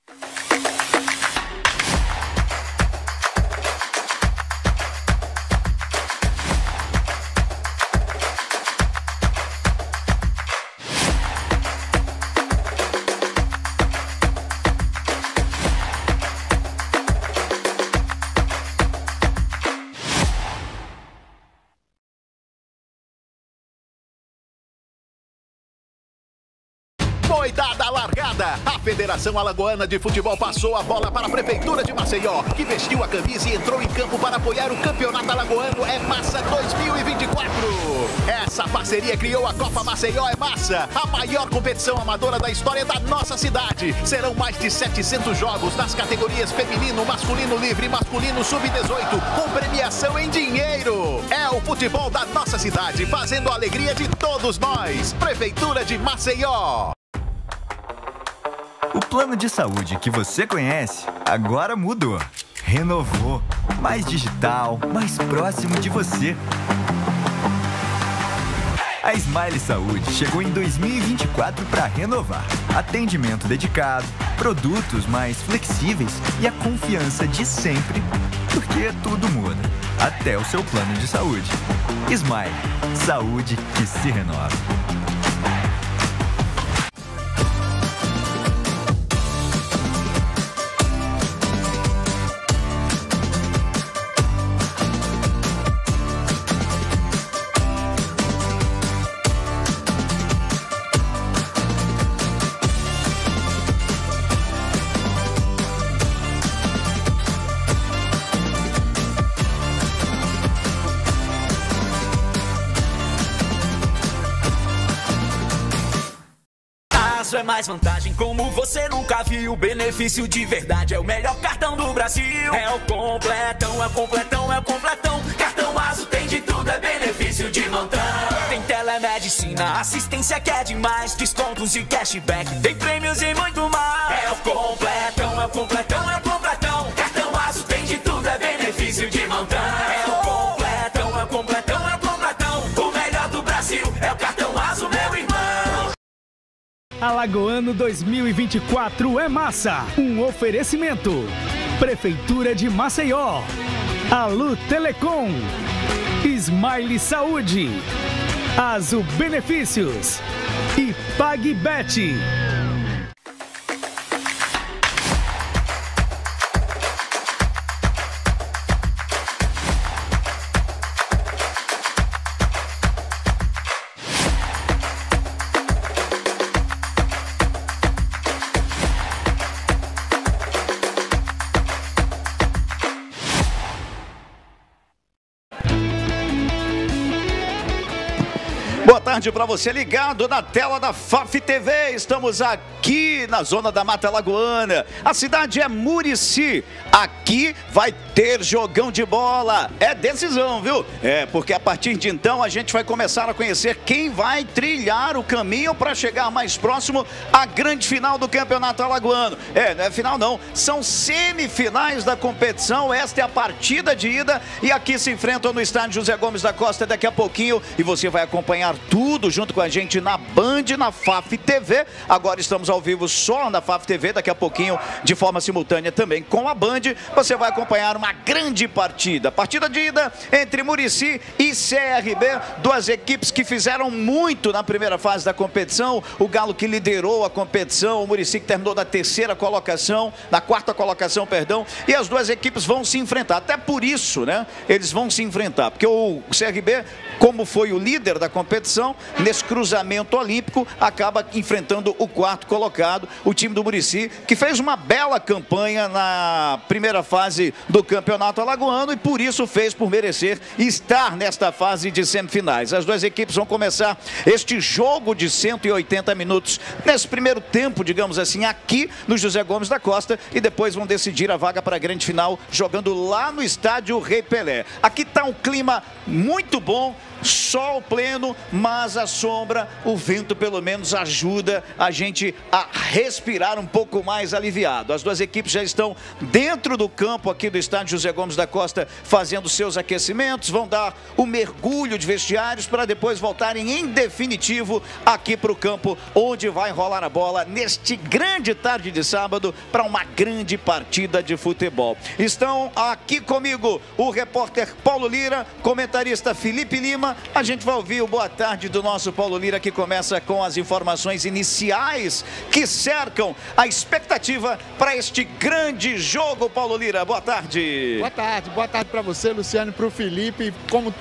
Foi dada a largada. A Federação Alagoana de Futebol passou a bola para a Prefeitura de Maceió, que vestiu a camisa e entrou em campo para apoiar o Campeonato Alagoano É Massa 2024. Essa parceria criou a Copa Maceió É Massa, a maior competição amadora da história da nossa cidade. Serão mais de 700 jogos nas categorias feminino, masculino livre e masculino sub-18, com premiação em dinheiro. É o futebol da nossa cidade, fazendo a alegria de todos nós. Prefeitura de Maceió. O plano de saúde que você conhece agora mudou. Renovou. Mais digital, mais próximo de você. A Smile Saúde chegou em 2024 para renovar. Atendimento dedicado, produtos mais flexíveis e a confiança de sempre. Porque tudo muda. Até o seu plano de saúde. Smile. Saúde que se renova. É mais vantagem como você nunca viu. Benefício de verdade, é o melhor cartão do Brasil. É o completão, é o completão, é o completão. Cartão Azul tem de tudo, é benefício de montão. Tem telemedicina, assistência que é demais, descontos e cashback, tem prêmios e muito mais. É o completão, é o completão, é o completão. Cartão Azul tem de tudo, é benefício de montão. É o completão, é o completão, é o completão. O melhor do Brasil é o Cartão Azul, meu irmão. Alagoano 2024 é massa. Um oferecimento. Prefeitura de Maceió. Alu Telecom. Smile Saúde. Azul Benefícios. E PagBet. Boa tarde para você ligado na tela da FAF TV. Estamos aqui na zona da Mata Alagoana. A cidade é Murici. Aqui vai ter jogão de bola. É decisão, viu? É, porque a partir de então a gente vai começar a conhecer quem vai trilhar o caminho para chegar mais próximo à grande final do Campeonato Alagoano. É, não é final não, são semifinais da competição. Esta é a partida de ida e aqui se enfrentam no estádio José Gomes da Costa daqui a pouquinho e você vai acompanhar tudo junto com a gente na Band, na FAF TV. Agora estamos ao vivo só na FAF TV, daqui a pouquinho de forma simultânea também com a Band. Você vai acompanhar uma grande partida. Partida de ida entre Murici e CRB, duas equipes que fizeram muito na primeira fase da competição. O Galo que liderou a competição, o Murici que terminou na terceira colocação, na quarta colocação, perdão. E as duas equipes vão se enfrentar. Até por isso, né? Eles vão se enfrentar, porque o CRB, como foi o líder da competição, nesse cruzamento olímpico, acaba enfrentando o quarto colocado, o time do Murici, que fez uma bela campanha na primeira fase do Campeonato Alagoano e por isso fez por merecer estar nesta fase de semifinais. As duas equipes vão começar este jogo de 180 minutos nesse primeiro tempo, digamos assim, aqui no José Gomes da Costa e depois vão decidir a vaga para a grande final jogando lá no estádio Rei Pelé. Aqui está um clima muito bom. sol pleno, mas a sombra, o vento pelo menos ajuda a gente a respirar um pouco mais aliviado. As duas equipes já estão dentro do campo aqui do estádio José Gomes da Costa fazendo seus aquecimentos, vão dar o mergulho de vestiários para depois voltarem em definitivo aqui para o campo onde vai rolar a bola neste grande tarde de sábado para uma grande partida de futebol. Estão aqui comigo o repórter Paulo Lira, comentarista Felipe Lima. A gente vai ouvir o boa tarde do nosso Paulo Lira, que começa com as informações iniciais que cercam a expectativa para este grande jogo. Paulo Lira, boa tarde. Boa tarde para você, Luciano, para o Felipe.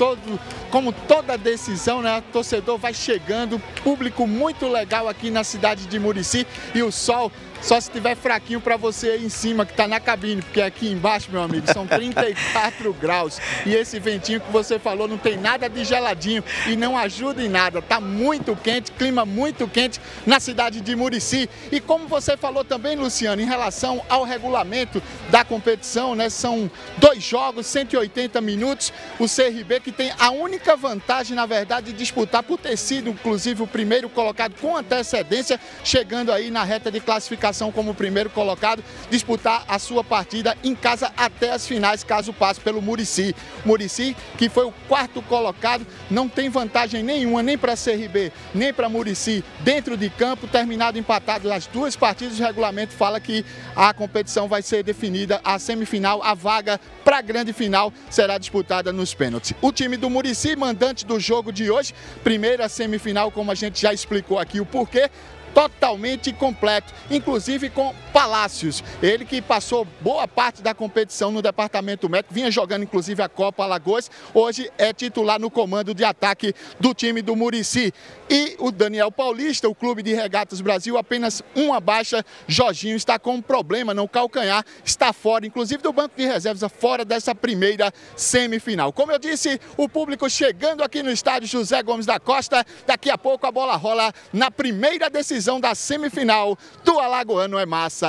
Como toda decisão, né, o torcedor vai chegando, público muito legal aqui na cidade de Murici, e o sol só se estiver fraquinho para você aí em cima, que está na cabine, porque aqui embaixo, meu amigo, são 34 graus. E esse ventinho que você falou não tem nada de geladinho e não ajuda em nada. Tá muito quente, clima muito quente na cidade de Murici. E como você falou também, Luciano, em relação ao regulamento da competição, né, são 2 jogos, 180 minutos. O CRB, que tem a única vantagem, na verdade, de disputar por ter sido, inclusive, o primeiro colocado com antecedência, chegando aí na reta de classificação como primeiro colocado, disputar a sua partida em casa até as finais, caso passe pelo Murici. Murici, que foi o 4º colocado, não tem vantagem nenhuma, nem para CRB, nem para Murici, dentro de campo, terminado empatado as 2 partidas. O regulamento fala que a competição vai ser definida, a semifinal, a vaga para a grande final será disputada nos pênaltis. O time do Murici, mandante do jogo de hoje, primeira semifinal, como a gente já explicou aqui o porquê, totalmente completo, inclusive com Palácios, ele que passou boa parte da competição no departamento médico, vinha jogando inclusive a Copa Alagoas, hoje é titular no comando de ataque do time do Murici. E o Daniel Paulista, o Clube de Regatas Brasil, apenas uma baixa. Jorginho está com um problema no calcanhar, está fora, inclusive do banco de reservas, fora dessa primeira semifinal. Como eu disse, o público chegando aqui no estádio José Gomes da Costa. Daqui a pouco a bola rola na primeira decisão da semifinal do Alagoano é Massa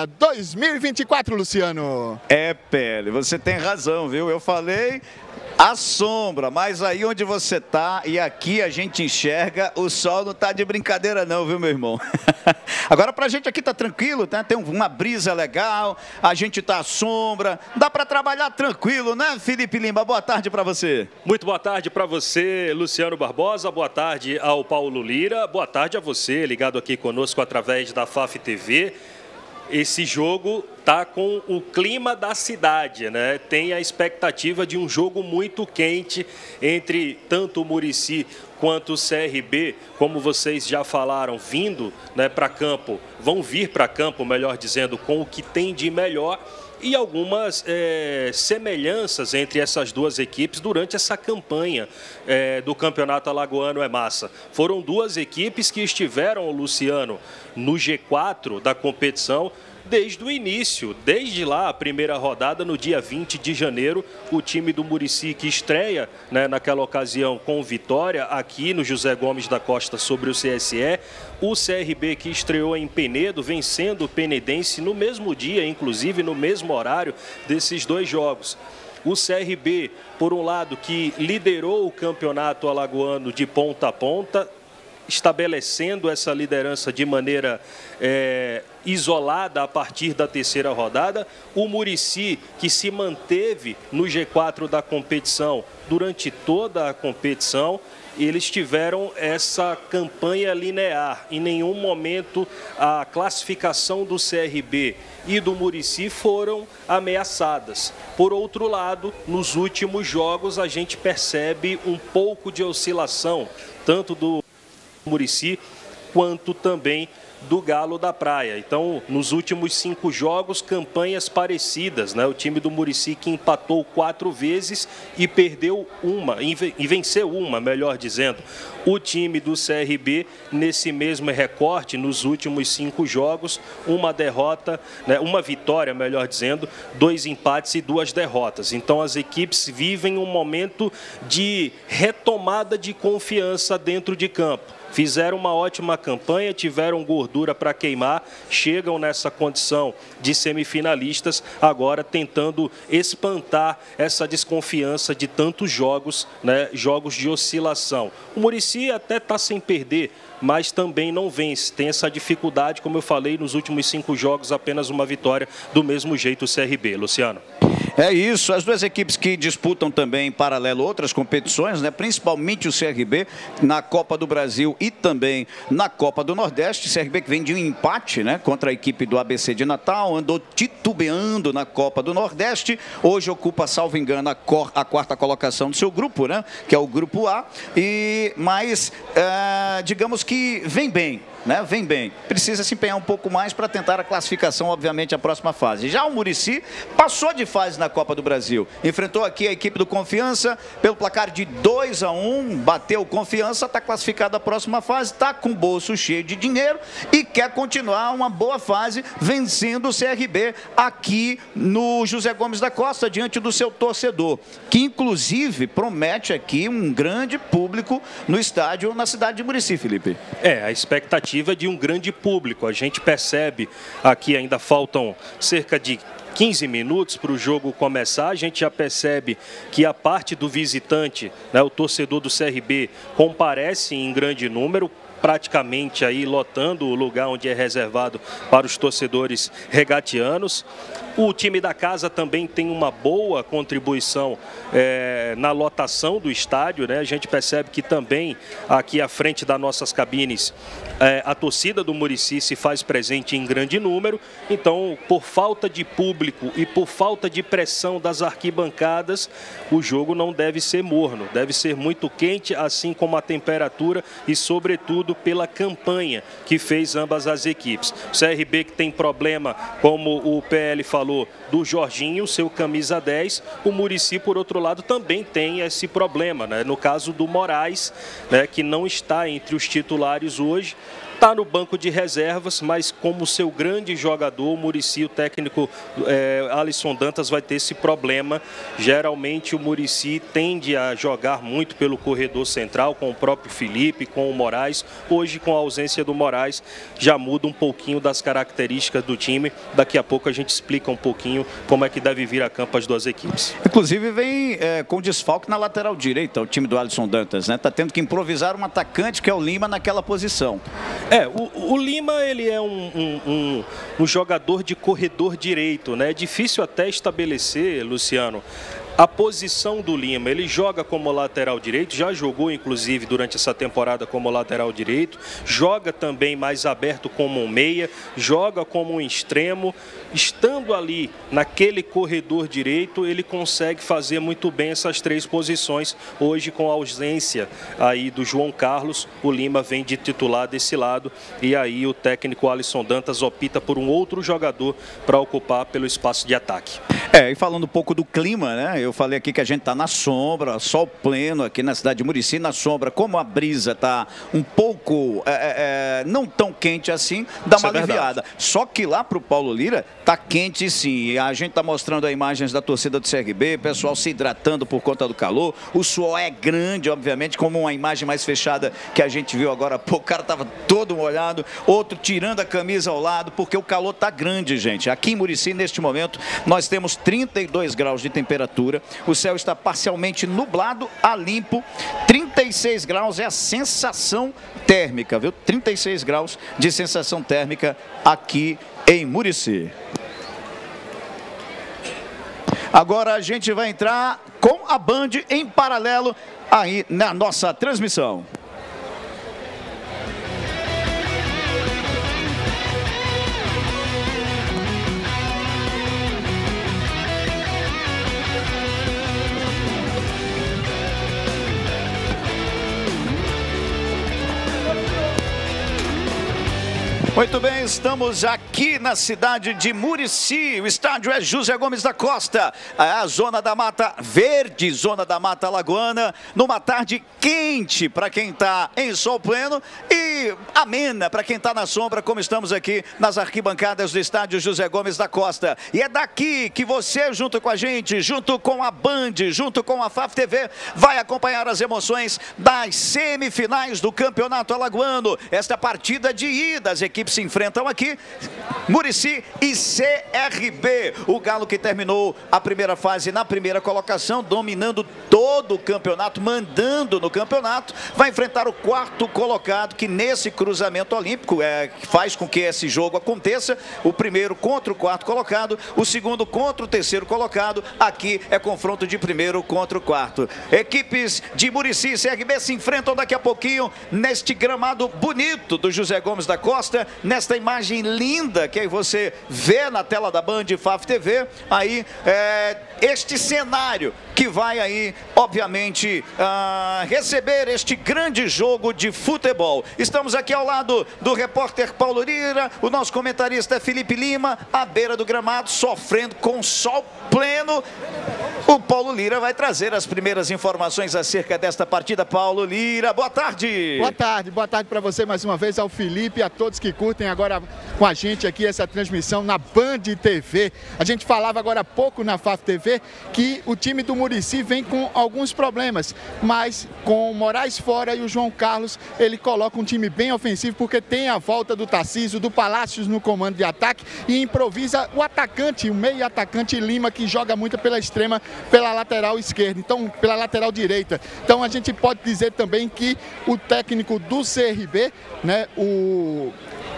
2024, Luciano. É, Pele, você tem razão, viu? Eu falei a sombra, mas aí onde você tá e aqui a gente enxerga, o sol não tá de brincadeira não, viu, meu irmão? Agora pra gente aqui tá tranquilo, tá? Tem uma brisa legal, a gente tá à sombra, dá pra trabalhar tranquilo, né, Felipe Lima? Boa tarde pra você. Muito boa tarde pra você, Luciano Barbosa, boa tarde ao Paulo Lira, boa tarde a você, ligado aqui conosco através da FAF TV. Esse jogo tá com o clima da cidade, né? Tem a expectativa de um jogo muito quente entre tanto o Murici quanto o CRB, como vocês já falaram, vindo, né, para campo, vão vir para campo, melhor dizendo, com o que tem de melhor. E algumas semelhanças entre essas duas equipes durante essa campanha do Campeonato Alagoano é Massa. Foram 2 equipes que estiveram, Luciano, no G4 da competição desde o início, desde lá a primeira rodada no dia 20 de janeiro, o time do Murici que estreia, né, naquela ocasião com vitória aqui no José Gomes da Costa sobre o CSE, o CRB que estreou em Penedo, vencendo o Penedense no mesmo dia, inclusive no mesmo horário desses 2 jogos. O CRB, por um lado, que liderou o campeonato alagoano de ponta a ponta, estabelecendo essa liderança de maneira isolada a partir da 3ª rodada. O Murici, que se manteve no G4 da competição durante toda a competição. Eles tiveram essa campanha linear. Em nenhum momento a classificação do CRB e do Murici foram ameaçadas. Por outro lado, nos últimos jogos a gente percebe um pouco de oscilação, tanto do Murici quanto também do Galo da Praia. Então, nos últimos 5 jogos, campanhas parecidas, né? O time do Murici que empatou 4 vezes e perdeu e venceu uma, melhor dizendo. O time do CRB, nesse mesmo recorte, nos últimos 5 jogos, uma derrota, né? Uma vitória, melhor dizendo, 2 empates e 2 derrotas. Então, as equipes vivem um momento de retomada de confiança dentro de campo. Fizeram uma ótima campanha, tiveram gordura gordura para queimar, chegam nessa condição de semifinalistas, agora tentando espantar essa desconfiança de tantos jogos, né, jogos de oscilação. O Muricy até está sem perder, mas também não vence. Tem essa dificuldade, como eu falei, nos últimos 5 jogos, apenas uma vitória, do mesmo jeito o CRB. Luciano. É isso, as duas equipes que disputam também em paralelo outras competições, né? Principalmente o CRB na Copa do Brasil e também na Copa do Nordeste. CRB que vem de um empate, né, contra a equipe do ABC de Natal, andou titubeando na Copa do Nordeste, hoje ocupa, salvo engano, a 4ª colocação do seu grupo, né, que é o grupo A, mas digamos que vem bem. Né? Vem bem, precisa se empenhar um pouco mais para tentar a classificação, obviamente, a próxima fase. Já o Muricy passou de fase na Copa do Brasil, enfrentou aqui a equipe do Confiança pelo placar de 2-1, bateu Confiança, está classificado a próxima fase, está com o bolso cheio de dinheiro e quer continuar uma boa fase vencendo o CRB aqui no José Gomes da Costa, diante do seu torcedor, que inclusive promete aqui um grande público no estádio na cidade de Muricy, Felipe. A expectativa de um grande público. A gente percebe aqui, ainda faltam cerca de 15 minutos para o jogo começar, a gente já percebe que a parte do visitante, né, o torcedor do CRB, comparece em grande número, praticamente aí lotando o lugar onde é reservado para os torcedores regatianos. O time da casa também tem uma boa contribuição na lotação do estádio, né? A gente percebe que também aqui à frente das nossas cabines a torcida do Muricy se faz presente em grande número. Então, por falta de público e por falta de pressão das arquibancadas, o jogo não deve ser morno, deve ser muito quente, assim como a temperatura e, sobretudo, pela campanha que fez ambas as equipes. O CRB que tem problema, como o PL falou, do Jorginho, seu camisa 10, o Muricy, por outro lado, também tem esse problema, né? No caso do Moraes, né, que não está entre os titulares hoje, está no banco de reservas, mas como seu grande jogador, o Muricy, o técnico Alisson Dantas, vai ter esse problema. Geralmente o Muricy tende a jogar muito pelo corredor central, com o próprio Felipe, com o Moraes. Hoje, com a ausência do Moraes, já muda um pouquinho das características do time. Daqui a pouco a gente explica um pouquinho como é que deve vir a campo as duas equipes. Inclusive vem com desfalque na lateral direita, o time do Alisson Dantas, né? Tá tendo que improvisar um atacante, que é o Lima, naquela posição. O Lima, ele é um jogador de corredor direito, né? É difícil até estabelecer, Luciano, a posição do Lima. Ele joga como lateral direito, já jogou inclusive durante essa temporada como lateral direito, joga também mais aberto como um meia, joga como um extremo. Estando ali naquele corredor direito, ele consegue fazer muito bem essas 3 posições. Hoje, com a ausência aí do João Carlos, o Lima vem de titular desse lado, e aí o técnico Alisson Dantas opta por um outro jogador para ocupar pelo espaço de ataque. E falando um pouco do clima, né? Eu falei aqui que a gente está na sombra, sol pleno aqui na cidade de Muricy, na sombra. Como a brisa está um pouco não tão quente assim, dá uma aliviada. Só que lá para o Paulo Lira tá quente sim. A gente está mostrando as imagens da torcida do CRB, pessoal se hidratando por conta do calor. O suor é grande, obviamente, como uma imagem mais fechada que a gente viu agora há pouco. O cara estava todo molhado, outro tirando a camisa ao lado, porque o calor tá grande, gente. Aqui em Muricy, neste momento, nós temos 32 graus de temperatura, o céu está parcialmente nublado a limpo, 36 graus é a sensação térmica, viu? 36 graus de sensação térmica aqui em Muricy. Agora a gente vai entrar com a Band em paralelo aí na nossa transmissão. Muito bem, estamos aqui na cidade de Muricy. O estádio é José Gomes da Costa, a zona da Mata Verde, zona da Mata Alagoana, numa tarde quente para quem está em sol pleno e amena para quem está na sombra, como estamos aqui nas arquibancadas do estádio José Gomes da Costa. E é daqui que você, junto com a gente, junto com a Band, junto com a FAF TV, vai acompanhar as emoções das semifinais do Campeonato Alagoano. Esta partida de ida, as equipes equipes se enfrentam aqui, Murici e CRB. O Galo que terminou a primeira fase na primeira colocação, dominando todo o campeonato, mandando no campeonato, vai enfrentar o quarto colocado, que nesse cruzamento olímpico faz com que esse jogo aconteça. O primeiro contra o quarto colocado, o segundo contra o terceiro colocado. Aqui é confronto de primeiro contra o quarto. Equipes de Murici e CRB se enfrentam daqui a pouquinho neste gramado bonito do José Gomes da Costa, nesta imagem linda que aí você vê na tela da Band FAF TV. Aí este cenário que vai aí, obviamente, receber este grande jogo de futebol. Estamos aqui ao lado do repórter Paulo Lira, o nosso comentarista é Felipe Lima, à beira do gramado, sofrendo com sol pleno. O Paulo Lira vai trazer as primeiras informações acerca desta partida. Paulo Lira, boa tarde. Boa tarde para você mais uma vez, ao Felipe e a todos que curtem agora com a gente aqui essa transmissão na Band TV. A gente falava agora há pouco na FAF TV que o time do Murici vem com alguns problemas, mas com o Moraes fora e o João Carlos, ele coloca um time bem ofensivo, porque tem a volta do Tarcísio, do Palácios no comando de ataque, e improvisa o atacante, o meio atacante Lima, que joga muito pela extrema, pela lateral esquerda, então pela lateral direita. Então a gente pode dizer também que o técnico do CRB, né, o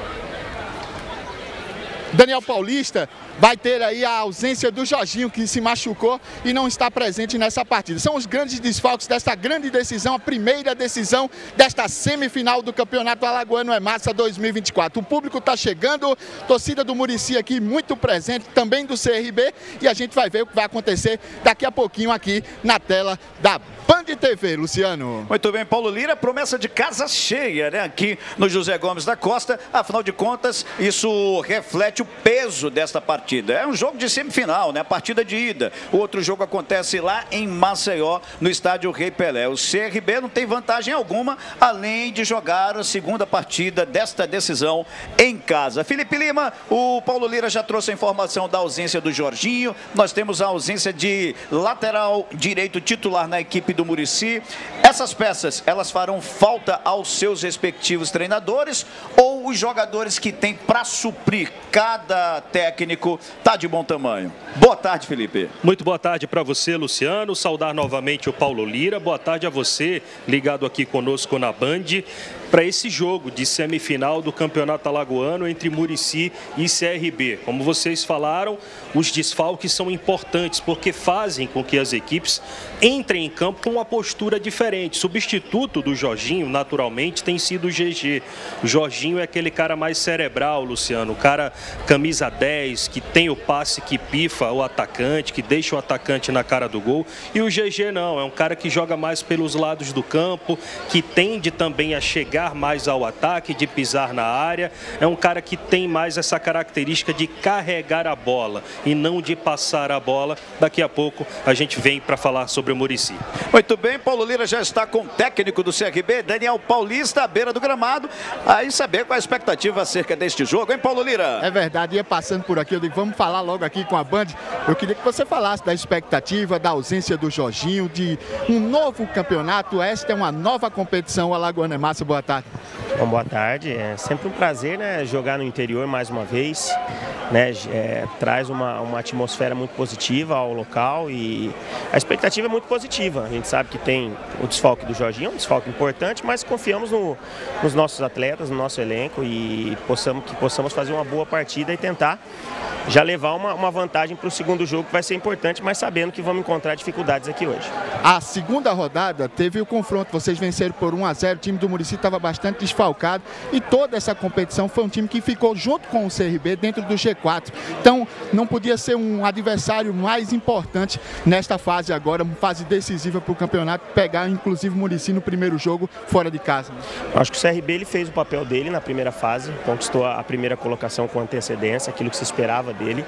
Daniel Paulista, vai ter aí a ausência do Jorginho, que se machucou e não está presente nessa partida. São os grandes desfalques desta grande decisão, a primeira decisão desta semifinal do Campeonato Alagoano é Massa 2024. O público está chegando, torcida do Murici aqui muito presente, também do CRB, e a gente vai ver o que vai acontecer daqui a pouquinho aqui na tela da Band TV, Luciano. Muito bem, Paulo Lira, promessa de casa cheia, né, aqui no José Gomes da Costa. Afinal de contas, isso reflete o peso desta partida. É um jogo de semifinal, né? Partida de ida. O outro jogo acontece lá em Maceió, no estádio Rei Pelé. O CRB não tem vantagem alguma, além de jogar a segunda partida desta decisão em casa. Felipe Lima, o Paulo Lira já trouxe a informação da ausência do Jorginho. Nós temos a ausência de lateral direito titular na equipe do Murici. Essas peças, elas farão falta aos seus respectivos treinadores, ou os jogadores que tem para suprir cada técnico tá de bom tamanho? Boa tarde, Felipe. Muito boa tarde para você, Luciano. Saudar novamente o Paulo Lira. Boa tarde a você, ligado aqui conosco na Band, para esse jogo de semifinal do Campeonato Alagoano entre Murici e CRB. Como vocês falaram, os desfalques são importantes, porque fazem com que as equipes entrem em campo com uma postura diferente. Substituto do Jorginho, naturalmente, tem sido o GG. O Jorginho é aquele cara mais cerebral, Luciano, o cara camisa 10, que tem o passe que pifa o atacante, que deixa o atacante na cara do gol. E o GG não, é um cara que joga mais pelos lados do campo, que tende também a chegar mais ao ataque, de pisar na área. É um cara que tem mais essa característica de carregar a bola e não de passar a bola. Daqui a pouco a gente vem para falar sobre o Murici. Muito bem, Paulo Lira já está com o técnico do CRB, Daniel Paulista, à beira do gramado. Aí saber qual a expectativa acerca deste jogo, hein, Paulo Lira? É verdade, ia passando por aqui, eu digo, vamos falar logo aqui com a Band. Eu queria que você falasse da expectativa, da ausência do Jorginho, de um novo campeonato. Esta é uma nova competição, Alagoano é Massa. Boa tarde. Bom, boa tarde. É sempre um prazer, né, jogar no interior mais uma vez, né, traz uma atmosfera muito positiva ao local e a expectativa é muito positiva. A gente sabe que tem o desfalque do Jorginho, um desfalque importante, mas confiamos nos nossos atletas, no nosso elenco, e possamos fazer uma boa partida e tentar já levar uma vantagem para o segundo jogo, que vai ser importante, mas sabendo que vamos encontrar dificuldades aqui hoje. A segunda rodada teve o confronto, vocês venceram por 1-0, o time do Murici estava bastante desfalcado e toda essa competição foi um time que ficou junto com o CRB dentro do G4. Então não podia ser um adversário mais importante nesta fase agora, uma fase decisiva para o campeonato, pegar inclusive o Murici no primeiro jogo fora de casa. Acho que o CRB ele fez o papel dele na primeira fase, conquistou a primeira colocação com antecedência, aquilo que se esperava dele.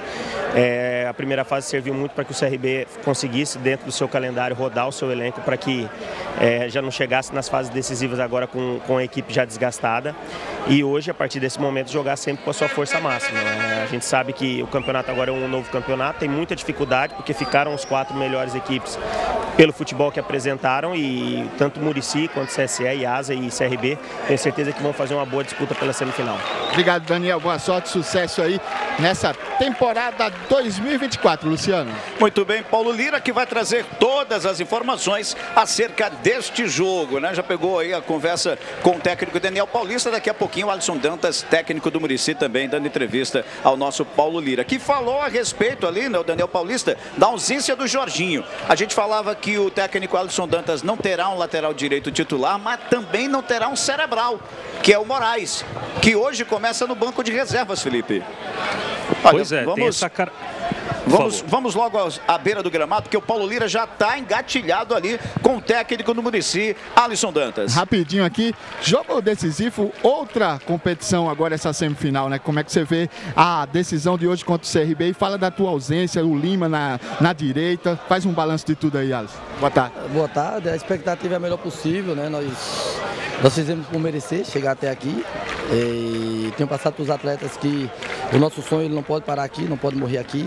A primeira fase serviu muito para que o CRB conseguisse, dentro do seu calendário, rodar o seu elenco para que já não chegasse nas fases decisivas agora com a equipe já desgastada, e hoje, a partir desse momento, jogar sempre com a sua força máxima. A gente sabe que o campeonato agora é um novo campeonato, tem muita dificuldade, porque ficaram os 4 melhores equipes pelo futebol que apresentaram, e tanto Muricy quanto CSE, IASA e CRB, tenho certeza que vão fazer uma boa disputa pela semifinal. Obrigado, Daniel. Boa sorte, sucesso aí nessa temporada 2024, Luciano. Muito bem, Paulo Lira, que vai trazer todas as informações acerca deste jogo, né? Já pegou aí a conversa com o técnico Daniel Paulista. Daqui a pouquinho o Alisson Dantas, técnico do Muricy, também dando entrevista ao nosso Paulo Lira, que falou a respeito ali, né, o Daniel Paulista, da ausência do Jorginho. A gente falava que o técnico Alisson Dantas não terá um lateral direito titular, mas também não terá um cerebral, que é o Moraes, que hoje começa no banco de reservas, Felipe. Olha, pois é, tem essa cara... Vamos logo à beira do gramado, porque o Paulo Lira já está engatilhado ali com o técnico do Muricy, Alisson Dantas. Rapidinho aqui, jogo decisivo, outra competição agora, essa semifinal, né? Como é que você vê a decisão de hoje contra o CRB? E fala da tua ausência, o Lima na direita, faz um balanço de tudo aí, Alisson. Boa tarde. Boa tarde, a expectativa é a melhor possível, né? Nós fizemos por merecer chegar até aqui, e tenho passado para os atletas que o nosso sonho ele não pode parar aqui, não pode morrer aqui.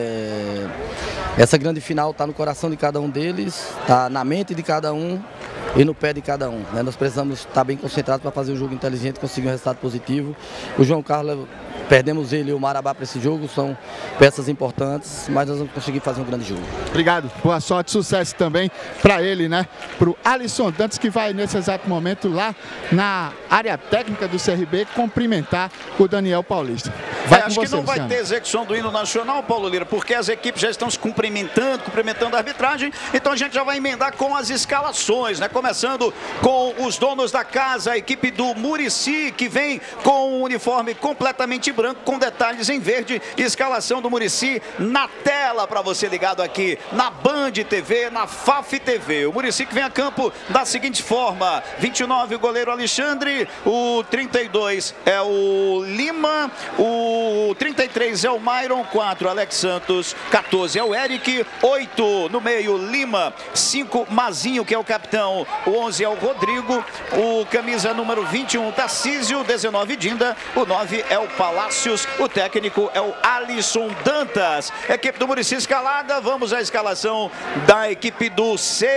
Essa grande final está no coração de cada um deles, está na mente de cada um e no pé de cada um, né? Nós precisamos estar bem concentrados para fazer um jogo inteligente, conseguir um resultado positivo. O João Carlos, perdemos ele e o Marabá para esse jogo, são peças importantes, mas nós vamos conseguir fazer um grande jogo. Obrigado, boa sorte, sucesso também para ele, né? Para o Alisson Dantas, que vai nesse exato momento lá na área técnica do CRB cumprimentar o Daniel Paulista. Acho que não vai ter execução do hino nacional, Paulo Lira, porque as equipes já estão se cumprimentando a arbitragem, então a gente já vai emendar com as escalações, né? Começando com os donos da casa, a equipe do Muricy, que vem com um uniforme completamente branco, com detalhes em verde. Escalação do Muricy na tela para você ligado aqui na Band TV, na FAF TV. O Muricy que vem a campo da seguinte forma: 29 o goleiro Alexandre, o 32 é o Lima, o 33 é o Myron, 4 Alex Santos, 14 é o Eric, 8 no meio Lima, 5 Mazinho, que é o capitão, o 11 é o Rodrigo, o camisa número 21 Tarcísio, 19 Dinda, o 9 é o Palácios, o técnico é o Alisson Dantas. Equipe do Muricy escalada, vamos à escalação da equipe do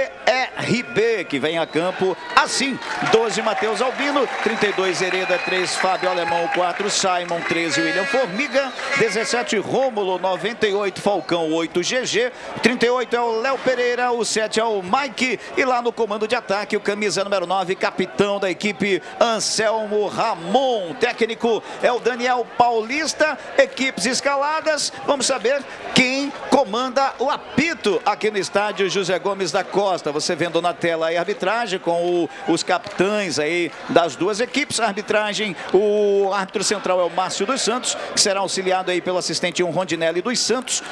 CRB, que vem a campo assim: 12 Matheus Albino, 32 Hereda, 3 Fábio Alemão, 4 Simon, 13 William Formiga, 17 Rômulo, 98 Falcão, 8 GG, 38 é o Léo Pereira, o 7 é o Mike, e lá no comando de ataque o camisa número 9, capitão da equipe, Anselmo Ramon. Técnico é o Daniel Paulista. Equipes escaladas, vamos saber quem comanda o apito aqui no estádio José Gomes da Costa. Você vendo na tela aí a arbitragem com os capitães aí das duas equipes. A arbitragem, o árbitro central é o Márcio dos Santos, que será auxiliado aí pelo assistente 1 Rondinelli dos Santos,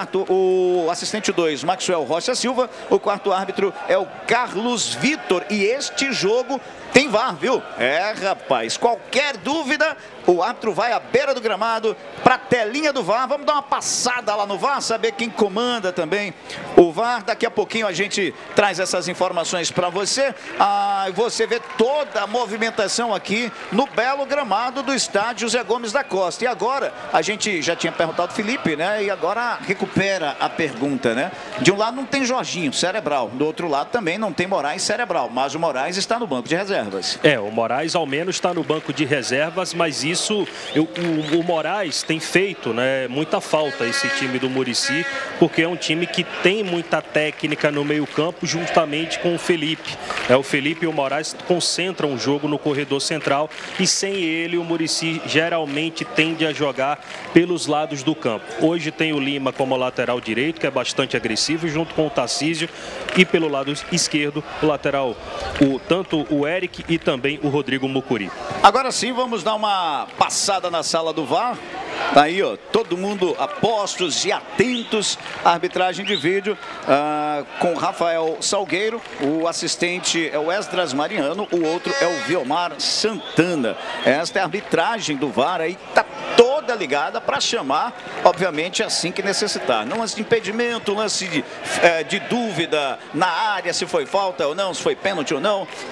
o assistente 2 Maxwell Rocha Silva, o quarto árbitro é o Carlos Vitor. E este jogo tem VAR, viu? Rapaz, qualquer dúvida, o árbitro vai à beira do gramado para a telinha do VAR. Vamos dar uma passada lá no VAR, saber quem comanda também o VAR. Daqui a pouquinho a gente traz essas informações para você. Você vê toda a movimentação aqui no belo gramado do estádio José Gomes da Costa. E agora, a gente já tinha perguntado ao Felipe, né? E agora recupera a pergunta, né? De um lado não tem Jorginho, cerebral. Do outro lado também não tem Moraes, cerebral. Mas o Moraes está no banco de reservas. O Moraes ao menos está no banco de reservas, mas isso, o Moraes tem feito, né, muita falta esse time do Muricy, porque é um time que tem muita técnica no meio campo, juntamente com o Felipe. O Felipe e o Moraes concentram o jogo no corredor central, e sem ele o Muricy geralmente tende a jogar pelos lados do campo. Hoje tem o Lima como lateral direito, que é bastante agressivo, junto com o Tarcísio, e pelo lado esquerdo o lateral, tanto o Eric e também o Rodrigo Mucuri. Agora sim, vamos dar uma passada na sala do VAR. Tá aí, ó, todo mundo a postos e atentos à arbitragem de vídeo, com Rafael Salgueiro. O assistente é o Esdras Mariano, o outro é o Vilmar Santana. Esta é a arbitragem do VAR aí, tá toda ligada para chamar, obviamente, assim que necessitar. Não lance de impedimento, lance de dúvida na área, se foi falta ou não, se foi pênalti ou não. Tudo isso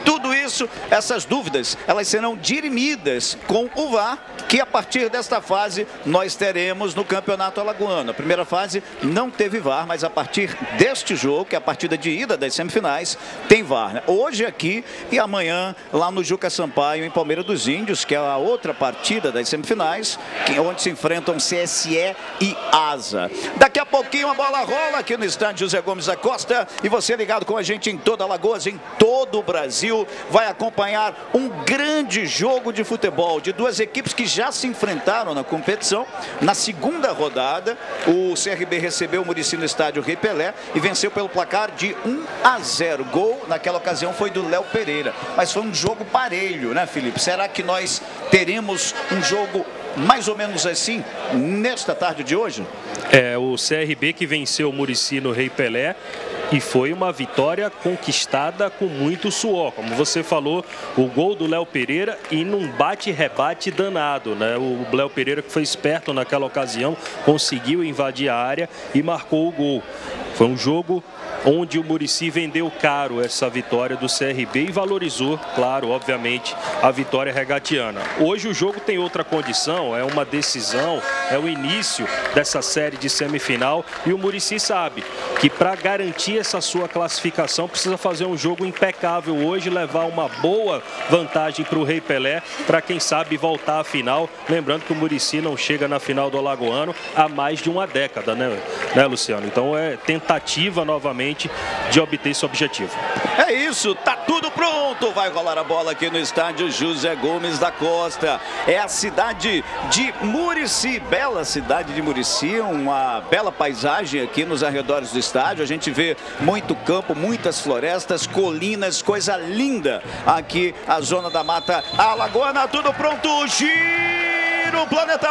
isso, essas dúvidas, elas serão dirimidas com o VAR, que a partir desta fase nós teremos no Campeonato Alagoano. A primeira fase não teve VAR, mas a partir deste jogo, que é a partida de ida das semifinais, tem VAR, né? Hoje aqui e amanhã lá no Juca Sampaio, em Palmeira dos Índios, que é a outra partida das semifinais, onde se enfrentam CSE e ASA. Daqui a pouquinho a bola rola aqui no estádio José Gomes da Costa e você ligado com a gente em toda Alagoas, em todo o Brasil, vai acompanhar um grande jogo de futebol de duas equipes que já se enfrentaram na competição. Na segunda rodada, o CRB recebeu o Muricy no estádio Rei Pelé e venceu pelo placar de 1-0. Gol, naquela ocasião, foi do Léo Pereira. Mas foi um jogo parelho, né, Felipe? Será que nós teremos um jogo mais ou menos assim nesta tarde de hoje? É, o CRB que venceu o Muricy no Rei Pelé e foi uma vitória conquistada com muito suor. Como você falou, o gol do Léo Pereira e num bate-rebate danado, né? O Léo Pereira, que foi esperto naquela ocasião, conseguiu invadir a área e marcou o gol. Foi um jogo onde o Muricy vendeu caro essa vitória do CRB e valorizou, claro, obviamente, a vitória regatiana. Hoje o jogo tem outra condição, é uma decisão, é o início dessa série de semifinal e o Muricy sabe que para garantir essa sua classificação precisa fazer um jogo impecável hoje, levar uma boa vantagem para o Rei Pelé, para quem sabe voltar à final. Lembrando que o Muricy não chega na final do Alagoano há mais de uma década, né, Luciano? Então é tentativa novamente de obter esse objetivo. É isso, tá tudo pronto. Vai rolar a bola aqui no estádio José Gomes da Costa. É a cidade de Muricy, bela cidade de Muricy, uma bela paisagem aqui nos arredores do estádio. A gente vê muito campo, muitas florestas, colinas, coisa linda aqui, a zona da Mata Alagoana. Tudo pronto, giro, Planeta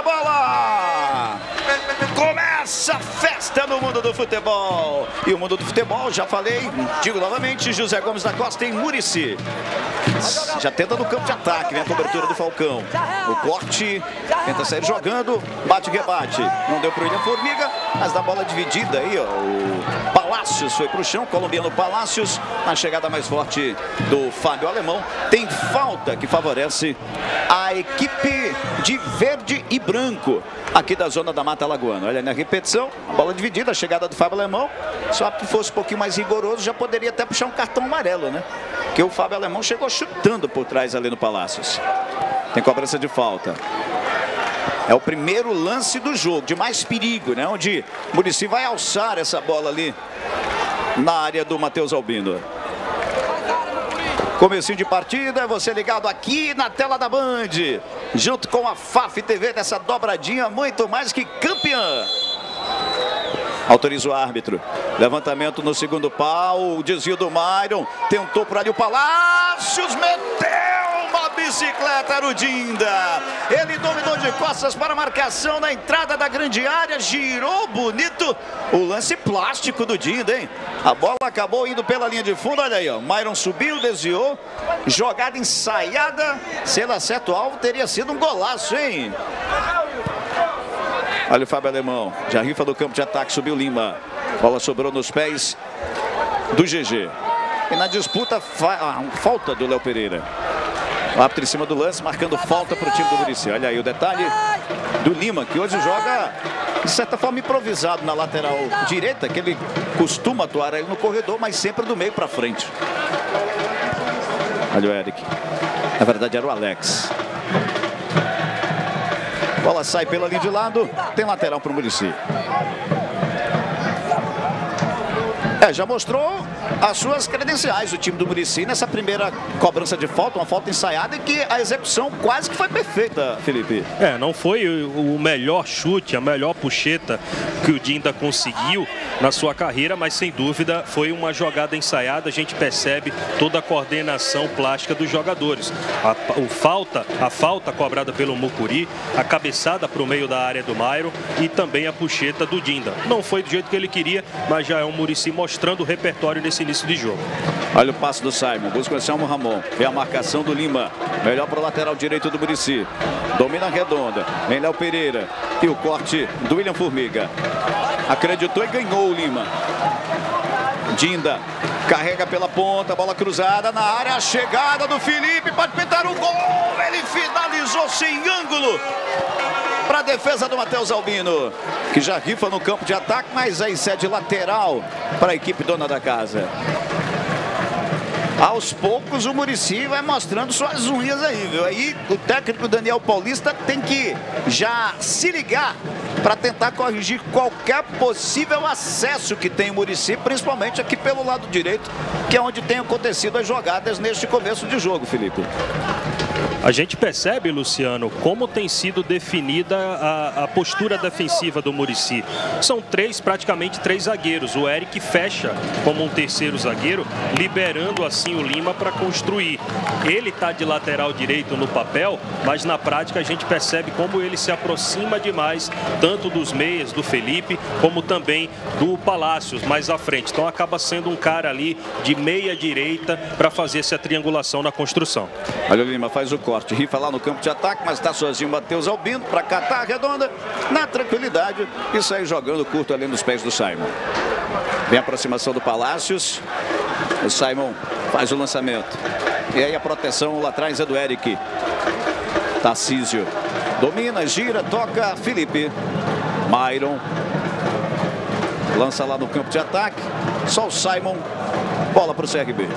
Bola! Começa a festa no mundo do futebol. E o mundo do futebol, já falei, digo novamente, José Gomes da Costa em Muricy. Já tenta no campo de ataque, vem a cobertura do Falcão. O corte, tenta sair jogando, bate e rebate. Não deu para o William Formiga, mas da bola dividida aí, ó. O Palácios foi para o chão, colombiano Palácios. Na chegada mais forte do Fábio Alemão. Tem falta que favorece a equipe de verde e branco aqui da zona da Mata Alagoana. Olha na repetição, bola dividida, a chegada do Fábio Alemão. Só que fosse um pouquinho mais rigoroso, já poderia até puxar um cartão amarelo, né? Porque o Fábio Alemão chegou chutando por trás ali no Palácios. Tem cobrança de falta. É o primeiro lance do jogo, de mais perigo, né? Onde o Muricy vai alçar essa bola ali na área do Matheus Albino. Comecinho de partida, você ligado aqui na tela da Band, junto com a FAF TV nessa dobradinha muito mais que campeã. Autoriza o árbitro. Levantamento no segundo pau, o desvio do Myron, tentou por ali o Palácios, meteu uma bicicleta, era o Dinda. Ele dominou de costas para a marcação na entrada da grande área, girou bonito. O lance plástico do Dinda, hein? A bola acabou indo pela linha de fundo, olha aí, ó. Myron subiu, desviou, jogada ensaiada. Se ele acerta o alvo, teria sido um golaço, hein? Olha o Fábio Alemão, já rifa do campo de ataque, subiu Lima. Bola sobrou nos pés do GG. E na disputa, falta do Léo Pereira. O árbitro em cima do lance, marcando falta para o time do Muricy. Olha aí o detalhe do Lima, que hoje joga, de certa forma, improvisado na lateral direita, que ele costuma atuar aí no corredor, mas sempre do meio para frente. Olha o Eric. Na verdade era o Alex. Bola sai pela linha de lado, tem lateral para o Muricy. Já mostrou as suas credenciais o time do Muricy nessa primeira cobrança de falta, uma falta ensaiada e que a execução quase que foi perfeita, Felipe. Não foi o melhor chute, a melhor puxeta que o Dinda conseguiu na sua carreira, mas sem dúvida foi uma jogada ensaiada. A gente percebe toda a coordenação plástica dos jogadores. A falta cobrada pelo Mucuri, a cabeçada para o meio da área do Myron e também a puxeta do Dinda. Não foi do jeito que ele queria, mas já é um Muricy mostrando o repertório nesse início de jogo. Olha o passe do Simon, busca o Anselmo Ramon. Vem a marcação do Lima. Melhor para o lateral direito do Muricy. Domina a redonda. Vem Léo Pereira. E o corte do William Formiga. Acreditou e ganhou o Lima. Dinda carrega pela ponta, bola cruzada na área, a chegada do Felipe, pode pintar o gol, ele finalizou sem ângulo para a defesa do Matheus Albino, que já rifa no campo de ataque, mas aí cede lateral para a equipe dona da casa. Aos poucos o Muricy vai mostrando suas unhas aí, viu? Aí o técnico Daniel Paulista tem que já se ligar para tentar corrigir qualquer possível acesso que tem o Muricy, principalmente aqui pelo lado direito, que é onde tem acontecido as jogadas neste começo de jogo, Felipe. A gente percebe, Luciano, como tem sido definida a postura defensiva do Muricy. São praticamente três zagueiros. O Eric fecha como um terceiro zagueiro, liberando assim o Lima para construir. Ele está de lateral direito no papel, mas na prática a gente percebe como ele se aproxima demais, tanto dos meias, do Felipe, como também do Palácios, mais à frente. Então acaba sendo um cara ali de meia direita para fazer essa triangulação na construção. Olha o Lima, faz o corte, rifa lá no campo de ataque, mas está sozinho o Matheus Albino para catar a redonda, na tranquilidade, e sair jogando curto ali nos pés do Simon. Vem a aproximação do Palácios, o Simon faz o lançamento, e aí a proteção lá atrás é do Eric. Tarcísio domina, gira, toca, Felipe. Myron lança lá no campo de ataque, só o Simon, bola para o CRB.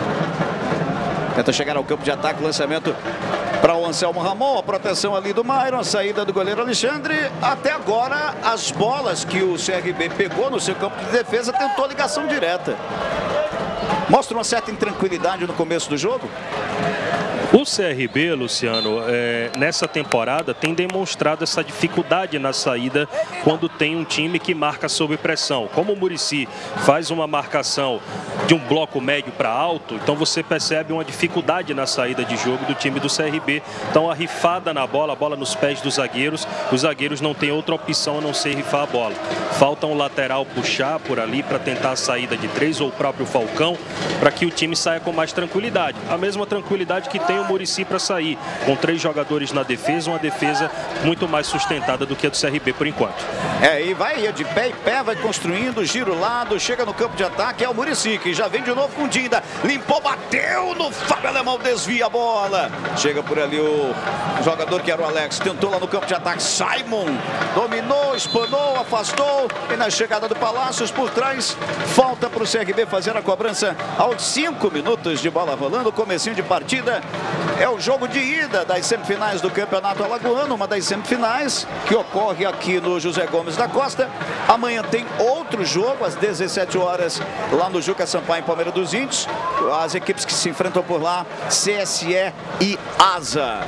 Tenta chegar ao campo de ataque, lançamento para o Anselmo Ramon, a proteção ali do Myron, a saída do goleiro Alexandre. Até agora, as bolas que o CRB pegou no seu campo de defesa tentou ligação direta. Mostra uma certa intranquilidade no começo do jogo? O CRB, Luciano, nessa temporada tem demonstrado essa dificuldade na saída quando tem um time que marca sob pressão. Como o Muricy faz uma marcação de um bloco médio para alto, então você percebe uma dificuldade na saída de jogo do time do CRB. Então a rifada na bola, a bola nos pés dos zagueiros, os zagueiros não têm outra opção a não ser rifar a bola. Falta um lateral puxar por ali para tentar a saída de três, ou o próprio Falcão, para que o time saia com mais tranquilidade. A mesma tranquilidade que tem o Muricy para sair, com três jogadores na defesa, uma defesa muito mais sustentada do que a do CRB por enquanto. E vai de pé em pé, vai construindo, gira o lado, chega no campo de ataque, é o Muricy, que já vem de novo com o Dinda, limpou, bateu no Fábio Alemão, desvia a bola, chega por ali o jogador que era o Alex, tentou lá no campo de ataque, Simon, dominou, espanou, afastou, e na chegada do Palácios por trás, falta para o CRB fazer a cobrança aos 5 minutos de bola rolando, comecinho de partida. É o jogo de ida das semifinais do Campeonato Alagoano, uma das semifinais que ocorre aqui no José Gomes da Costa. Amanhã tem outro jogo às 17 horas lá no Juca Sampaio, em Palmeiras dos Índios. As equipes que se enfrentam por lá, CSE e ASA.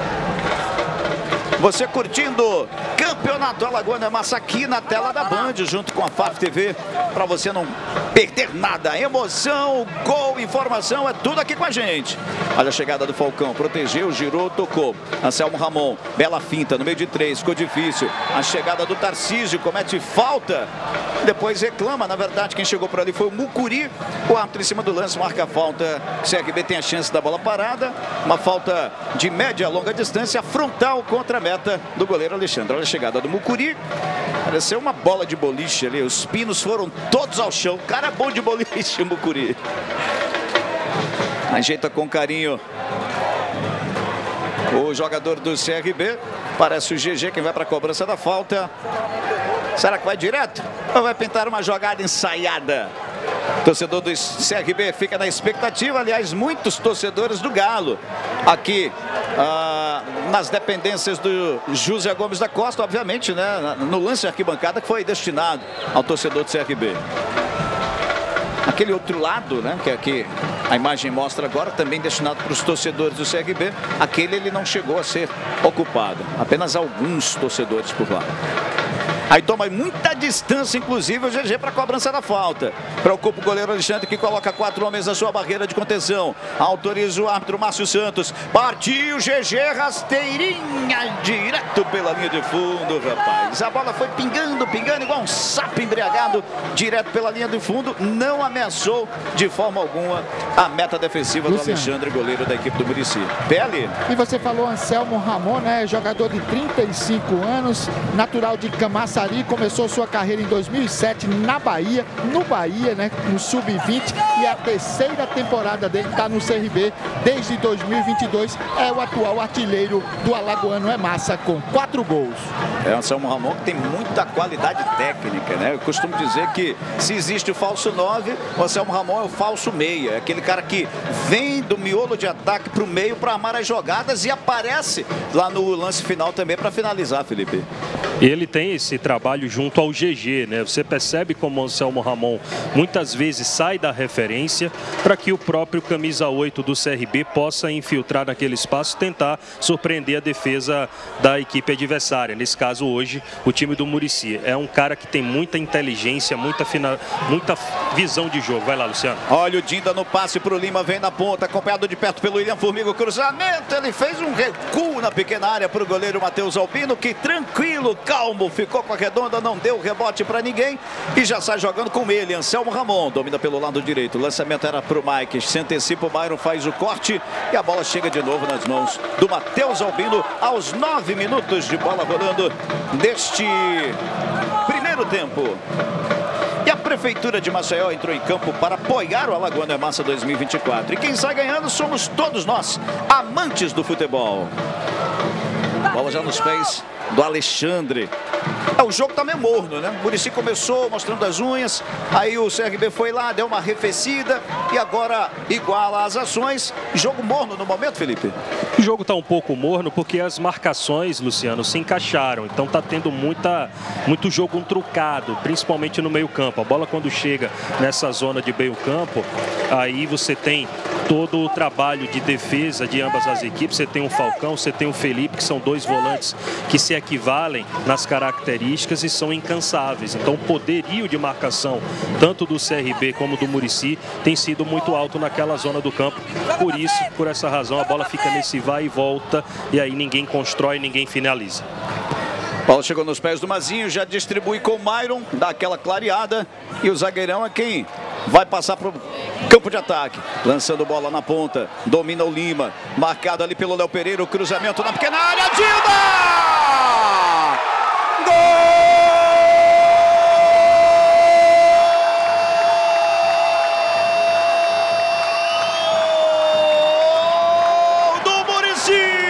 Você curtindo Campeonato Alagoano é Massa aqui na tela da Band, junto com a FAF TV, para você não perder nada. Emoção, gol, informação, é tudo aqui com a gente. Olha a chegada do Falcão, protegeu, girou, tocou. Anselmo Ramon, bela finta, no meio de três, ficou difícil. A chegada do Tarcísio, comete falta. Depois reclama, na verdade, quem chegou por ali foi o Mucuri. O árbitro em cima do lance marca a falta. O CRB tem a chance da bola parada. Uma falta de média a longa distância, frontal contra a meta do goleiro Alexandre. Olha a chegada do Mucuri. Pareceu uma bola de boliche ali. Os pinos foram todos ao chão. O cara é bom de boliche, o Mucuri. Ajeita com carinho o jogador do CRB. Parece o GG quem vai para a cobrança da falta. Será que vai direto? Ou vai pintar uma jogada ensaiada? Torcedor do CRB fica na expectativa. Aliás, muitos torcedores do Galo aqui nas dependências do José Gomes da Costa, obviamente, né, no lance de arquibancada que foi destinado ao torcedor do CRB. Aquele outro lado, né, que aqui a imagem mostra agora, também destinado para os torcedores do CRB, aquele ele não chegou a ser ocupado. Apenas alguns torcedores por lá. Aí toma muita distância, inclusive, o GG para a cobrança da falta. Preocupa o goleiro Alexandre, que coloca 4 homens na sua barreira de contenção. Autoriza o árbitro Márcio Santos. Partiu GG, rasteirinha direto pela linha de fundo, rapaz. A bola foi pingando, pingando, igual um sapo embriagado, direto pela linha de fundo. Não ameaçou de forma alguma a meta defensiva do Alexandre, goleiro da equipe do Muricy. Pele. E você falou Anselmo Ramon, né? Jogador de 35 anos, natural de Camaçari, Camaçari, começou sua carreira em 2007 na Bahia, né, no Sub-20, e a terceira temporada dele está no CRB desde 2022. É o atual artilheiro do Alagoano é Massa, com 4 gols. É o Anselmo Ramon, que tem muita qualidade técnica, né? Eu costumo dizer que se existe o falso 9, o Anselmo Ramon é o falso meia. É aquele cara que vem do miolo de ataque para o meio para armar as jogadas e aparece lá no lance final também para finalizar, Felipe. Ele tem esse trabalho junto ao GG, né? Você percebe como o Anselmo Ramon muitas vezes sai da referência para que o próprio camisa 8 do CRB possa infiltrar naquele espaço e tentar surpreender a defesa da equipe adversária. Nesse caso hoje, o time do Muricy. É um cara que tem muita inteligência, muita visão de jogo. Vai lá, Luciano. Olha o Dinda no passe para o Lima, vem na ponta, acompanhado de perto pelo William Formiga. O cruzamento, ele fez um recuo na pequena área para o goleiro Matheus Albino, que tranquilo, calmo, ficou com a redonda, não deu rebote para ninguém e já sai jogando com ele. Anselmo Ramon domina pelo lado direito. O lançamento era para o Mike, se antecipa, o Myron faz o corte e a bola chega de novo nas mãos do Matheus Albino aos 9 minutos de bola rolando neste primeiro tempo. E a Prefeitura de Maceió entrou em campo para apoiar o Alagoano é Massa 2024. E quem sai ganhando somos todos nós, amantes do futebol. Bola já nos pés do Alexandre. O jogo tá meio morno, né? O Muricy começou mostrando as unhas, aí o CRB foi lá, deu uma arrefecida e agora iguala as ações. Jogo morno no momento, Felipe? O jogo tá um pouco morno porque as marcações, Luciano, se encaixaram. Então tá tendo muito jogo trucado, principalmente no meio campo. A bola quando chega nessa zona de meio campo, aí você tem todo o trabalho de defesa de ambas as equipes. Você tem o Falcão, você tem o Felipe, que são dois volantes que se equivalem nas características e são incansáveis. Então o poderio de marcação, tanto do CRB como do Muricy, tem sido muito alto naquela zona do campo. Por isso, por essa razão, a bola fica nesse vai e volta e aí ninguém constrói, ninguém finaliza. Bola chegou nos pés do Mazinho, já distribui com o Myron, dá aquela clareada e o zagueirão é quem vai passar para o campo de ataque. Lançando bola na ponta, domina o Lima, marcado ali pelo Léo Pereira, o cruzamento na pequena área, Dilma! Gol do Muricy!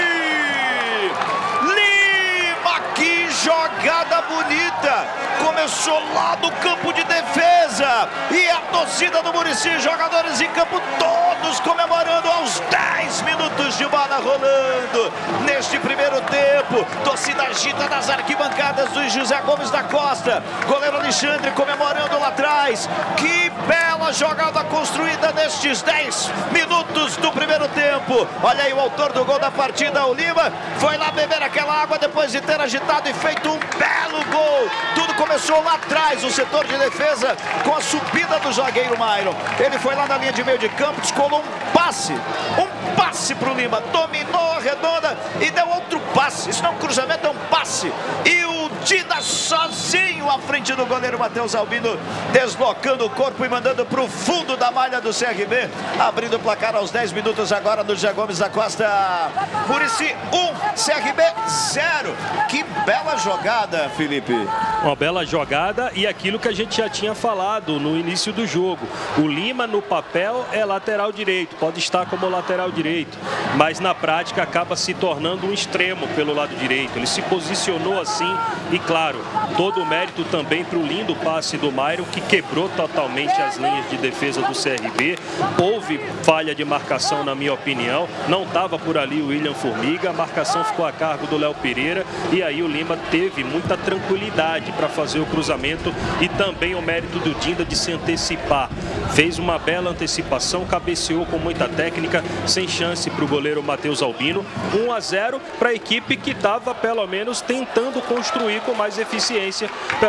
Lima, que jogada bonita! Começou lá do campo de defesa e a torcida do Muricy, jogadores em campo todos comemorando aos 10 minutos de bola rolando neste primeiro tempo. Torcida agita nas arquibancadas do José Gomes da Costa, goleiro Alexandre comemorando lá atrás. Que bela jogada construída nestes 10 minutos do primeiro tempo. Olha aí o autor do gol da partida, o Lima, foi lá beber aquela água depois de ter agitado e feito um belo gol. Tudo começou lá atrás, o setor de defesa, com a subida do zagueiro Myron. Ele foi lá na linha de meio de campo, descolou um passe para o Lima, dominou a redonda e deu outro passe. Isso não é um cruzamento, é um passe. E o Dida sozinho à frente do goleiro Matheus Albino, deslocando o corpo e mandando para o fundo da malha do CRB, abrindo o placar aos 10 minutos agora do José Gomes da Costa. Muricy 1, CRB 0. Que bela jogada, Felipe. Uma bela jogada e aquilo que a gente já tinha falado no início do jogo. O Lima no papel é lateral direito, pode estar como lateral direito, mas na prática acaba se tornando um extremo pelo lado direito. Ele se posicionou assim e, claro, todo o mérito também para o lindo passe do Myron, que quebrou totalmente as linhas de defesa do CRB. Houve falha de marcação, na minha opinião. Não estava por ali o William Formiga, a marcação ficou a cargo do Léo Pereira e aí o Lima teve muita tranquilidade para fazer o cruzamento e também o mérito do Dinda de se antecipar. Fez uma bela antecipação, cabeceou com muita técnica, sem chance para o goleiro Matheus Albino. 1-0 para a equipe que estava pelo menos tentando construir com mais eficiência, pelo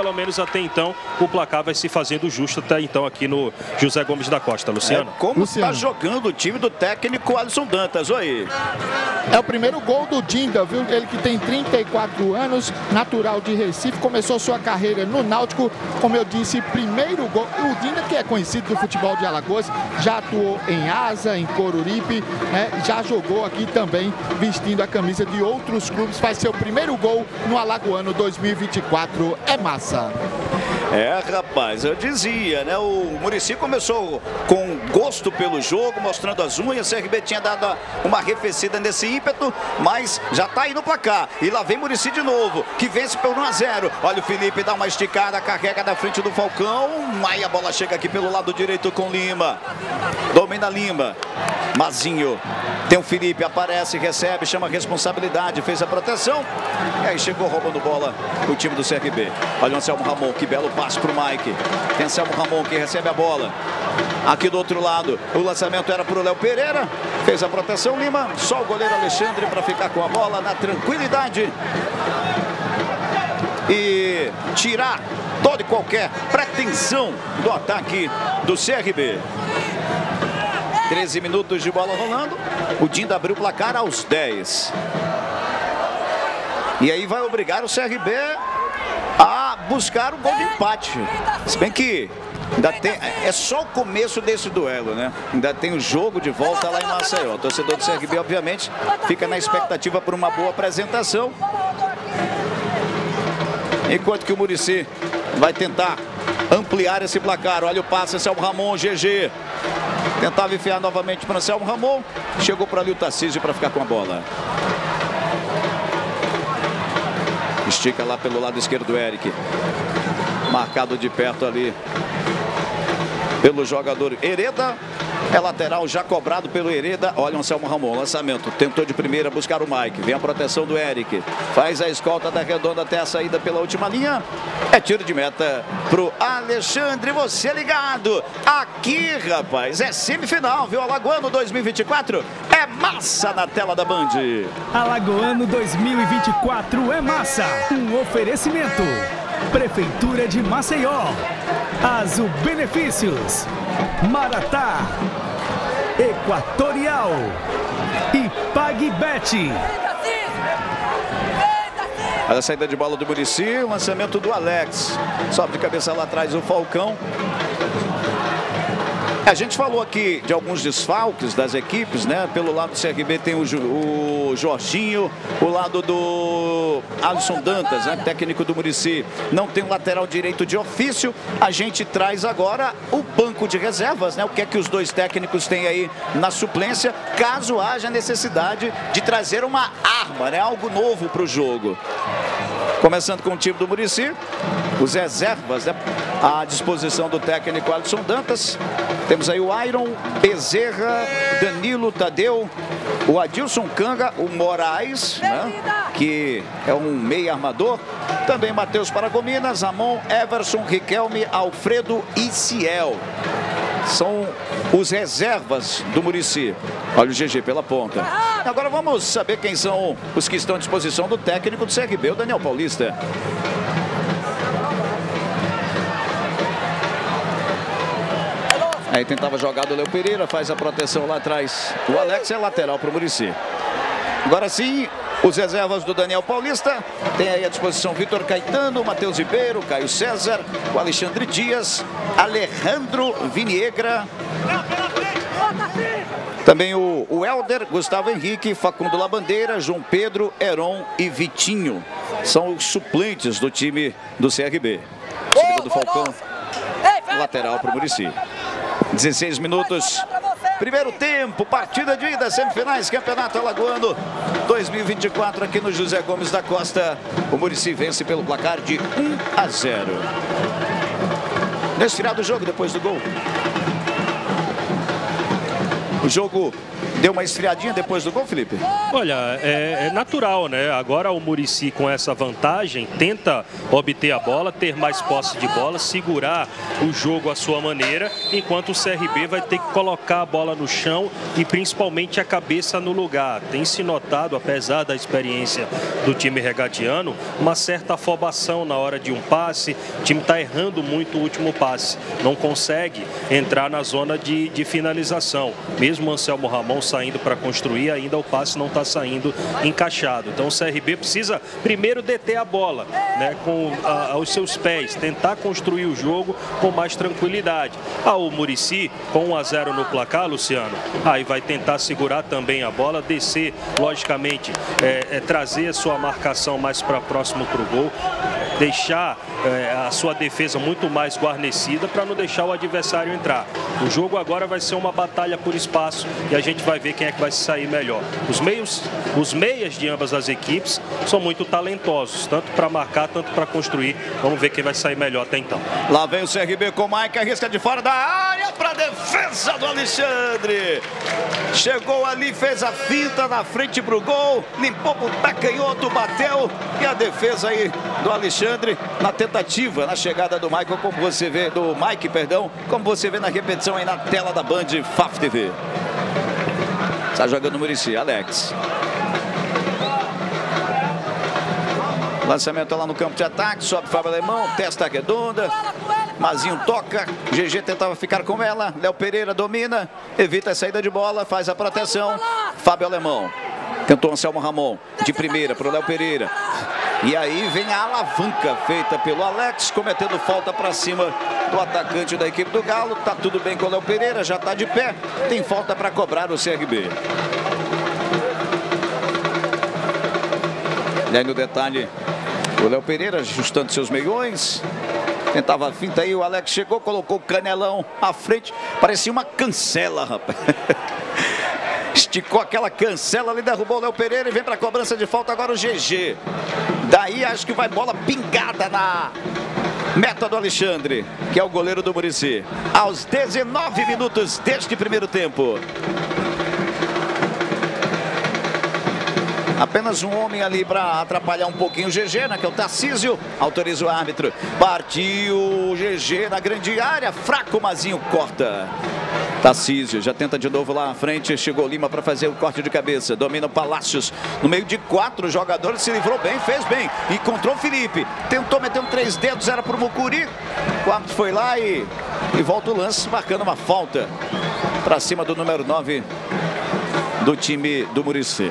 pelo menos até então o placar vai se fazendo justo até então aqui no José Gomes da Costa. Luciano? Como está jogando o time do técnico Alisson Dantas, oi. É o primeiro gol do Dinda, viu? Ele que tem 34 anos, natural de Recife, começou sua carreira no Náutico, como eu disse, primeiro gol. O Dinda, que é conhecido do futebol de Alagoas, já atuou em Asa, em Coruripe, né? Já jogou aqui também vestindo a camisa de outros clubes, faz seu primeiro gol no Alagoano 2024, é massa. É, rapaz, eu dizia, né? O Muricy começou com gosto pelo jogo, mostrando as unhas. O CRB tinha dado uma arrefecida nesse ímpeto, mas já tá aí no placar. E lá vem Muricy de novo, que vence por 1-0. Olha o Felipe, dá uma esticada, carrega na frente do Falcão. Aí a bola chega aqui pelo lado direito com Lima. Domina Lima. Mazinho. Tem o Felipe, aparece, recebe, chama a responsabilidade, fez a proteção. E aí chegou roubando bola o time do CRB. Olha o Anselmo Ramon, que belo passe para o Mike. Tem Anselmo Ramon que recebe a bola. Aqui do outro lado, o lançamento era para o Léo Pereira. Fez a proteção, Lima. Só o goleiro Alexandre para ficar com a bola na tranquilidade. E tirar toda e qualquer pretensão do ataque do CRB. 13 minutos de bola rolando. O Dinda abriu o placar aos 10. E aí vai obrigar o CRB a buscar o gol de empate. Se bem que ainda tem, é só o começo desse duelo, né? Ainda tem o jogo de volta lá em Maceió. O torcedor do CRB, obviamente, fica na expectativa por uma boa apresentação. Enquanto que o Muricy vai tentar ampliar esse placar. Olha o passe, Anselmo Ramon, GG. Tentava enfiar novamente para Anselmo Ramon. Chegou para ali o Tarcísio para ficar com a bola. Estica lá pelo lado esquerdo o Eric. Marcado de perto ali pelo jogador Hereda. É lateral já cobrado pelo Hereda. Olha o Anselmo Ramon, lançamento. Tentou de primeira buscar o Mike. Vem a proteção do Eric. Faz a escolta da redonda até a saída pela última linha. É tiro de meta pro Alexandre. Você ligado aqui, rapaz. É semifinal, viu? Alagoano 2024 é massa na tela da Band. Alagoano 2024 é massa. Um oferecimento. Prefeitura de Maceió. Azul Benefícios. Maratá. Equatorial. E PagBet. Olha a saída de bola do Muricy, o lançamento do Alex. Sobe de cabeça lá atrás o Falcão. A gente falou aqui de alguns desfalques das equipes, né? Pelo lado do CRB tem o Jorginho, o lado do Alisson Dantas, né? Técnico do Muricy. Não tem um lateral direito de ofício. A gente traz agora o banco de reservas, né? O que é que os dois técnicos têm aí na suplência, caso haja necessidade de trazer uma arma, né? Algo novo para o jogo. Começando com o time do Muricy, os reservas, né, à disposição do técnico Alisson Dantas. Temos aí o Iron, Bezerra, Danilo, Tadeu, o Adilson Canga, o Moraes, né, que é um meia armador. Também Matheus Paragominas, Ramon, Everson, Riquelme, Alfredo e Ciel. São os reservas do Muricy. Olha o GG pela ponta. Agora vamos saber quem são os que estão à disposição do técnico do CRB, o Daniel Paulista. Aí tentava jogar do Léo Pereira, faz a proteção lá atrás. O Alex é lateral para o Muricy. Agora sim, os reservas do Daniel Paulista. Tem aí à disposição Vitor Caetano, Matheus Ribeiro, Caio César, o Alexandre Dias, Alejandro Viniegra. Também o Helder, Gustavo Henrique, Facundo Labandeira, João Pedro, Heron e Vitinho. São os suplentes do time do CRB. Segundo do Falcão, lateral para o Muricy. 16 minutos. Primeiro tempo, partida de ida, semifinais, Campeonato Alagoano 2024 aqui no José Gomes da Costa. O Muricy vence pelo placar de 1-0. Nesse final do jogo, depois do gol. O jogo deu uma esfriadinha depois do gol, Felipe? Olha, é natural, né? Agora o Muricy, com essa vantagem, tenta obter a bola, ter mais posse de bola, segurar o jogo à sua maneira, enquanto o CRB vai ter que colocar a bola no chão e principalmente a cabeça no lugar. Tem se notado, apesar da experiência do time regatiano, uma certa afobação na hora de um passe. O time está errando muito o último passe, não consegue entrar na zona de finalização. Mesmo o Anselmo Ramon saindo para construir, ainda o passe não está saindo encaixado. Então o CRB precisa primeiro deter a bola, né, com aos seus pés, tentar construir o jogo com mais tranquilidade. O Muricy, com 1-0 no placar, Luciano, aí vai tentar segurar também a bola, descer, logicamente, trazer a sua marcação mais para próximo para o gol, deixar a sua defesa muito mais guarnecida para não deixar o adversário entrar. O jogo agora vai ser uma batalha por espaço e a gente vai ver quem é que vai se sair melhor. Os meias de ambas as equipes são muito talentosos, tanto para marcar, tanto para construir. Vamos ver quem vai sair melhor até então. Lá vem o CRB com o Mike, arrisca de fora da área para a defesa do Alexandre. Chegou ali, fez a finta na frente para o gol, limpou pro pé canhoto, bateu, e a defesa aí do Alexandre na tentativa, na chegada do Michael, como você vê, do Mike, perdão, como você vê na repetição aí na tela da Band FAF TV. Está jogando o Muricy, Alex. Lançamento lá no campo de ataque, sobe Fábio Alemão, testa redonda. Mazinho toca, GG tentava ficar com ela, Léo Pereira domina, evita a saída de bola, faz a proteção. Fábio Alemão, tentou Anselmo Ramon, de primeira para o Léo Pereira. E aí vem a alavanca feita pelo Alex, cometendo falta para cima do atacante da equipe do Galo. Tá tudo bem com o Léo Pereira, já está de pé, tem falta para cobrar o CRB. E aí no detalhe, o Léo Pereira ajustando seus meiões. Tentava a finta aí, o Alex chegou, colocou o canelão à frente. Parecia uma cancela, rapaz. Esticou aquela cancela ali, derrubou o Léo Pereira e vem para a cobrança de falta agora o GG. Daí acho que vai bola pingada na meta do Alexandre, que é o goleiro do Muricy. Aos 19 minutos deste primeiro tempo. Apenas um homem ali para atrapalhar um pouquinho o GG, né, que é o Tarcísio. Autoriza o árbitro. Partiu o GG na grande área. Fraco, Mazinho corta. Tarcísio já tenta de novo lá à frente. Chegou Lima para fazer o corte de cabeça. Domina o Palácios. No meio de 4 jogadores. Se livrou bem, fez bem. Encontrou o Felipe. Tentou metendo 3 dedos. Era para o Mucuri. O árbitro foi lá e volta o lance, marcando uma falta para cima do número 9 do time do Muricy.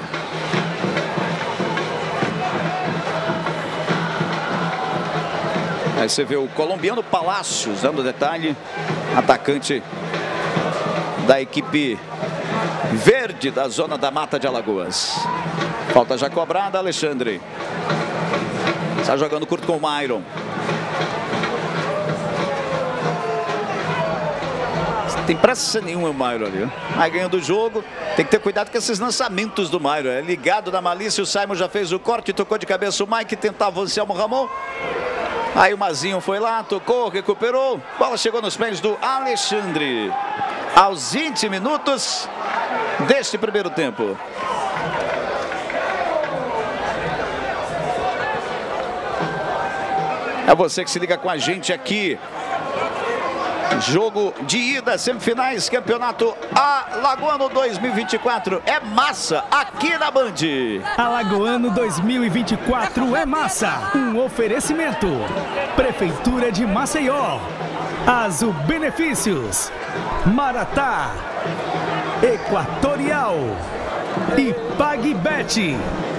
Aí você vê o colombiano Palácios, dando detalhe, atacante da equipe verde da zona da Mata de Alagoas. Falta já cobrada, Alexandre. Está jogando curto com o Myron. Tem pressa nenhuma o Myron ali. Vai ganhando o jogo. Tem que ter cuidado com esses lançamentos do Myron. É ligado na malícia, o Simon já fez o corte, tocou de cabeça o Mike, tentava o Anselmo Ramon. Aí o Mazinho foi lá, tocou, recuperou. Bola chegou nos pés do Alexandre. Aos 20 minutos deste primeiro tempo. É você que se liga com a gente aqui. Jogo de ida, semifinais, campeonato Alagoano 2024. É massa aqui na Band. Alagoano 2024 é massa. Um oferecimento. Prefeitura de Maceió. Azul Benefícios. Maratá. Equatorial. E PagBet.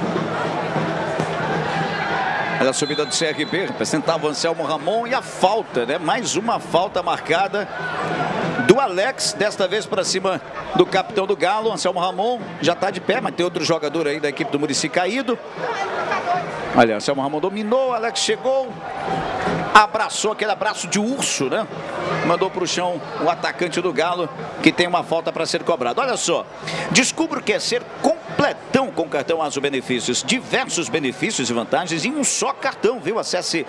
Olha a subida do CRB, representava o Anselmo Ramon e a falta, né? Mais uma falta marcada do Alex, desta vez para cima do capitão do Galo. Anselmo Ramon já está de pé, mas tem outro jogador aí da equipe do Muricy caído. Olha, Anselmo Ramon dominou, Alex chegou, abraçou aquele abraço de urso, né? Mandou para o chão o atacante do Galo, que tem uma falta para ser cobrada. Olha só, descubra o que é ser completão com cartão Azul Benefícios. Diversos benefícios e vantagens em um só cartão, viu? Acesse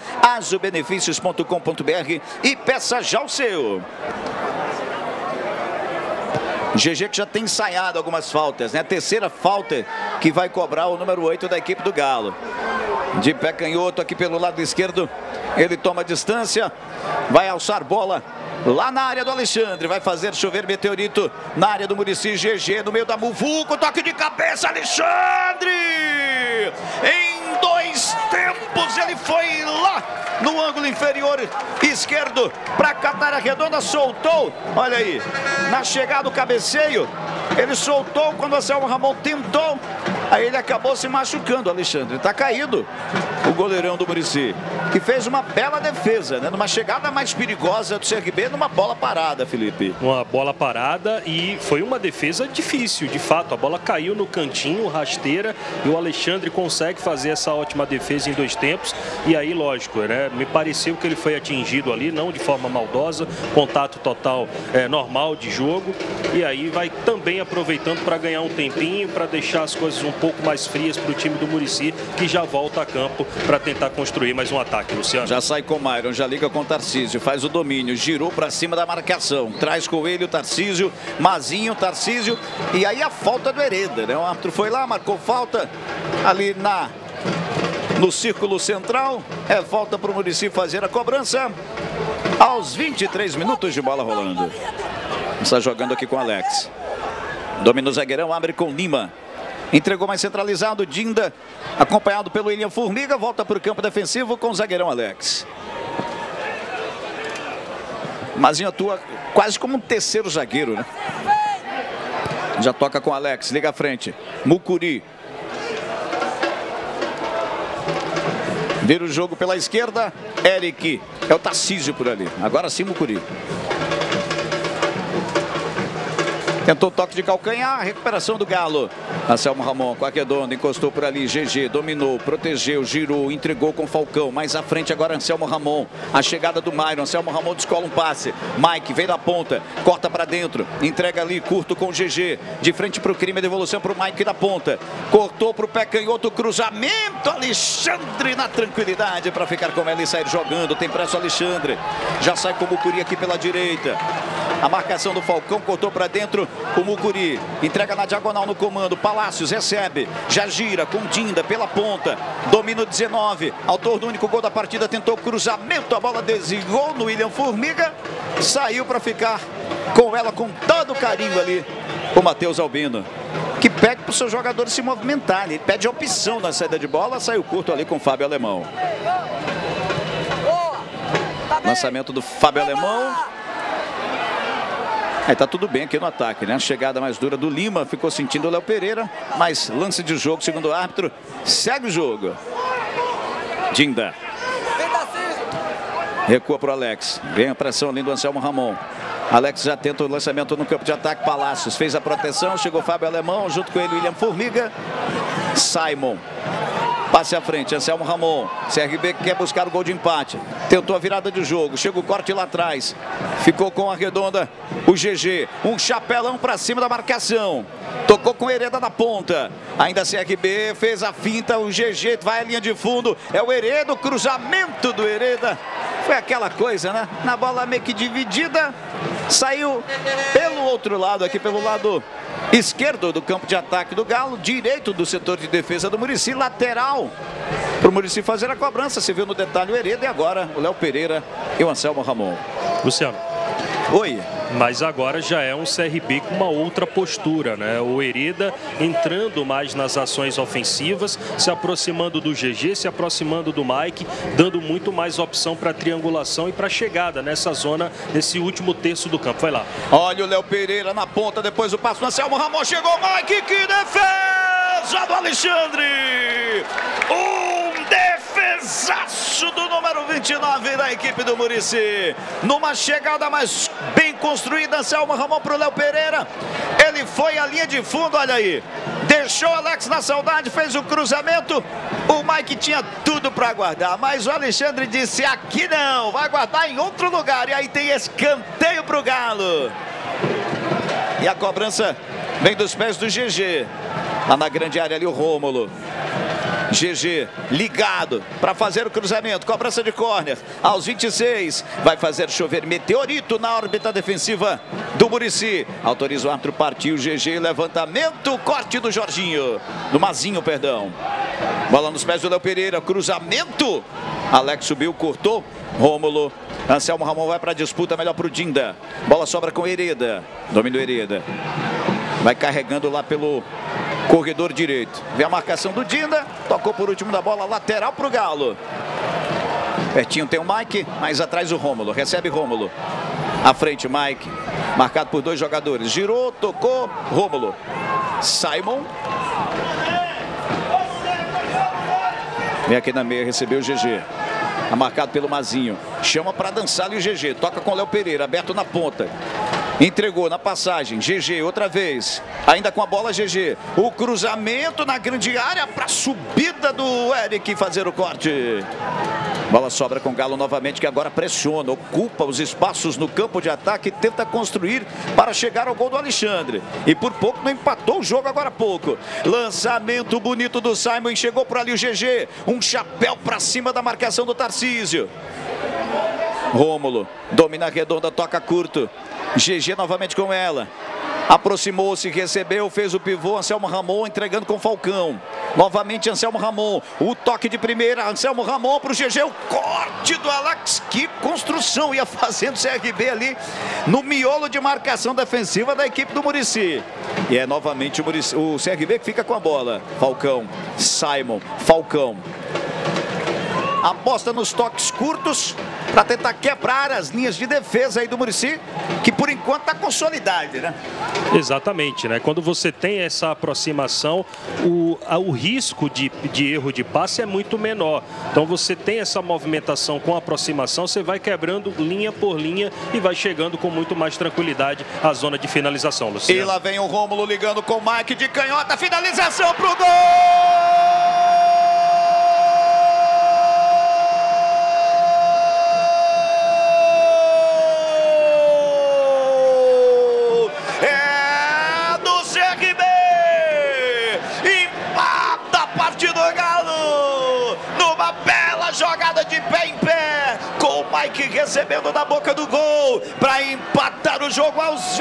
azulbenefícios.com.br e peça já o seu. GG que já tem ensaiado algumas faltas, né? A terceira falta que vai cobrar o número 8 da equipe do Galo. De pé canhoto aqui pelo lado esquerdo. Ele toma distância. Vai alçar bola lá na área do Alexandre. Vai fazer chover meteorito na área do Muricy. GG no meio da muvuca. Toque de cabeça, Alexandre! Em 2 tempos ele foi lá no ângulo inferior esquerdo para catar a redonda. Soltou. Olha aí. Na chegada do cabeceio. Ele soltou quando o Anselmo Ramon tentou. Aí ele acabou se machucando, Alexandre. Está caído o goleirão do Muricy, que fez uma bela defesa, né? Numa chegada mais perigosa do CRB, numa bola parada, Felipe. Uma bola parada e foi uma defesa difícil, de fato. A bola caiu no cantinho, rasteira, e o Alexandre consegue fazer essa ótima defesa em 2 tempos. E aí, lógico, né? Me pareceu que ele foi atingido ali, não de forma maldosa, contato total normal de jogo. E aí vai também aproveitando para ganhar um tempinho, para deixar as coisas um pouco mais frias para o time do Muricy, que já volta a campo para tentar construir mais um ataque, Luciano. Já sai com o Myron, já liga com o Tarcísio, faz o domínio, girou para cima da marcação, traz com ele o Tarcísio, Mazinho, Tarcísio, e aí a falta do Hereda, né? O árbitro foi lá, marcou falta ali no círculo central. É falta para o Muricy fazer a cobrança aos 23 minutos de bola rolando. Está jogando aqui com o Alex. Domina o zagueirão, abre com Lima. Entregou mais centralizado, Dinda, acompanhado pelo William Formiga, volta para o campo defensivo com o zagueirão Alex. Mazinho atua quase como um terceiro zagueiro, né? Já toca com o Alex, liga à frente. Mucuri. Vira o jogo pela esquerda, Eric. É o Tarcísio por ali. Agora sim, Mucuri. Tentou toque de calcanhar, recuperação do Galo. Anselmo Ramon com a redonda, encostou por ali, GG, dominou, protegeu, girou, entregou com Falcão. Mais à frente agora Anselmo Ramon. A chegada do Myron, Anselmo Ramon descola um passe. Mike vem da ponta, corta para dentro, entrega ali, curto com o GG. De frente para o crime, devolução para o Mike da ponta. Cortou para o pé canhoto, cruzamento, Alexandre na tranquilidade para ficar com ela e sair jogando. Tem pressa o Alexandre, já sai com o Mucuri aqui pela direita. A marcação do Falcão, cortou para dentro o Mucuri, entrega na diagonal no comando, Palácios recebe, já gira com Dinda pela ponta, domina o 19, autor do único gol da partida, tentou cruzamento, a bola desviou no William Formiga, saiu para ficar com ela com todo carinho ali, o Matheus Albino, que pede para os seus jogadores se movimentarem, ele pede opção na saída de bola, saiu curto ali com o Fábio Alemão. Lançamento do Fábio Alemão. Aí tá tudo bem aqui no ataque, né? A chegada mais dura do Lima, ficou sentindo o Léo Pereira, mas lance de jogo, segundo o árbitro, segue o jogo. Dinda. Recua pro Alex, vem a pressão ali do Anselmo Ramon. Alex já tenta o lançamento no campo de ataque, Palácios fez a proteção, chegou Fábio Alemão, junto com ele William Formiga. Simon. Passe à frente, Anselmo Ramon. CRB quer buscar o gol de empate. Tentou a virada de jogo. Chega o corte lá atrás. Ficou com a redonda o GG. Um chapelão para cima da marcação. Tocou com o Hereda na ponta. Ainda a CRB fez a finta. O GG vai à linha de fundo. É o Hereda, o cruzamento do Hereda. Foi aquela coisa, né? Na bola meio que dividida. Saiu pelo outro lado, aqui pelo lado esquerdo do campo de ataque do Galo, direito do setor de defesa do Muricy, lateral para o Muricy fazer a cobrança. Você viu no detalhe o Hereda e agora o Léo Pereira e o Anselmo Ramon. Luciano. Oi. Mas agora já é um CRB com uma outra postura, né? O Hereda entrando mais nas ações ofensivas, se aproximando do GG, se aproximando do Mike, dando muito mais opção para triangulação e para chegada nessa zona, nesse último terço do campo. Vai lá. Olha o Léo Pereira na ponta, depois o passo do Anselmo Ramon, chegou o Mike, que defesa do Alexandre! Defesaço do número 29 da equipe do Muricy. Numa chegada mais bem construída, Anselmo Ramon para o Léo Pereira. Ele foi à linha de fundo, olha aí. Deixou Alex na saudade, fez o cruzamento. O Mike tinha tudo para guardar, mas o Alexandre disse, aqui não, vai guardar em outro lugar. E aí tem escanteio para o Galo. E a cobrança vem dos pés do GG. Lá na grande área ali o Rômulo. GG ligado para fazer o cruzamento, cobrança de córner aos 26, vai fazer chover meteorito na órbita defensiva do Muricy. Autoriza o árbitro, partiu GG, levantamento, corte do Jorginho, do Mazinho, perdão. Bola nos pés do Léo Pereira, cruzamento, Alex subiu, cortou, Rômulo, Anselmo Ramon vai para a disputa, melhor para o Dinda. Bola sobra com Hereda, domínio Hereda, vai carregando lá pelo corredor direito. Vem a marcação do Dinda, tocou por último da bola, lateral para o Galo. Pertinho tem o Mike, mais atrás o Rômulo, recebe Rômulo. À frente Mike, marcado por dois jogadores, girou, tocou, Rômulo. Simon. Vem aqui na meia, recebeu o GG. Marcado pelo Mazinho. Chama para dançar ali o GG. Toca com o Léo Pereira, aberto na ponta. Entregou na passagem. GG outra vez. Ainda com a bola GG. O cruzamento na grande área para a subida do Eric fazer o corte. Bola sobra com o Galo novamente, que agora pressiona, ocupa os espaços no campo de ataque, tenta construir para chegar ao gol do Alexandre. E por pouco não empatou o jogo agora há pouco. Lançamento bonito do Simon, chegou por ali o GG. Um chapéu para cima da marcação do Tarcísio. Rômulo, domina a redonda, toca curto. GG novamente com ela. Aproximou-se, recebeu, fez o pivô, Anselmo Ramon entregando com Falcão. Novamente Anselmo Ramon, o toque de primeira, Anselmo Ramon para o GG, o corte do Alex, que construção, ia fazendo o CRB ali no miolo de marcação defensiva da equipe do Muricy. E é novamente o CRB que fica com a bola. Falcão, Simon, Falcão. Aposta nos toques curtos para tentar quebrar as linhas de defesa aí do Muricy, que por enquanto está consolidada, né? Exatamente, né? Quando você tem essa aproximação, o risco de erro de passe é muito menor. Então você tem essa movimentação com aproximação, você vai quebrando linha por linha e vai chegando com muito mais tranquilidade à zona de finalização, Luciano. E lá vem o Rômulo ligando com o Mike de canhota, finalização pro gol! Jogada de pé em pé, com o Mike recebendo da boca do gol para empatar o jogo aos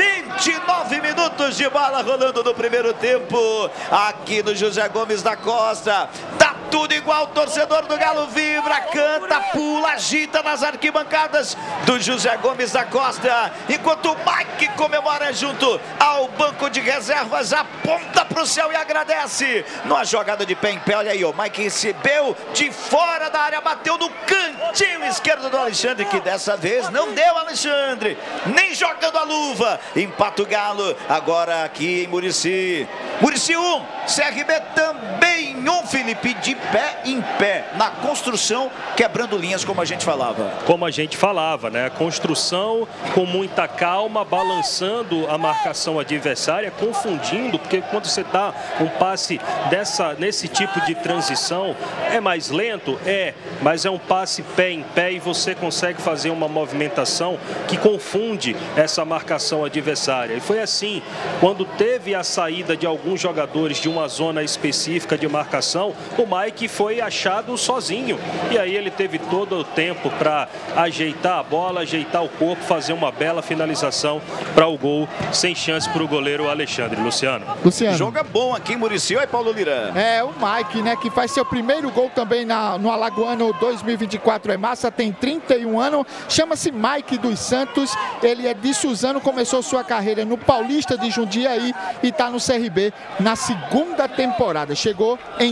29 minutos de bola rolando no primeiro tempo, aqui no José Gomes da Costa. Tá tudo igual, o torcedor do Galo vibra, canta, pula, agita nas arquibancadas do José Gomes da Costa, enquanto o Mike comemora junto ao banco de reservas, aponta para o céu e agradece. Numa jogada de pé em pé, olha aí, o Mike recebeu de fora da área, bateu no cantinho esquerdo do Alexandre, que dessa vez não deu Alexandre, nem jogando a luva. Empata o Galo, agora aqui em Muricy. Muricy 1, CRB também 1, Felipe, de pé em pé, na construção, quebrando linhas, como a gente falava. Como a gente falava, né? A construção com muita calma, balançando a marcação adversária, confundindo, porque quando você dá um passe nesse tipo de transição, é mais lento? É, mas é um passe pé em pé e você consegue fazer uma movimentação que confunde essa marcação adversária. E foi assim, quando teve a saída de alguns jogadores de uma zona específica de marcação, o Mike foi achado sozinho. E aí ele teve todo o tempo para ajeitar a bola, ajeitar o corpo, fazer uma bela finalização para o gol, sem chance para o goleiro Alexandre. Luciano. Joga bom aqui em Muricy, oi Paulo Lira. É, o Mike, né, que faz seu primeiro gol também no Alagoano 2024 é massa, tem 31 anos, chama-se Mike dos Santos, ele é de Suzano, começou sua carreira no Paulista de Jundiaí e está no CRB na segunda temporada, chegou em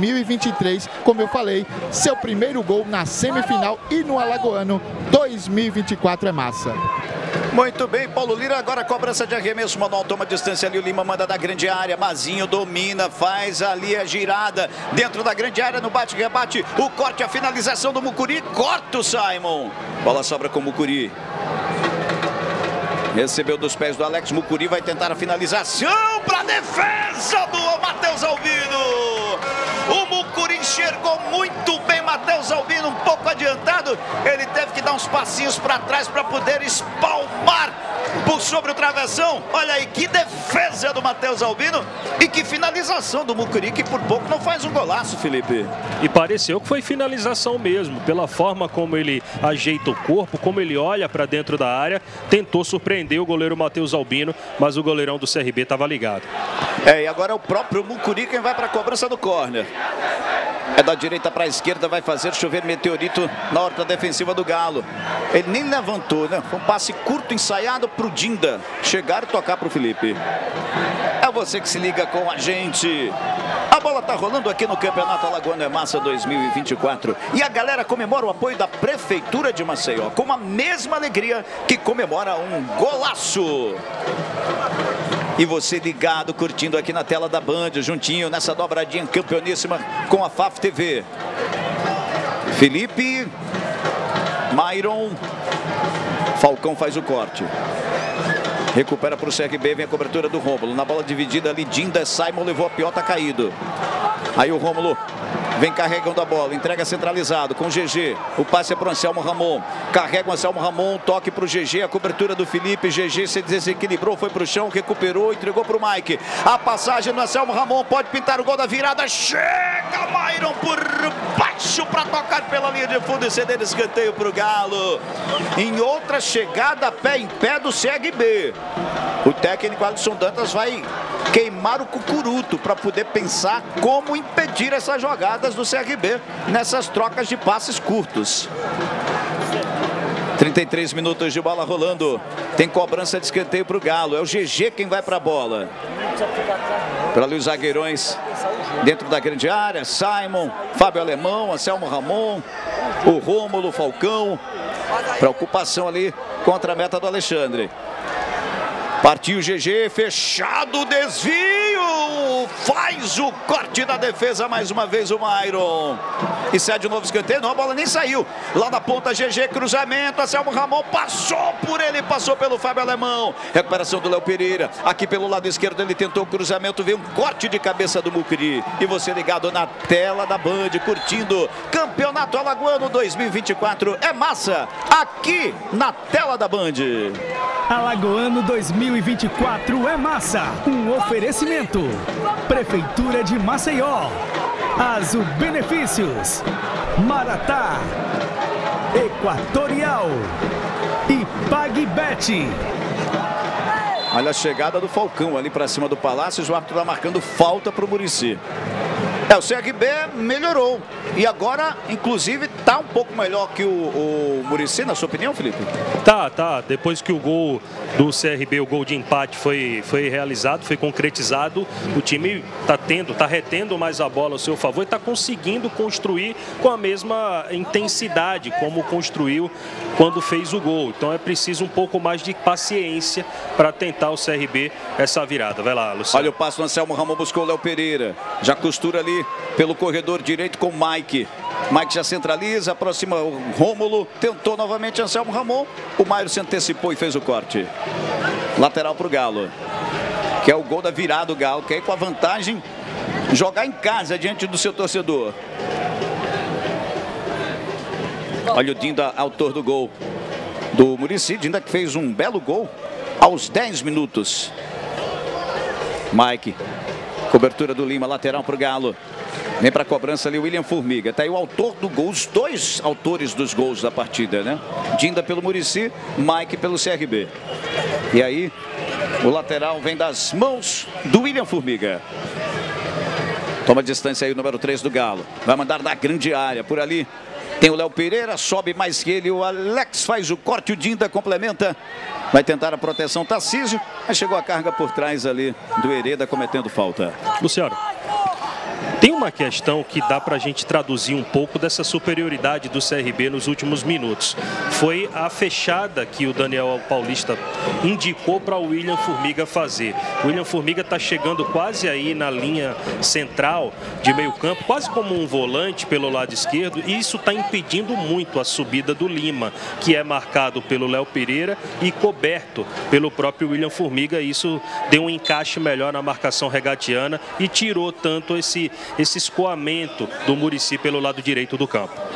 2023, como eu falei, seu primeiro gol na semifinal e no Alagoano 2024 é massa. Muito bem, Paulo Lira, agora cobrança de arremesso, manual toma distância ali, o Lima manda da grande área, Mazinho domina, faz ali a girada dentro da grande área, no bate-rebate, o corte, a finalização do Mucuri, corta o Simon, bola sobra com o Mucuri. Recebeu dos pés do Alex, Mucuri vai tentar a finalização para a defesa do Matheus Albino. O Mucuri enxergou muito bem Matheus Albino, um pouco adiantado. Ele teve que dar uns passinhos para trás para poder espalmar por sobre o travessão. Olha aí, que defesa do Matheus Albino e que finalização do Mucuri, que por pouco não faz um golaço, Felipe. E pareceu que foi finalização mesmo, pela forma como ele ajeita o corpo, como ele olha para dentro da área, tentou surpreender o goleiro Matheus Albino, mas o goleirão do CRB estava ligado. E agora é o próprio Mucuri quem vai para a cobrança do córner. É da direita para a esquerda, vai fazer chover meteorito na horta defensiva do Galo. Ele nem levantou, né? Foi um passe curto, ensaiado para o Dinda chegar e tocar para o Felipe. É você que se liga com a gente. A bola tá rolando aqui no Campeonato Alagoano é Massa 2024. E a galera comemora o apoio da Prefeitura de Maceió, com a mesma alegria que comemora um golaço. E você ligado, curtindo aqui na tela da Band, juntinho nessa dobradinha campeoníssima com a FAF TV. Felipe, Myron, Falcão faz o corte. Recupera para o CRB, vem a cobertura do Rômulo. Na bola dividida ali, Dinda, Simon levou a piota caído. Aí o Rômulo vem carregando a bola, entrega centralizado com o GG. O passe é para o Anselmo Ramon. Carrega o Anselmo Ramon, toque para o GG, a cobertura do Felipe. GG se desequilibrou, foi para o chão, recuperou, entregou para o Mike. A passagem do Anselmo Ramon pode pintar o gol da virada. Chega Myron por baixo para tocar pela linha de fundo e ceder escanteio para o Galo. Em outra chegada, pé em pé do CRB. O técnico Alisson Dantas vai queimar o cucuruto para poder pensar como impedir essas jogadas do CRB nessas trocas de passes curtos. 33 minutos de bola rolando. Tem cobrança de escanteio para o Galo. É o GG quem vai para a bola. Para ali os zagueirões dentro da grande área. Simon, Fábio Alemão, Anselmo Ramon, o Rômulo, Falcão. Preocupação ali contra a meta do Alexandre. Partiu o GG, fechado o desvio, faz o corte da defesa mais uma vez o Myron. E cede o novo escanteio, não, a bola nem saiu. Lá na ponta GG, cruzamento, Anselmo Ramon passou por ele, passou pelo Fábio Alemão. Recuperação do Léo Pereira, aqui pelo lado esquerdo ele tentou o cruzamento, veio um corte de cabeça do Mucuri. E você ligado na tela da Band, curtindo Campeonato Alagoano 2024, é massa, aqui na tela da Band. Alagoano 2024 é massa. Um oferecimento. Prefeitura de Maceió. Azul Benefícios. Maratá. Equatorial. E PagBet. Olha a chegada do Falcão ali para cima do Palácio. O árbitro está marcando falta para o Muricy. O CRB melhorou. E agora, inclusive, tá um pouco melhor que o Muricy, na sua opinião, Felipe? Tá. Depois que o gol do CRB, o gol de empate foi realizado, foi concretizado, o time tá retendo mais a bola ao seu favor e tá conseguindo construir com a mesma intensidade como construiu quando fez o gol. Então é preciso um pouco mais de paciência para tentar o CRB essa virada. Vai lá, Luciano. Olha o passo do Anselmo Ramon, buscou o Léo Pereira. Já costura ali pelo corredor direito com o Mike. Mike já centraliza, aproxima o Rômulo, tentou novamente Anselmo Ramon. O Mário se antecipou e fez o corte. Lateral para o Galo, que é o gol da virada do Galo, que é com a vantagem jogar em casa diante do seu torcedor. Olha o Dinda, autor do gol do Muricy. Dinda que fez um belo gol aos 10 minutos. Mike, cobertura do Lima, lateral para o Galo. Vem para a cobrança ali o William Formiga. Tá aí o autor do gol, os dois autores dos gols da partida, né? Dinda pelo Muricy, Mike pelo CRB. E aí, o lateral vem das mãos do William Formiga. Toma distância aí o número 3 do Galo. Vai mandar na grande área, por ali. Tem o Léo Pereira, sobe mais que ele. O Alex faz o corte, o Dinda complementa. Vai tentar a proteção Tarcísio. Mas chegou a carga por trás ali do Hereda cometendo falta. Luciano, tem uma questão que dá para a gente traduzir um pouco dessa superioridade do CRB nos últimos minutos. Foi a fechada que o Daniel Paulista indicou para o William Formiga fazer. O William Formiga está chegando quase aí na linha central de meio campo, quase como um volante pelo lado esquerdo, e isso está impedindo muito a subida do Lima, que é marcado pelo Léo Pereira e coberto pelo próprio William Formiga. Isso deu um encaixe melhor na marcação regatiana e tirou tanto esse escoamento do Muricy pelo lado direito do campo.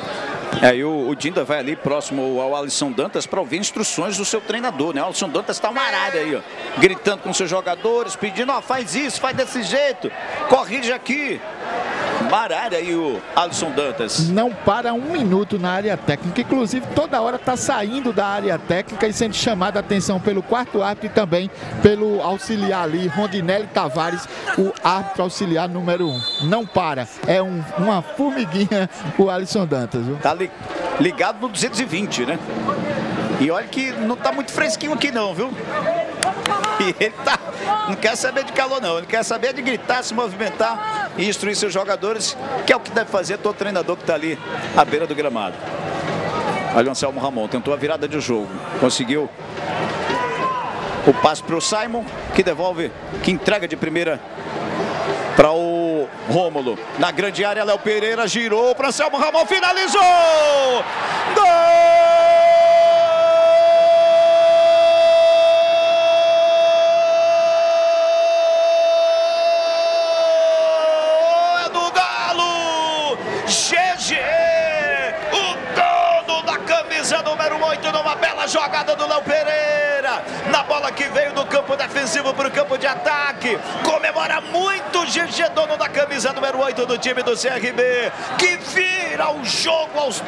Aí o Dinda vai ali próximo ao Alisson Dantas para ouvir instruções do seu treinador, né? O Alisson Dantas está uma área aí, ó, gritando com seus jogadores, pedindo, ó, faz isso, faz desse jeito, corrige aqui. Maralha aí o Alisson Dantas. Não para um minuto na área técnica, inclusive toda hora está saindo da área técnica e sendo chamada a atenção pelo quarto árbitro e também pelo auxiliar ali, Rondinelli Tavares, o árbitro auxiliar número 1. Não para, é uma formiguinha o Alisson Dantas, viu? Tá ligado no 220, né? E olha que não tá muito fresquinho aqui não, viu? E ele não quer saber de calor não, ele quer saber de gritar, se movimentar e instruir seus jogadores, que é o que deve fazer todo treinador que está ali à beira do gramado. Olha o Anselmo Ramon, tentou a virada de jogo, conseguiu o passe para o Simon, que devolve, que entrega de primeira para o Rômulo. Na grande área, Léo Pereira girou para Anselmo Ramon, finalizou! Gol! Jogada do Léo Pereira, na bola que veio do campo defensivo para o campo de ataque, comemora muito o GG, dono da camisa número 8 do time do CRB, que vira o jogo aos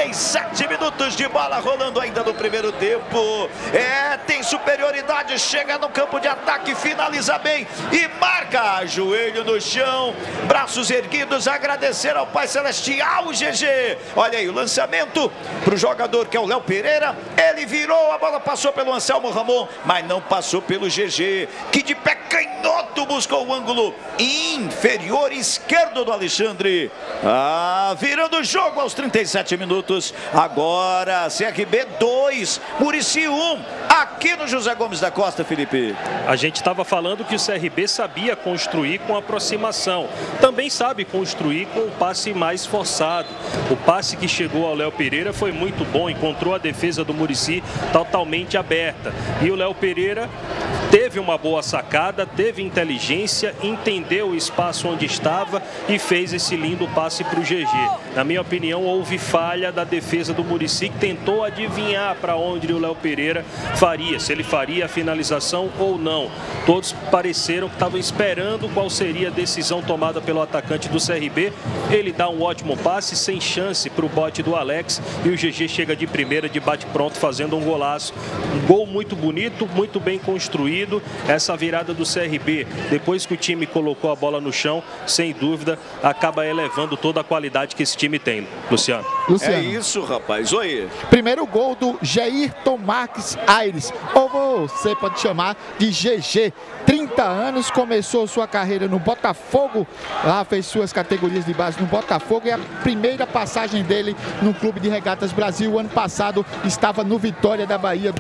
37 minutos de bola rolando ainda no primeiro tempo. Tem superioridade, chega no campo de ataque, finaliza bem e marca, joelho no chão, braços erguidos, agradecer ao Pai Celestial, o GG. Olha aí o lançamento para o jogador que é o Léo Pereira, ele virou, a bola passou pelo Anselmo Ramon, mas não passou pelo GG, que de pé canhoto buscou o ângulo inferior esquerdo do Alexandre. Virando o jogo aos 37 minutos. Agora CRB 2, Muricy 1, aqui no José Gomes da Costa, Felipe. A gente estava falando que o CRB sabia construir com aproximação, também sabe construir com o passe mais forçado. O passe que chegou ao Léo Pereira foi muito bom, encontrou a defesa do Muricy totalmente aberta. E o Léo Pereira teve uma boa sacada, teve inteligência, entendeu o espaço onde estava e fez esse lindo passe para o GG. Na minha opinião, houve falha da defesa do Muricy, que tentou adivinhar para onde o Léo Pereira faria, se ele faria a finalização ou não. Todos pareceram que estavam esperando qual seria a decisão tomada pelo atacante do CRB. Ele dá um ótimo passe, sem chance para o bote do Alex, e o GG chega de primeira, de bate-pronto, fazendo um golaço. Um gol muito bonito, muito bem construído. Essa virada do CRB, depois que o time colocou a bola no chão, sem dúvida, acaba elevando toda a qualidade que esse time tem, Luciano. É isso, rapaz. Oi. Primeiro gol do Jairton Marques Aires, ou você pode chamar de GG. 30 anos, começou sua carreira no Botafogo, lá fez suas categorias de base no Botafogo, e a primeira passagem dele no Clube de Regatas Brasil. O ano passado estava no Vitória da Bahia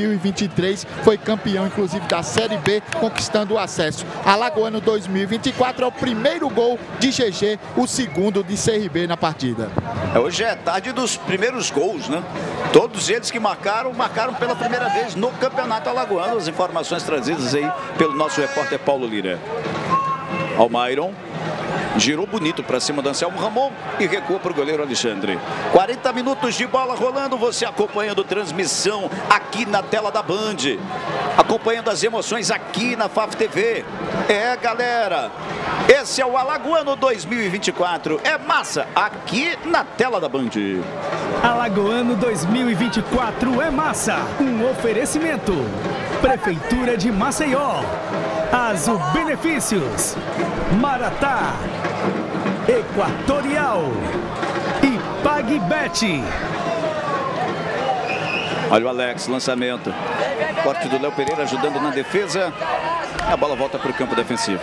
2023, foi campeão inclusive da Série B, conquistando o acesso. Alagoano 2024 é o primeiro gol de GG, o segundo de CRB na partida. Hoje é tarde dos primeiros gols, né? Todos eles que marcaram pela primeira vez no Campeonato Alagoano. As informações trazidas aí pelo nosso repórter Paulo Lira. Almairon girou bonito para cima do Anselmo Ramon e recuou para o goleiro Alexandre. 40 minutos de bola rolando, você acompanhando transmissão aqui na tela da Band, acompanhando as emoções aqui na FAF TV. Galera, esse é o Alagoano 2024, é massa aqui na tela da Band. Alagoano 2024 é massa, um oferecimento. Prefeitura de Maceió, Azul Benefícios, Maratá, Equatorial e PagBet. Olha o Alex, lançamento. Corte do Léo Pereira ajudando na defesa. A bola volta para o campo defensivo.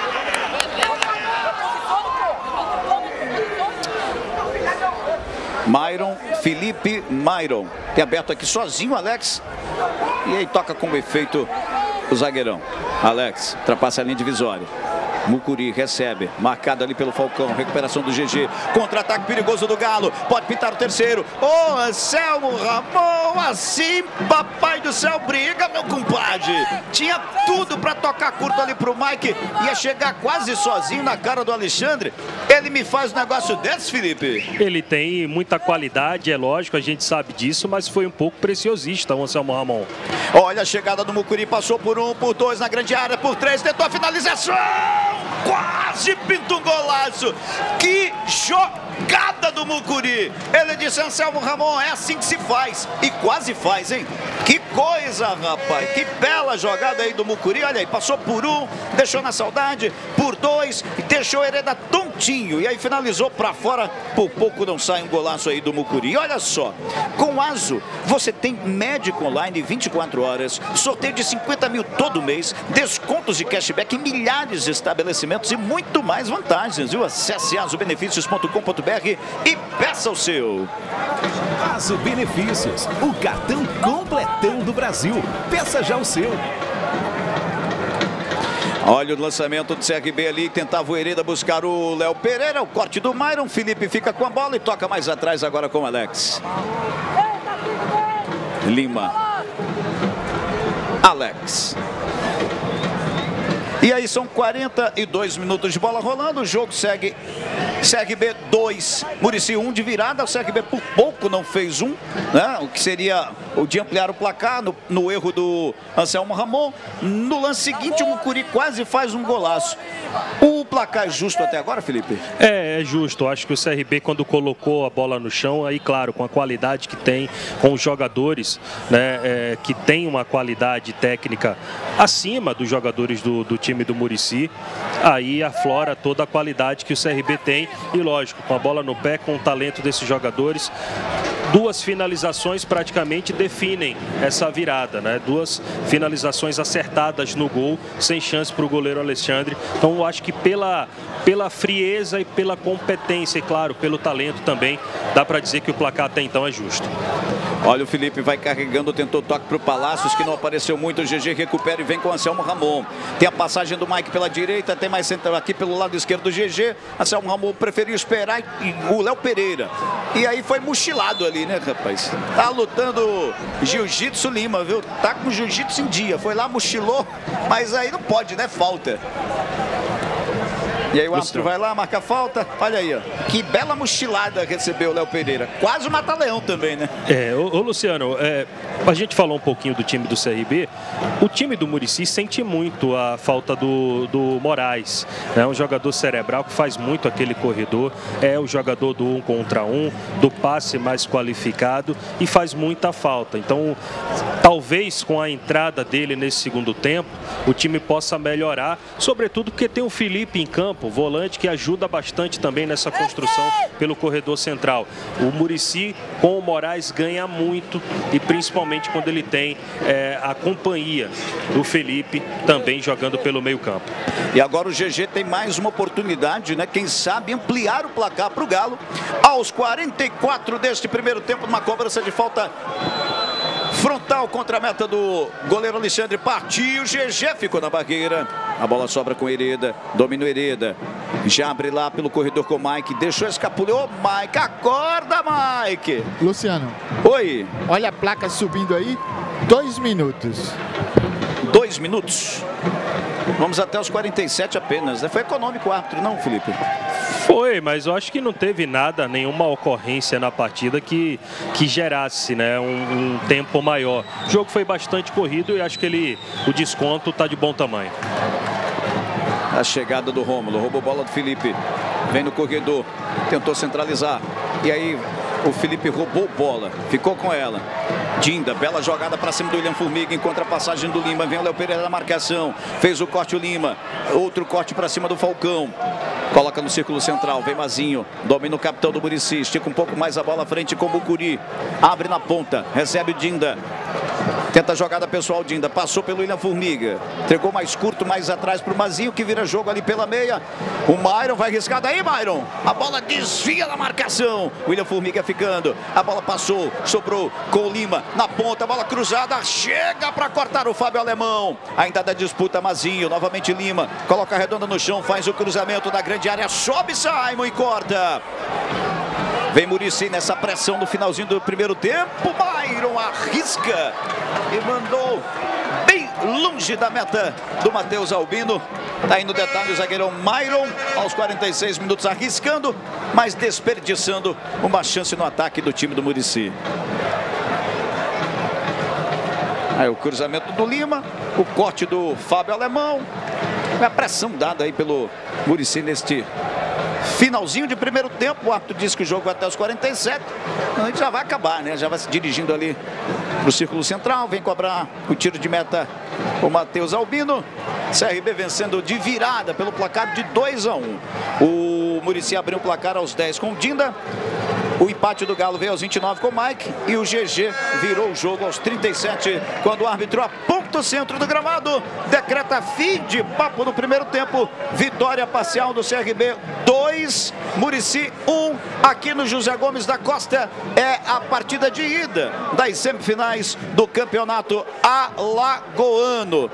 Myron, Felipe Myron. Tem aberto aqui sozinho o Alex. E aí toca com efeito o zagueirão. Alex, ultrapassa a linha divisória. Mucuri recebe, marcado ali pelo Falcão, recuperação do GG, contra-ataque perigoso do Galo, pode pintar o terceiro. Ô, Anselmo Ramon, assim, papai do céu, briga, meu compadre. Tinha tudo para tocar curto ali pro Mike, ia chegar quase sozinho na cara do Alexandre. Ele me faz um negócio desse, Felipe? Ele tem muita qualidade, é lógico, a gente sabe disso, mas foi um pouco preciosista o Anselmo Ramon. Olha a chegada do Mucuri, passou por 1, por 2 na grande área, por 3, tentou a finalização, quase pinta um golaço. Que jogada do Mucuri. Ele disse: Anselmo Ramon, é assim que se faz. E quase faz, hein? Que coisa, rapaz. Que bela jogada aí do Mucuri. Olha aí, passou por 1, deixou na saudade, por 2, deixou o Hereda tontinho. E aí finalizou pra fora. Por pouco não sai um golaço aí do Mucuri. E olha só, com o Azo, você tem médico online 24 horas, sorteio de 50 mil todo mês, descontos de cashback em milhares de estabelecimentos e muito mais vantagens, viu? Acesse azobenefícios.com.br e peça o seu. Azo Benefícios, o cartão completão do Brasil. Peça já o seu. Olha o lançamento do CRB ali, tentava o Hereda buscar o Léo Pereira, o corte do Myron, Felipe fica com a bola e toca mais atrás agora com o Alex. Lima. Alex. E aí são 42 minutos de bola rolando, o jogo segue CRB 2, Muricy 1 de virada. O CRB por pouco não fez um, né? O que seria o de ampliar o placar no erro do Anselmo Ramon. No lance seguinte o Mucuri quase faz um golaço. O placar é justo até agora, Felipe? É justo, acho que o CRB quando colocou a bola no chão, aí claro, com a qualidade que tem, com os jogadores, né, que tem uma qualidade técnica acima dos jogadores do time do Muricy, aí aflora toda a qualidade que o CRB tem e lógico, com a bola no pé, com o talento desses jogadores. Duas finalizações praticamente definem essa virada, né? 2 finalizações acertadas no gol, sem chance para o goleiro Alexandre. Então eu acho que pela frieza e pela competência e claro, pelo talento também, dá para dizer que o placar até então é justo. Olha o Felipe vai carregando, tentou toque para o Palácios, que não apareceu muito, o GG recupera e vem com o Anselmo Ramon. Tem a passagem do Mike pela direita, tem mais central aqui pelo lado esquerdo do GG. Anselmo Ramon preferiu esperar o Léo Pereira. E aí foi mochilado ali, né, rapaz? Tá lutando Jiu-Jitsu Lima, viu? Tá com Jiu-Jitsu em dia. Foi lá, mochilou, mas aí não pode, né? Falta. E aí o árbitro vai lá, marca a falta. Olha aí, ó. Que bela mochilada recebeu o Léo Pereira. Quase o Mata-Leão também, né? Ô Luciano, a gente falou um pouquinho do time do CRB. O time do Muricy sente muito a falta do Moraes. É um jogador cerebral que faz muito aquele corredor. É o jogador do 1 contra 1, do passe mais qualificado e faz muita falta. Então, talvez com a entrada dele nesse segundo tempo, o time possa melhorar. Sobretudo porque tem o Felipe em campo, volante, que ajuda bastante também nessa construção pelo corredor central. O Muricy com o Moraes ganha muito e principalmente quando ele tem a companhia do Felipe também jogando pelo meio campo. E agora o GG tem mais uma oportunidade, né? Quem sabe ampliar o placar para o Galo aos 44 deste primeiro tempo, numa cobrança de falta frontal contra a meta do goleiro Alexandre. Partiu, GG ficou na barreira. A bola sobra com Hereda, domina o Hereda. Já abre lá pelo corredor com o Mike. Deixou escapulir. Ô, Mike, acorda, Mike. Luciano. Oi. Olha a placa subindo aí. 2 minutos. 2 minutos. Vamos até os 47 apenas, né? Foi econômico o árbitro, não, Felipe? Foi, mas eu acho que não teve nada, nenhuma ocorrência na partida que gerasse, né, um tempo maior. O jogo foi bastante corrido e acho que o desconto está de bom tamanho. A chegada do Rômulo, roubou bola do Felipe, vem no corredor, tentou centralizar. E aí o Felipe roubou bola, ficou com ela. Dinda, bela jogada para cima do William Formiga, encontra a passagem do Lima, vem o Léo Pereira na marcação, fez o corte o Lima, outro corte para cima do Falcão. Coloca no círculo central, vem Mazinho, domina o capitão do Muricy, estica um pouco mais a bola à frente com o Mucuri. Abre na ponta, recebe o Dinda. Tenta a jogada pessoal, Dinda. Passou pelo William Formiga. Entregou mais curto, mais atrás para o Mazinho, que vira jogo ali pela meia. O Myron vai arriscar daí, Myron. A bola desvia da marcação. William Formiga ficando. A bola passou, sobrou com o Lima na ponta. A bola cruzada. Chega para cortar o Fábio Alemão. Ainda da disputa, Mazinho. Novamente Lima. Coloca a redonda no chão. Faz o cruzamento na grande área. Sobe Simon e corta. Vem Muricy nessa pressão no finalzinho do primeiro tempo. Myron arrisca e mandou bem longe da meta do Matheus Albino. Tá aí no detalhe o zagueirão Myron, aos 46 minutos arriscando, mas desperdiçando uma chance no ataque do time do Muricy. Aí o cruzamento do Lima, o corte do Fábio Alemão. A pressão dada aí pelo Muricy neste finalzinho de primeiro tempo. O árbitro diz que o jogo vai até os 47. A gente já vai acabar, né? Já vai se dirigindo ali para o círculo central. Vem cobrar o tiro de meta o Matheus Albino. CRB vencendo de virada pelo placar de 2-1. O Muricy abriu o placar aos 10 com o Dinda. O empate do Galo veio aos 29 com o Mike. E o GG virou o jogo aos 37, quando o árbitro aponta o centro do gramado. Decreta fim de papo no primeiro tempo. Vitória parcial do CRB 2, Muricy 1. Aqui no José Gomes da Costa é a partida de ida das semifinais do campeonato alagoano.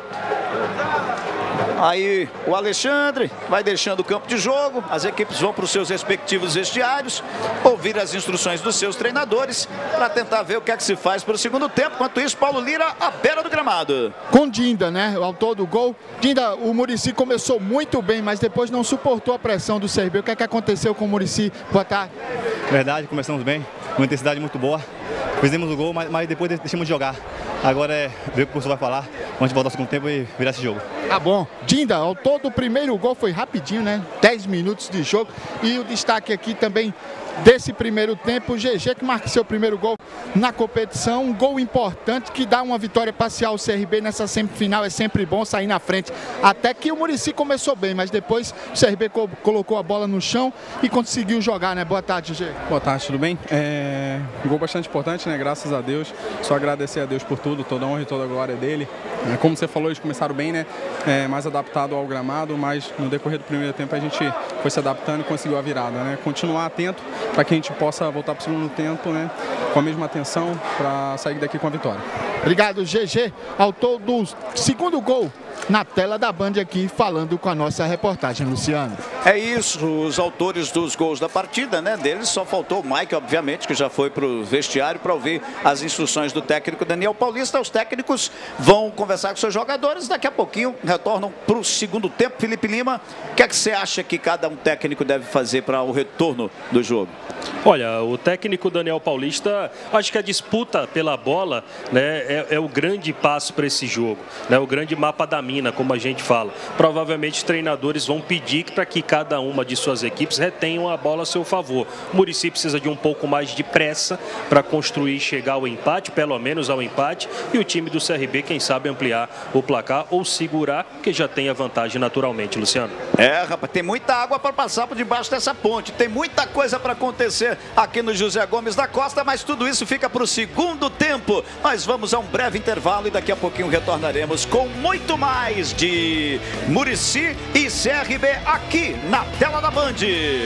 Aí o Alexandre vai deixando o campo de jogo. As equipes vão para os seus respectivos vestiários, ouvir as instruções dos seus treinadores para tentar ver o que é que se faz para o segundo tempo. Enquanto isso, Paulo Lira à beira do gramado. Com Dinda, né? O autor do gol. Dinda, o Muricy começou muito bem, mas depois não suportou a pressão do CRB. O que é que aconteceu com o Muricy? Boa tarde. Verdade, começamos bem, uma intensidade muito boa. Fizemos o gol, mas depois deixamos de jogar. Agora é ver o que o professor vai falar, antes de voltar ao segundo tempo e virar esse jogo. Tá bom. Dinda, ao todo o primeiro gol foi rapidinho, né? 10 minutos de jogo. E o destaque aqui também desse primeiro tempo, o GG que marca seu primeiro gol na competição. Um gol importante que dá uma vitória parcial ao CRB nessa semifinal. É sempre bom sair na frente. Até que o Muricy começou bem, mas depois o CRB colocou a bola no chão e conseguiu jogar, né? Boa tarde, GG. Boa tarde, tudo bem? Um gol bastante importante, né? Graças a Deus. Só agradecer a Deus por tudo, toda a honra e toda a glória dele. Como você falou, eles começaram bem, né? Mais adaptado ao gramado, mas no decorrer do primeiro tempo a gente foi se adaptando e conseguiu a virada, né? Continuar atento para que a gente possa voltar para o segundo tempo, né? Com a mesma atenção para sair daqui com a vitória. Obrigado, GG. Autor do segundo gol na tela da Band aqui, falando com a nossa reportagem, Luciano. É isso, os autores dos gols da partida, né? Deles só faltou o Mike, obviamente, que já foi para o vestiário para ouvir as instruções do técnico Daniel Paulista. Os técnicos vão conversar com seus jogadores, daqui a pouquinho retornam para o segundo tempo. Felipe Lima, o que é que você acha que cada um técnico deve fazer para o retorno do jogo? Olha, o técnico Daniel Paulista, acho que a disputa pela bola, né, é o grande passo para esse jogo, né, o grande mapa da mina, como a gente fala. Provavelmente os treinadores vão pedir para que cada uma de suas equipes retenham a bola a seu favor. O Muricy precisa de um pouco mais de pressa para construir e chegar ao empate, pelo menos ao empate, e o time do CRB, quem sabe, ampliar o placar ou segurar, que já tem a vantagem naturalmente, Luciano. Rapaz, tem muita água para passar por debaixo dessa ponte, tem muita coisa para acontecer aqui no José Gomes da Costa, mas tudo isso fica para o segundo tempo. Nós vamos a um breve intervalo e daqui a pouquinho retornaremos com muito mais de Muricy e CRB aqui na tela da Band.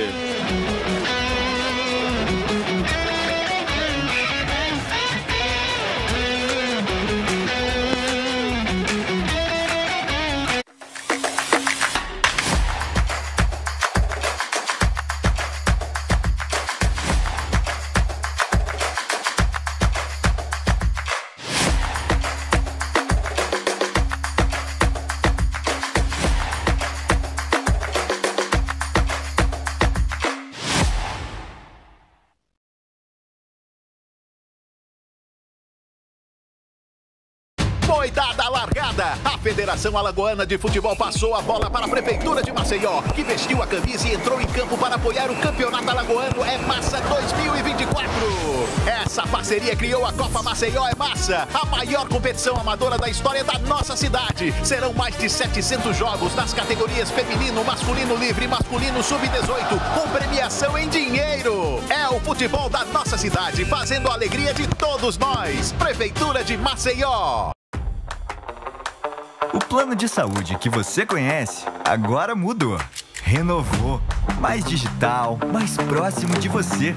Foi dada a largada. A Federação Alagoana de Futebol passou a bola para a Prefeitura de Maceió, que vestiu a camisa e entrou em campo para apoiar o Campeonato Alagoano É Massa 2024. Essa parceria criou a Copa Maceió É Massa, a maior competição amadora da história da nossa cidade. Serão mais de 700 jogos nas categorias feminino, masculino livre e masculino sub-18, com premiação em dinheiro. É o futebol da nossa cidade, fazendo a alegria de todos nós. Prefeitura de Maceió. O plano de saúde que você conhece agora mudou. Renovou. Mais digital, mais próximo de você.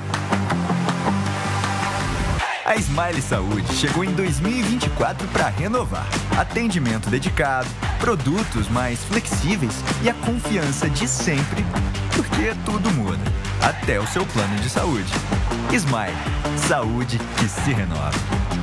A Smile Saúde chegou em 2024 para renovar. Atendimento dedicado, produtos mais flexíveis e a confiança de sempre. Porque tudo muda, até o seu plano de saúde. Smile, saúde que se renova.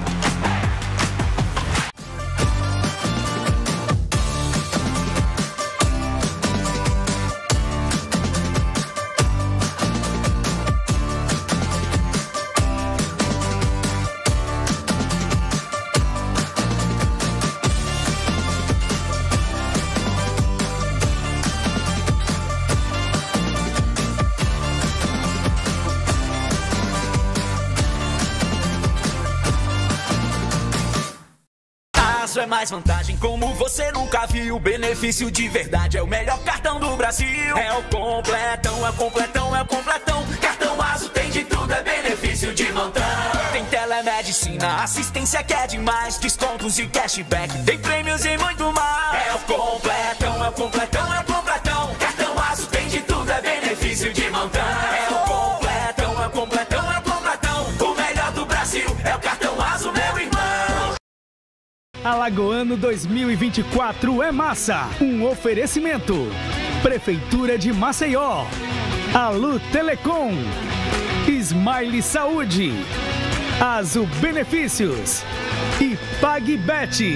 É mais vantagem como você nunca viu. Benefício de verdade, é o melhor cartão do Brasil. É o completão, é o completão, é o completão. Cartão Azul tem de tudo, é benefício de montão. Tem telemedicina, assistência que é demais, descontos e cashback, tem prêmios e muito mais. É o completão, é o completão, é o completão. Cartão Azul tem de tudo, é benefício de montão. É o completão, é o completão, é o completão. O melhor do Brasil é o Cartão Azul, meu irmão. Alagoano 2024 é massa. Um oferecimento. Prefeitura de Maceió. Alu Telecom. Smile Saúde. Azul Benefícios. E PagBet.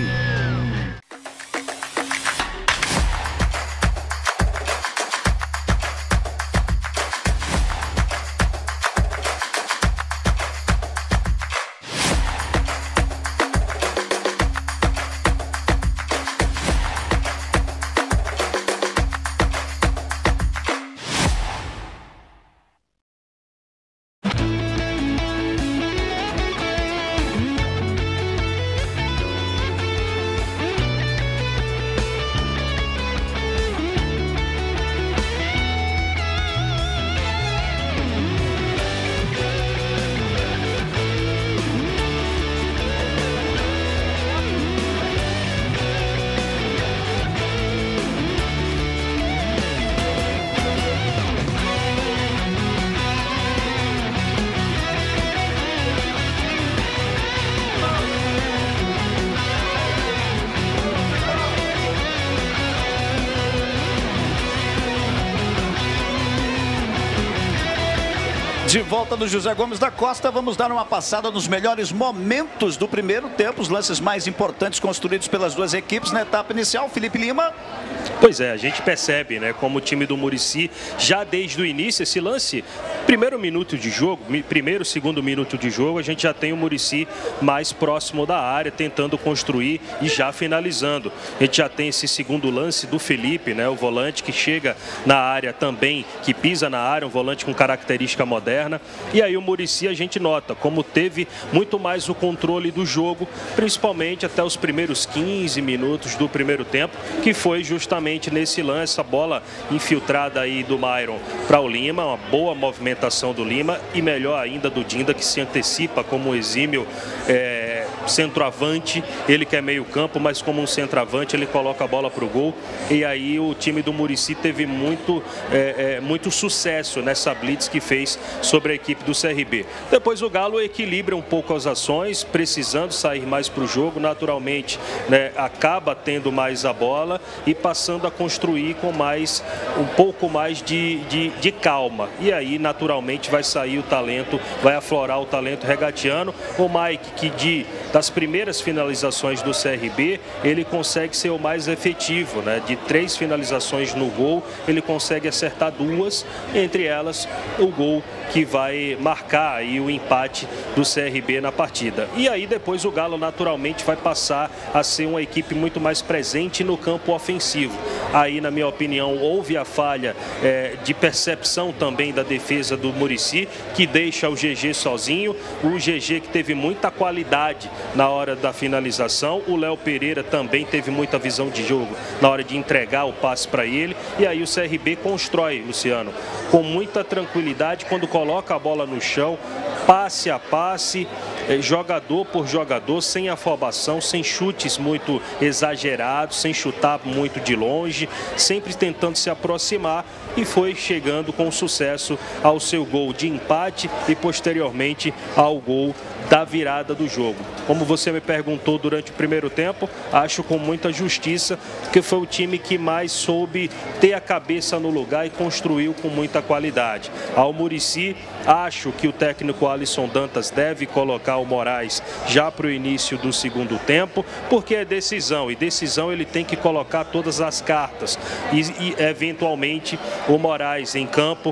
De volta no José Gomes da Costa, vamos dar uma passada nos melhores momentos do primeiro tempo, os lances mais importantes construídos pelas duas equipes na etapa inicial. Felipe Lima. Pois é, a gente percebe, né, como o time do Muricy, já desde o início, esse lance, primeiro minuto de jogo, primeiro, segundo minuto de jogo, a gente já tem o Muricy mais próximo da área, tentando construir e já finalizando. A gente já tem esse segundo lance do Felipe, né, o volante que chega na área também, que pisa na área, um volante com característica moderna. E aí o Muricy, a gente nota como teve muito mais o controle do jogo, principalmente até os primeiros 15 minutos do primeiro tempo, que foi justamente nesse lance, a bola infiltrada aí do Myron para o Lima, uma boa movimentação do Lima e melhor ainda do Dinda, que se antecipa como um exímio centroavante, ele que é meio campo, mas como um centroavante ele coloca a bola para o gol. E aí o time do Muricy teve muito sucesso nessa blitz que fez sobre a equipe do CRB. Depois o Galo equilibra um pouco as ações, precisando sair mais para o jogo, naturalmente, né, acaba tendo mais a bola e passando a construir com um pouco mais de calma. E aí naturalmente vai sair o talento, vai aflorar o talento regatiano. O Mike, que das primeiras finalizações do CRB, ele consegue ser o mais efetivo, né? De 3 finalizações no gol, ele consegue acertar 2, entre elas o gol que vai marcar aí o empate do CRB na partida. E aí depois o Galo naturalmente vai passar a ser uma equipe muito mais presente no campo ofensivo. Aí, na minha opinião, houve a falha de percepção também da defesa do Muricy, que deixa o GG sozinho. O GG que teve muita qualidade na hora da finalização. O Léo Pereira também teve muita visão de jogo na hora de entregar o passe para ele. E aí o CRB constrói, Luciano, com muita tranquilidade quando coloca a bola no chão, passe a passe, jogador por jogador, sem afobação, sem chutes muito exagerados, sem chutar muito de longe, sempre tentando se aproximar, e foi chegando com sucesso ao seu gol de empate e posteriormente ao gol da virada do jogo. Como você me perguntou durante o primeiro tempo, acho com muita justiça que foi o time que mais soube ter a cabeça no lugar e construiu com muita qualidade. Ao Muricy, acho que o técnico Alisson Dantas deve colocar o Moraes já para o início do segundo tempo, porque é decisão, e decisão ele tem que colocar todas as cartas, e eventualmente o Moraes em campo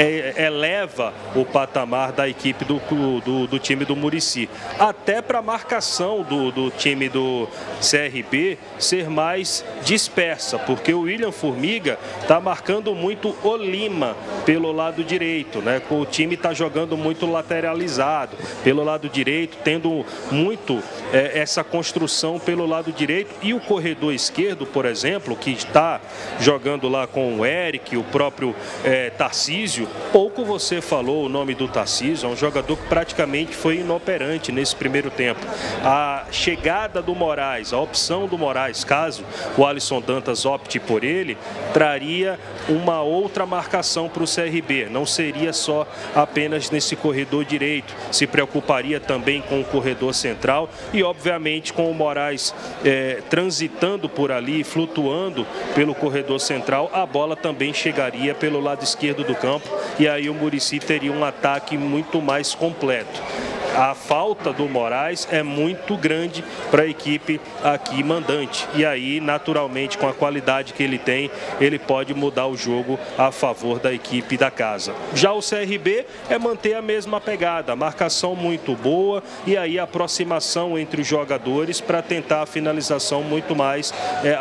eleva o patamar da equipe do time do Muricy, até para a marcação do time do CRB ser mais dispersa, porque o William Formiga está marcando muito o Lima pelo lado direito, né? O time está jogando muito lateralizado pelo lado direito, tendo muito essa construção pelo lado direito, e o corredor esquerdo, por exemplo, que está jogando lá com o Eric, o próprio Tarcísio. Pouco você falou o nome do Tarcísio, é um jogador que praticamente foi inoperante nesse primeiro tempo. A chegada do Moraes, a opção do Moraes, caso o Alisson Dantas opte por ele, traria uma outra marcação para o CRB, não seria só apenas nesse corredor direito, se preocuparia também com o corredor central e obviamente com o Moraes transitando por ali, flutuando pelo corredor central, a bola também chegaria pelo lado esquerdo do campo, e aí o Muricy teria um ataque muito mais completo. A falta do Moraes é muito grande para a equipe aqui mandante. E aí, naturalmente, com a qualidade que ele tem, ele pode mudar o jogo a favor da equipe da casa. Já o CRB é manter a mesma pegada, a marcação muito boa e aí a aproximação entre os jogadores para tentar a finalização muito mais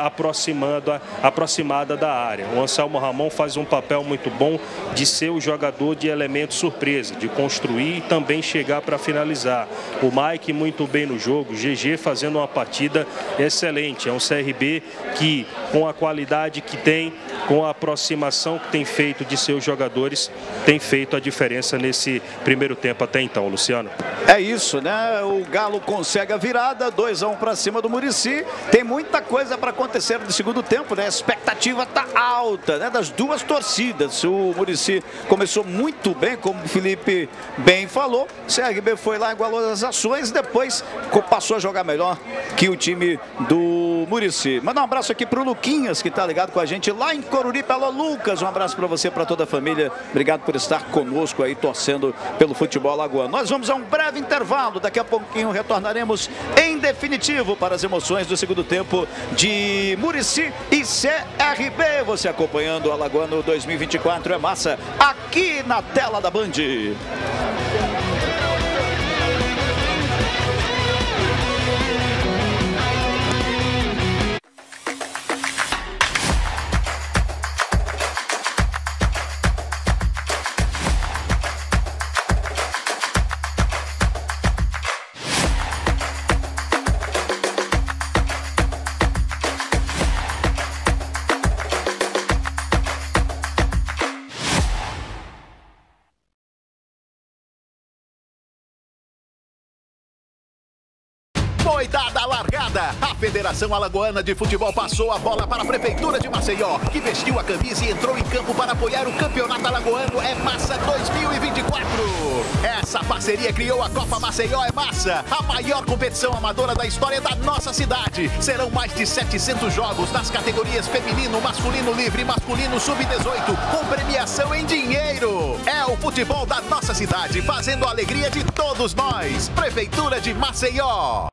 aproximada da área. O Anselmo Ramon faz um papel muito bom de ser o jogador de elemento surpresa, de construir e também chegar para finalizar. O Mike muito bem no jogo, o GG fazendo uma partida excelente. É um CRB que, com a qualidade que tem, com a aproximação que tem feito de seus jogadores, tem feito a diferença nesse primeiro tempo até então, Luciano. É isso, né? O Galo consegue a virada, 2-1 para cima do Muricy. Tem muita coisa para acontecer no segundo tempo, né? A expectativa está alta, né? Das duas torcidas. O Muricy começou muito bem, como o Felipe bem falou. O CRB foi lá, igualou as ações, depois passou a jogar melhor que o time do Muricy. Mandar um abraço aqui para o Luquinhas, que está ligado com a gente lá em Coruripe. Alô, Lucas, um abraço para você, para toda a família. Obrigado por estar conosco aí, torcendo pelo futebol alagoano. Nós vamos a um breve intervalo, daqui a pouquinho retornaremos em definitivo para as emoções do segundo tempo de Muricy e CRB. Você acompanhando o Alagoano 2024 é massa, aqui na tela da Band. Foi dada a largada. A Federação Alagoana de Futebol passou a bola para a Prefeitura de Maceió, que vestiu a camisa e entrou em campo para apoiar o Campeonato Alagoano É Massa 2024. Essa parceria criou a Copa Maceió É Massa, a maior competição amadora da história da nossa cidade. Serão mais de 700 jogos nas categorias feminino, masculino livre, masculino sub-18, com premiação em dinheiro. É o futebol da nossa cidade, fazendo a alegria de todos nós. Prefeitura de Maceió.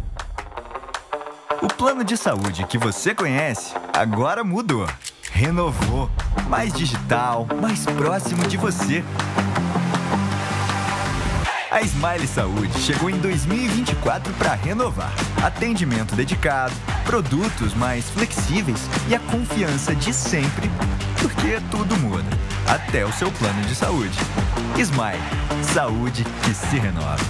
O plano de saúde que você conhece agora mudou. Renovou. Mais digital, mais próximo de você. A Smile Saúde chegou em 2024 para renovar. Atendimento dedicado, produtos mais flexíveis e a confiança de sempre, porque tudo muda, até o seu plano de saúde. Smile, saúde que se renova.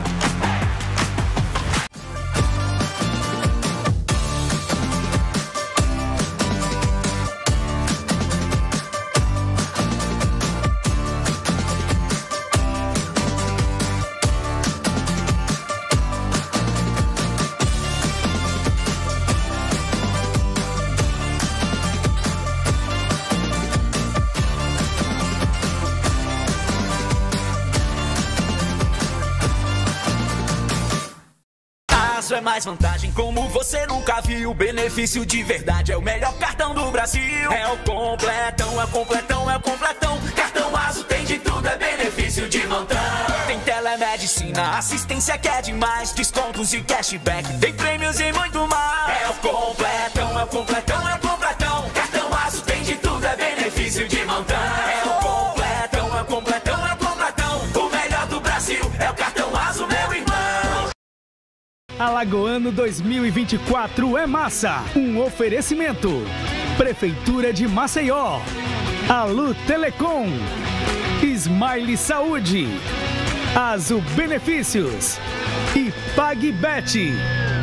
É mais vantagem como você nunca viu. Benefício de verdade é o melhor cartão do Brasil. É o completão, é o completão, é o completão. Cartão Azul tem de tudo, é benefício de montão. Tem telemedicina, assistência que é demais, descontos e cashback, tem prêmios e muito mais. É o completão, é o completão, é o completão. Cartão Azul tem de tudo, é benefício de montão. É o completão, é o completão, é o completão. O melhor do Brasil é o cartão Azul, meu irmão. Alagoano 2024 é massa. Um oferecimento. Prefeitura de Maceió. Alu Telecom. Smile Saúde. Azul Benefícios. E PagBet.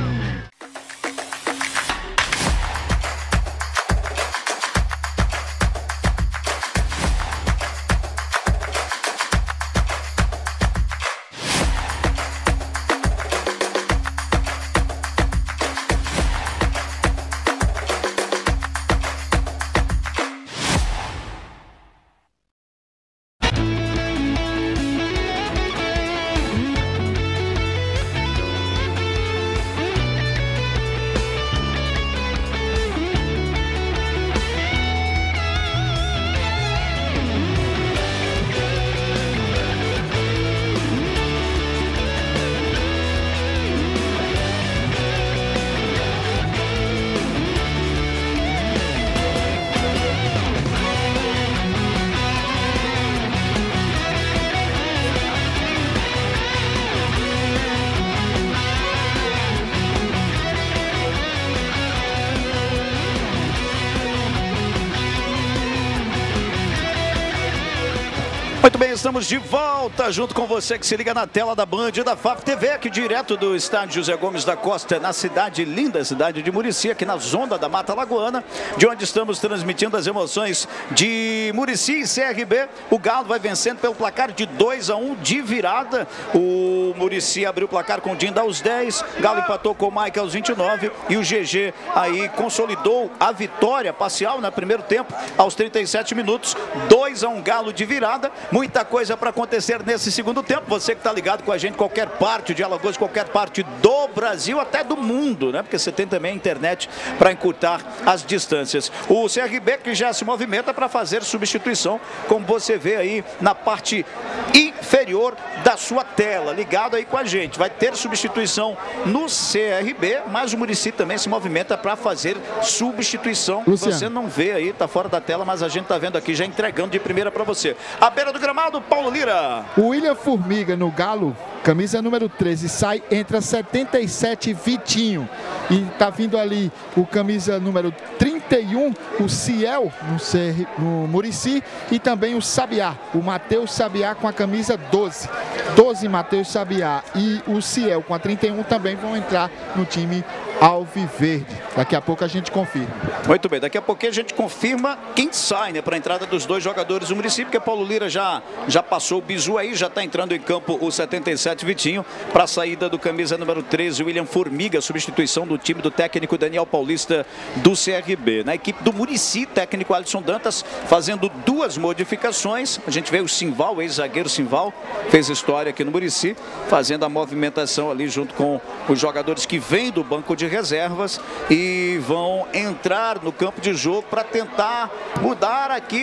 Muito bem, estamos de volta junto com você que se liga na tela da Band da FAF TV, aqui direto do estádio José Gomes da Costa, na cidade linda, cidade de Murici, aqui na zona da Mata Alagoana, de onde estamos transmitindo as emoções de Murici e CRB. O Galo vai vencendo pelo placar de 2-1 de virada. O Murici abriu o placar com o Dinda aos 10, Galo empatou com o Mike aos 29 e o GG aí consolidou a vitória parcial no primeiro tempo aos 37 minutos. 2-1 Galo de virada. Muita coisa para acontecer nesse segundo tempo. Você que está ligado com a gente, qualquer parte de Alagoas, qualquer parte do Brasil, até do mundo, né? Porque você tem também a internet para encurtar as distâncias. O CRB que já se movimenta para fazer substituição, como você vê aí na parte inferior da sua tela, ligado aí com a gente. Vai ter substituição no CRB, mas o Murici também se movimenta para fazer substituição. Luciano. Você não vê aí, tá fora da tela, mas a gente tá vendo aqui, já entregando de primeira para você. À beira do gramado, Paulo Lira. O William Formiga no Galo, camisa número 13, sai, entra 77 Vitinho. E tá vindo ali o camisa número 31, o Ciel no Murici, e também o Sabiá, o Matheus Sabiá com a camisa 12. 12 Matheus Sabiá e o Ciel com a 31 também vão entrar no time alviverde. Daqui a pouco a gente confirma. Muito bem, daqui a pouquinho a gente confirma quem sai, né, para a entrada dos dois jogadores do Murici, porque Paulo Lira já passou o bizu aí, já está entrando em campo o 77 Vitinho para a saída do camisa número 13, William Formiga, substituição do time do técnico Daniel Paulista do CRB. Na equipe do Murici, técnico Alisson Dantas fazendo duas modificações. A gente vê o Simval, ex-zagueiro Simval, fez história aqui no Murici, fazendo a movimentação ali junto com os jogadores que vêm do banco de reservas e vão entrar no campo de jogo para tentar mudar aqui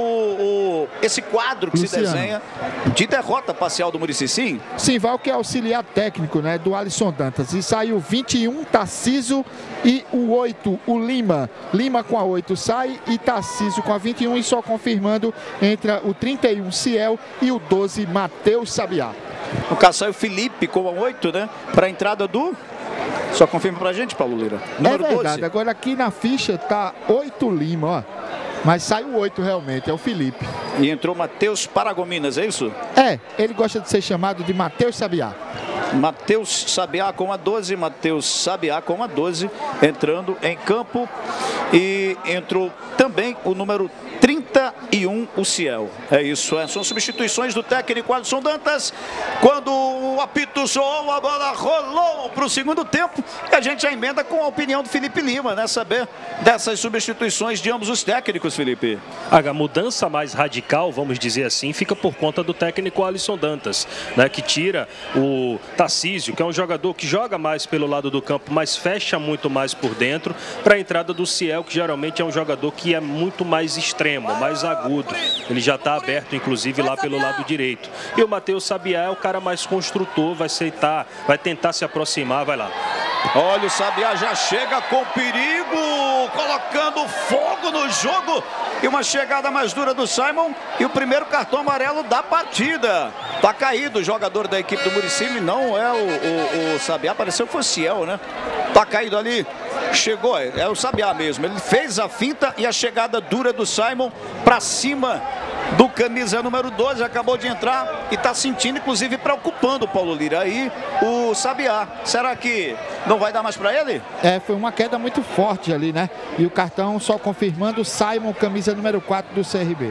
esse quadro que Luciano, se desenha de derrota parcial do Murici. Sim? Simval, que é auxiliar técnico, né, do Alisson Dantas. E saiu 21, Tarcísio, e o 8, o Lima. Lima com a 8 sai e Tarcísio com a 21. E só confirmando, entra o 31, Ciel, e o 12, Matheus Sabiá. No caso, saiu Felipe com a 8, né? Para a entrada do... Só confirma pra gente, Paulo Lira. Número é verdade, 12. Agora aqui na ficha tá 8 Lima, ó. Mas saiu 8 realmente, é o Felipe. E entrou Matheus Paragominas, é isso? É, ele gosta de ser chamado de Matheus Sabiá. Matheus Sabiá com a 12, Matheus Sabiá com a 12, entrando em campo. E entrou também o número 31, o Ciel. É isso, são substituições do técnico Alisson Dantas. Quando o apito soou, a bola rolou para o segundo tempo. E a gente já emenda com a opinião do Felipe Lima, né? Saber dessas substituições de ambos os técnicos, Felipe. A mudança mais radical, vamos dizer assim, fica por conta do técnico Alisson Dantas, né? Que tira o Tarcísio, que é um jogador que joga mais pelo lado do campo, mas fecha muito mais por dentro, para a entrada do Ciel, que geralmente é um jogador que é muito mais extremo, mais agudo. Ele já está aberto, inclusive, lá pelo lado direito. E o Matheus Sabiá é o cara mais construtor, vai tentar se aproximar, vai lá. Olha, o Sabiá já chega com perigo, colocando fogo no jogo. E uma chegada mais dura do Simon. E o primeiro cartão amarelo da partida. Tá caído o jogador da equipe do Muricy, não é o Sabiá, pareceu que foi o Ciel, né? Tá caído ali. Chegou, é o Sabiá mesmo. Ele fez a finta e a chegada dura do Simon para cima do camisa número 12, acabou de entrar e está sentindo, inclusive preocupando o Paulo Lira aí, o Sabiá. Será que não vai dar mais para ele? É, foi uma queda muito forte ali, né? E o cartão só confirmando o Simon, camisa número 4 do CRB.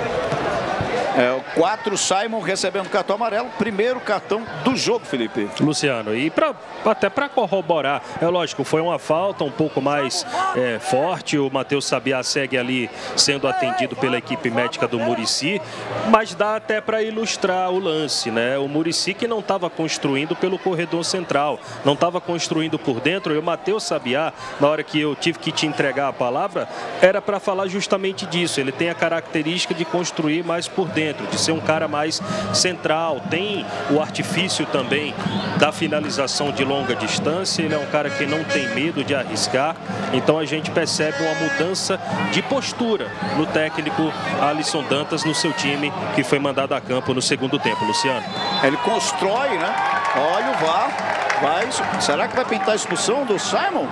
É, o 4, Simon recebendo cartão amarelo, primeiro cartão do jogo, Felipe. Luciano, e até para corroborar, é lógico, foi uma falta um pouco mais forte, o Matheus Sabiá segue ali sendo atendido pela equipe médica do Muricy, mas dá até para ilustrar o lance, né? O Muricy que não estava construindo pelo corredor central, não estava construindo por dentro, e o Matheus Sabiá, na hora que eu tive que te entregar a palavra, era para falar justamente disso. Ele tem a característica de construir mais por dentro, de ser um cara mais central, tem o artifício também da finalização de longa distância, ele é um cara que não tem medo de arriscar, então a gente percebe uma mudança de postura no técnico Alisson Dantas, no seu time que foi mandado a campo no segundo tempo, Luciano. Ele constrói, né? Olha o VAR, será que vai pintar a expulsão do Simon?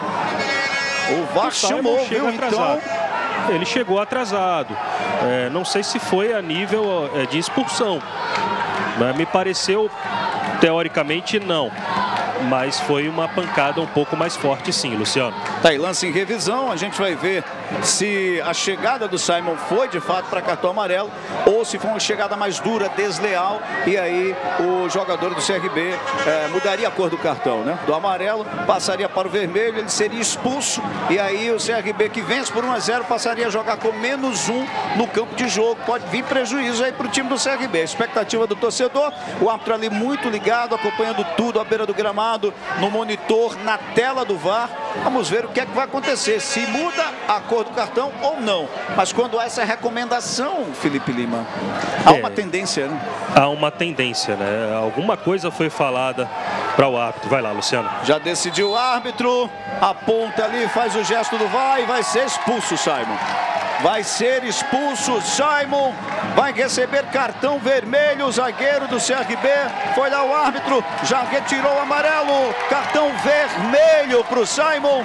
O VAR chamou, viu? Então... Ele chegou atrasado, não sei se foi a nível de expulsão, me pareceu, teoricamente, não. Mas foi uma pancada um pouco mais forte, sim, Luciano. Tá aí, lance em revisão, a gente vai ver se a chegada do Simon foi de fato para cartão amarelo ou se foi uma chegada mais dura, desleal, e aí o jogador do CRB mudaria a cor do cartão, né? Do amarelo passaria para o vermelho, ele seria expulso, e aí o CRB, que vence por 1-0, passaria a jogar com -1 no campo de jogo. Pode vir prejuízo aí para o time do CRB. A expectativa do torcedor, o árbitro ali muito ligado, acompanhando tudo à beira do gramado, no monitor, na tela do VAR. Vamos ver o que é que vai acontecer, se muda a cor do cartão ou não. Mas quando há essa recomendação, Felipe Lima, há uma tendência, né? Há uma tendência, né? Alguma coisa foi falada para o árbitro. Vai lá, Luciano. Já decidiu o árbitro, aponta ali, faz o gesto do VAR e vai ser expulso, Simon. Vai ser expulso, Simon vai receber cartão vermelho, o zagueiro do CRB, foi lá o árbitro, já retirou o amarelo, cartão vermelho para o Simon.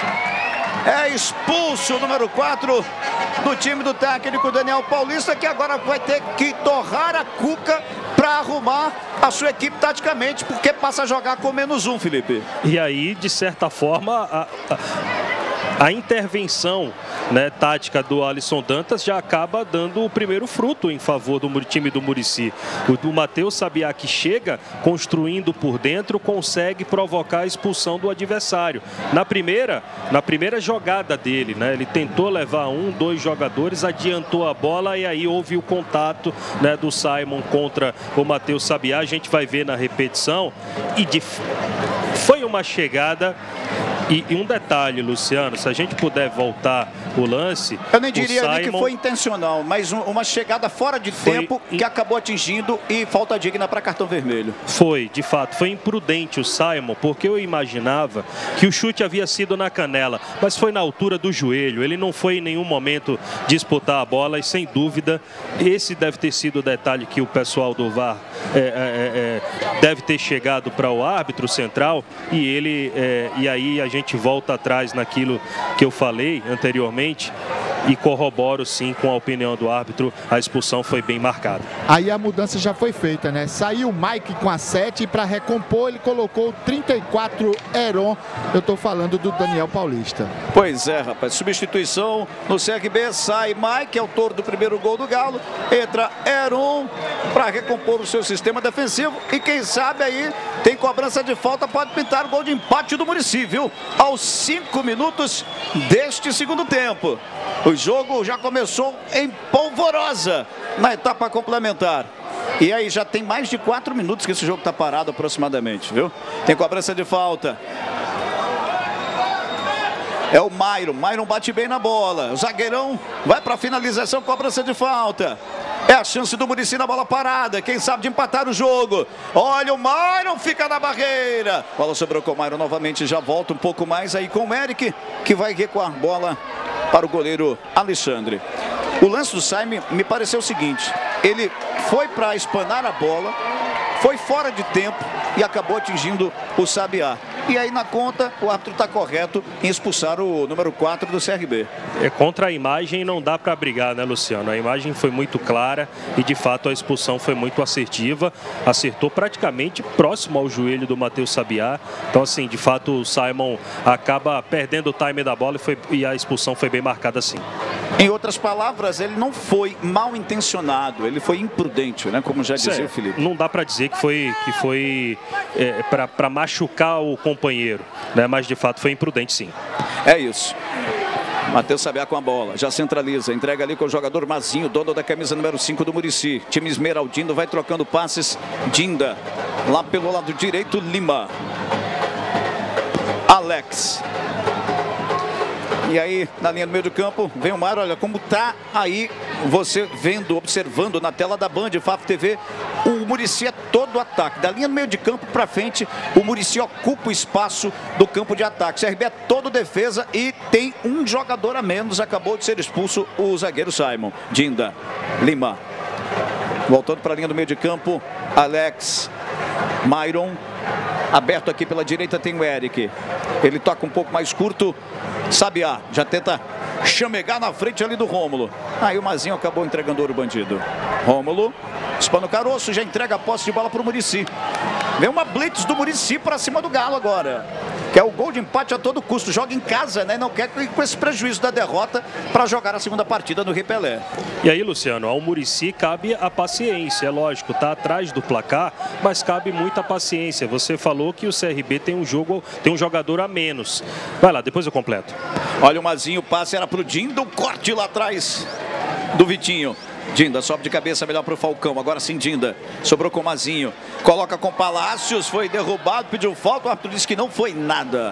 É expulso o número 4 do time do técnico Daniel Paulista, que agora vai ter que torrar a cuca para arrumar a sua equipe taticamente, porque passa a jogar com -1, Felipe. E aí, de certa forma, a intervenção, né, tática do Alisson Dantas já acaba dando o primeiro fruto em favor do time do Muricy. O Matheus Sabiá, que chega construindo por dentro, consegue provocar a expulsão do adversário. Na primeira jogada dele, né, ele tentou levar 2 jogadores, adiantou a bola e aí houve o contato, né, do Simon contra o Matheus Sabiá. A gente vai ver na repetição e foi uma chegada E um detalhe, Luciano, se a gente puder voltar o lance... Eu nem diria Simon... ali que foi intencional, mas uma chegada fora de tempo que acabou atingindo e falta digna para cartão vermelho. Foi, de fato, foi imprudente o Simon, porque eu imaginava que o chute havia sido na canela, mas foi na altura do joelho. Ele não foi em nenhum momento disputar a bola e, sem dúvida, esse deve ter sido o detalhe que o pessoal do VAR deve ter chegado para o árbitro central e aí a gente volta atrás naquilo que eu falei anteriormente e corroboro sim com a opinião do árbitro, a expulsão foi bem marcada. Aí a mudança já foi feita, né? Saiu o Mike com a 7 e para recompor ele colocou o 34 Heron. Eu tô falando do Daniel Paulista. Pois é, rapaz, substituição no CRB, sai Mike, autor do primeiro gol do Galo, entra Heron para recompor o seu sistema defensivo e quem sabe aí tem cobrança de falta, pode pintar o gol de empate do Muricy, viu? Aos 5 minutos deste segundo tempo. O jogo já começou em polvorosa na etapa complementar. E aí já tem mais de 4 minutos que esse jogo está parado aproximadamente, viu? Tem cobrança de falta. É o Myron. Myron bate bem na bola. O zagueirão vai para a finalização, cobrança de falta. É a chance do Muricy na bola parada. Quem sabe de empatar o jogo. Olha o Myron, fica na barreira. Bola sobrou com o Myron novamente. Já volta um pouco mais aí com o Eric, que vai recuar bola para o goleiro Alexandre. O lance do Simon me pareceu o seguinte. Ele foi para espanar a bola, foi fora de tempo e acabou atingindo o Sabiá. E aí na conta o árbitro está correto em expulsar o número 4 do CRB. Contra a imagem não dá para brigar, né, Luciano? A imagem foi muito clara e de fato a expulsão foi muito assertiva. Acertou praticamente próximo ao joelho do Matheus Sabiá. Então assim, de fato o Simon acaba perdendo o time da bola e a expulsão foi bem marcada sim. Em outras palavras, ele não foi mal intencionado, ele foi imprudente, né? Como já dizia o Felipe. Não dá para dizer que foi para machucar o companheiro, né? Mas de fato foi imprudente sim. É isso. Matheus Sabiá com a bola, já centraliza, entrega ali com o jogador Mazinho, dono da camisa número 5 do Muricy. Time esmeraldino vai trocando passes. Dinda, lá pelo lado direito, Lima. Alex. E aí, na linha do meio do campo, vem o Mário. Olha como tá aí, você vendo, observando na tela da Band, FAF TV, o Muricy é todo ataque. Da linha do meio de campo para frente, o Muricy ocupa o espaço do campo de ataque. O CRB é todo defesa e tem um jogador a menos. Acabou de ser expulso o zagueiro Simon. Dinda, Lima. Voltando para a linha do meio de campo, Alex, Myron. Aberto aqui pela direita tem o Eric. Ele toca um pouco mais curto. Sabiá já tenta chamegar na frente ali do Rômulo. Aí o Mazinho acabou entregando ouro bandido. Rômulo, espana o caroço, já entrega a posse de bola para o Muricy. Vem uma blitz do Muricy para cima do Galo agora. Quer o gol de empate a todo custo. Joga em casa, né? Não quer com esse prejuízo da derrota para jogar a segunda partida no Rio Pelé. E aí, Luciano, ao Muricy cabe a paciência. É lógico, tá atrás do placar, mas cabe muita paciência. Você falou que o CRB tem um jogador a menos. Vai lá, depois eu completo. Olha o Mazinho, o passe era pro Dinda, o corte lá atrás do Vitinho. Dinda sobe de cabeça, melhor para o Falcão. Agora sim, Dinda. Sobrou com o Mazinho. Coloca com Palácios. Foi derrubado, pediu falta. O árbitro disse que não foi nada.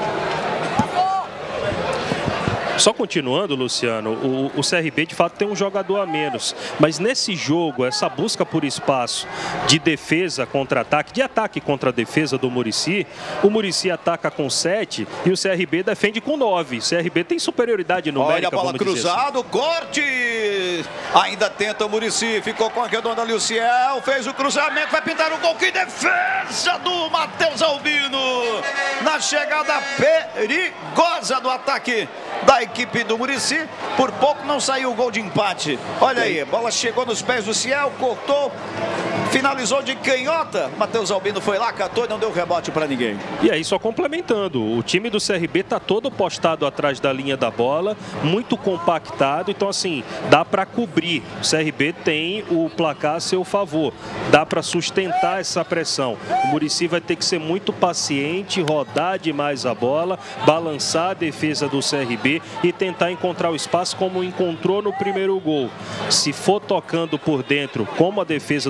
Só continuando, Luciano, o CRB de fato tem um jogador a menos. Mas nesse jogo, essa busca por espaço de defesa contra ataque, de ataque contra a defesa do Muricy, o Muricy ataca com 7 e o CRB defende com 9. O CRB tem superioridade numérica. Olha a bola cruzada, assim. Corte! Ainda tenta o Muricy, ficou com a redonda ali o Ciel, fez o cruzamento, vai pintar o gol. Que defesa do Matheus Albino! Na chegada perigosa do ataque da equipe do Muricy, por pouco não saiu o gol de empate. Olha aí, a bola chegou nos pés do Ciel, cortou, finalizou de canhota. Matheus Albino foi lá, catou e não deu rebote para ninguém. E aí, só complementando, o time do CRB está todo postado atrás da linha da bola, muito compactado, então assim, dá para cobrir. O CRB tem o placar a seu favor, dá para sustentar essa pressão. O Muricy vai ter que ser muito paciente, rodar demais a bola, balançar a defesa do CRB e tentar encontrar o espaço como encontrou no primeiro gol. Se for tocando por dentro, como a defesa do CRB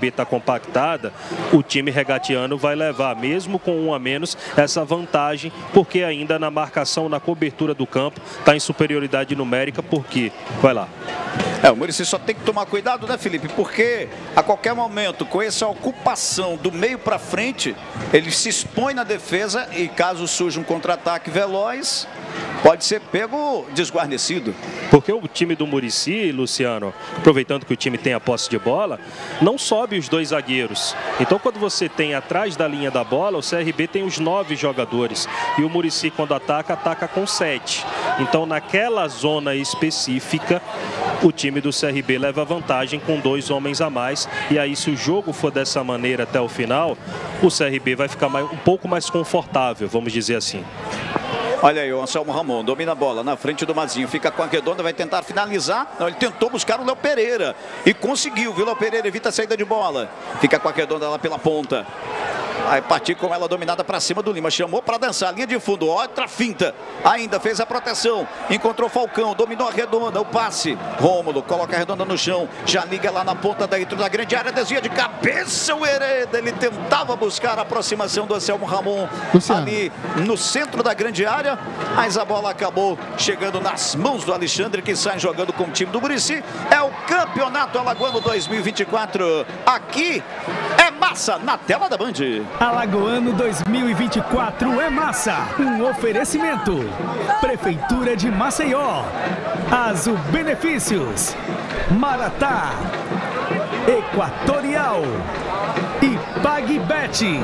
está compactada, o time regatiano vai levar, mesmo com um a menos, essa vantagem, porque ainda na marcação, na cobertura do campo, está em superioridade numérica, porque, vai lá. O Muricy só tem que tomar cuidado, né, Felipe? Porque a qualquer momento, com essa ocupação do meio para frente, ele se expõe na defesa e caso surja um contra-ataque veloz, pode ser pego desguarnecido. Porque o time do Muricy, Luciano, aproveitando que o time tem a posse de bola, não sobe os dois zagueiros. Então, quando você tem atrás da linha da bola, o CRB tem os 9 jogadores. E o Muricy, quando ataca, ataca com 7. Então, naquela zona específica, o time do CRB leva vantagem com 2 homens a mais. E aí, se o jogo for dessa maneira até o final, o CRB vai ficar um pouco mais confortável, vamos dizer assim. Olha aí, o Anselmo Ramon domina a bola na frente do Mazinho, fica com a redonda, vai tentar finalizar. Não, ele tentou buscar o Léo Pereira e conseguiu, viu? Léo Pereira evita a saída de bola, fica com a redonda lá pela ponta. Vai partir com ela dominada para cima do Lima, chamou para dançar, linha de fundo, outra finta, ainda fez a proteção, encontrou Falcão, dominou a redonda, o passe, Rômulo coloca a redonda no chão, já liga lá na ponta dentro da grande área, desvia de cabeça o Hereda, ele tentava buscar a aproximação do Anselmo Ramon, Luciano, ali no centro da grande área, mas a bola acabou chegando nas mãos do Alexandre, que sai jogando com o time do Muricy. É o Campeonato Alagoano 2024, aqui é massa na tela da Band. Alagoano 2024 é massa. Um oferecimento. Prefeitura de Maceió. Azul Benefícios. Maratá. Equatorial. E PagBet.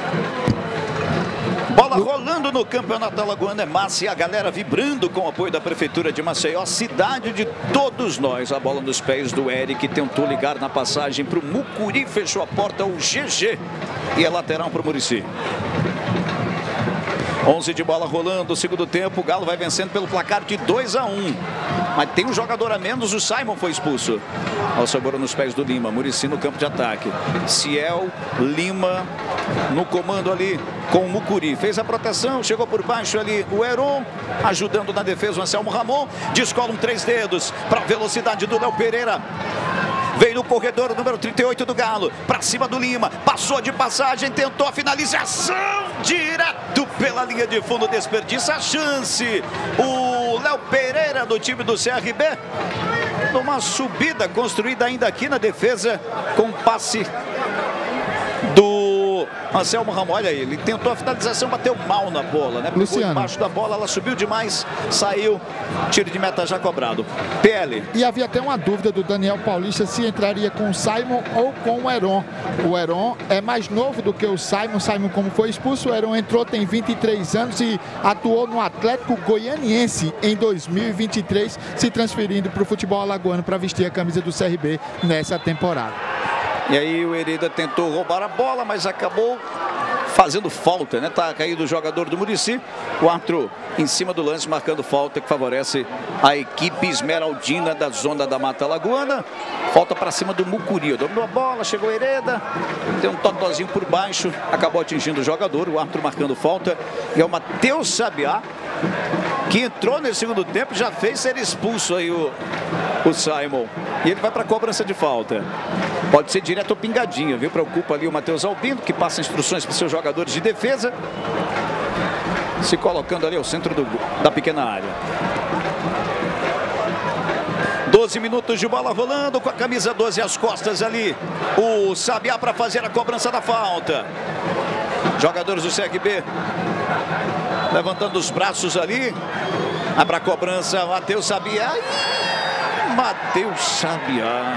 Bola rolando no Campeonato Alagoano é massa e a galera vibrando com o apoio da Prefeitura de Maceió, cidade de todos nós. A bola nos pés do Eric, tentou ligar na passagem para o Mucuri, fechou a porta, o GG. E é lateral para o Muricy. 11 de bola rolando, segundo tempo, o Galo vai vencendo pelo placar de 2-1. Mas tem um jogador a menos, o Simon foi expulso. Olha o sabor nos pés do Lima, Muricy no campo de ataque. Ciel, Lima no comando ali com o Mucuri. Fez a proteção, chegou por baixo ali o Heron, ajudando na defesa o Anselmo Ramon. Descola um 3 dedos para a velocidade do Léo Pereira. Veio no corredor, o número 38 do Galo, para cima do Lima, passou de passagem, tentou a finalização, direto pela linha de fundo, desperdiça a chance. O Léo Pereira do time do CRB, numa subida construída ainda aqui na defesa, com passe do Anselmo Ramon. Olha aí, ele tentou a finalização, bateu mal na bola, né? Pegou embaixo da bola, ela subiu demais, saiu, tiro de meta já cobrado. PL. E havia até uma dúvida do Daniel Paulista se entraria com o Simon ou com o Heron. O Heron é mais novo do que o Simon. Simon, como foi expulso, o Heron entrou, tem 23 anos e atuou no Atlético Goianiense em 2023, se transferindo para o futebol alagoano para vestir a camisa do CRB nessa temporada. E aí o Hereda tentou roubar a bola, mas acabou fazendo falta, né? Tá caído o jogador do Muricy. O árbitro em cima do lance, marcando falta que favorece a equipe esmeraldina da zona da Mata Alagoana. Falta para cima do Mucuri. Dominou a bola, chegou o Hereda, deu um totozinho por baixo, acabou atingindo o jogador. O árbitro marcando falta. E é o Matheus Sabiá, que entrou nesse segundo tempo, já fez ser expulso aí o Simon. E ele vai para a cobrança de falta. Pode ser direto ou pingadinha, viu? Preocupa ali o Matheus Albino, que passa instruções para os seus jogadores de defesa. Se colocando ali ao centro da pequena área. 12 minutos de bola rolando, com a camisa 12 às costas ali. O Sabiá para fazer a cobrança da falta. Jogadores do CRB levantando os braços ali. Vai para a cobrança, Matheus Sabiá. Matheus Sabiá.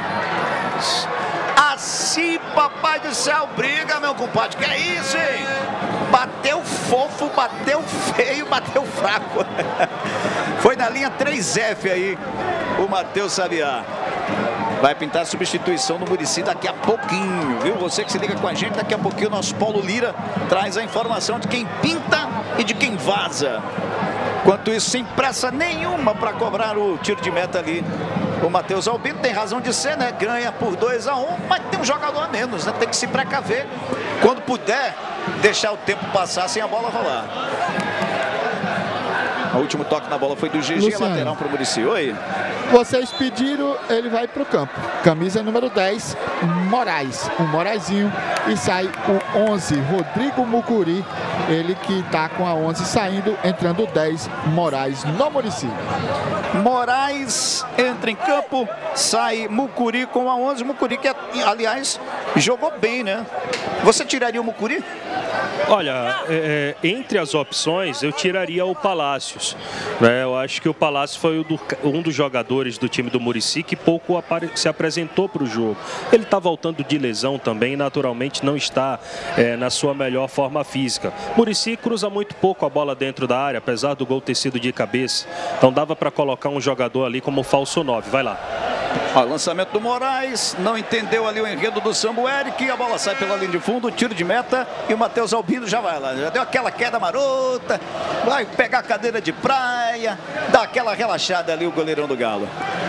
Assim, papai do céu, briga, meu compadre. Que é isso, hein? Bateu fofo, bateu feio, bateu fraco. Foi na linha 3F aí o Matheus Sabiá. Vai pintar a substituição do Muricy daqui a pouquinho, viu? Você que se liga com a gente, daqui a pouquinho o nosso Paulo Lira traz a informação de quem pinta e de quem vaza. Enquanto isso, sem pressa nenhuma para cobrar o tiro de meta ali. O Matheus Albino tem razão de ser, né? Ganha por 2-1, mas tem um jogador a menos, né? Tem que se precaver. Quando puder, deixar o tempo passar sem a bola rolar. O último toque na bola foi do GG, lateral para o Muricy. Oi. Vocês pediram, ele vai para o campo. Camisa número 10, Moraes. O Moraizinho. E sai o 11, Rodrigo Mucuri. Ele que está com a 11 saindo, entrando o 10, Moraes no Muricy. Moraes entra em campo, sai Mucuri com a 11. Mucuri que, aliás, jogou bem, né? Você tiraria o Mucuri? Olha, entre as opções, eu tiraria o Palácios. Né? Eu acho que o Palácio foi um dos jogadores do time do Muricy que pouco se apresentou para o jogo. Ele está voltando de lesão também e, naturalmente, não está na sua melhor forma física. Muricy cruza muito pouco a bola dentro da área, apesar do gol ter sido de cabeça. Então dava para colocar um jogador ali como falso 9. Vai lá. Ó, lançamento do Moraes, não entendeu ali o enredo do Sambo Eric, a bola sai pela linha de fundo, tiro de meta e o Matheus Albino já vai lá, já deu aquela queda marota, vai pegar a cadeira de praia, dá aquela relaxada ali o goleirão do Galo.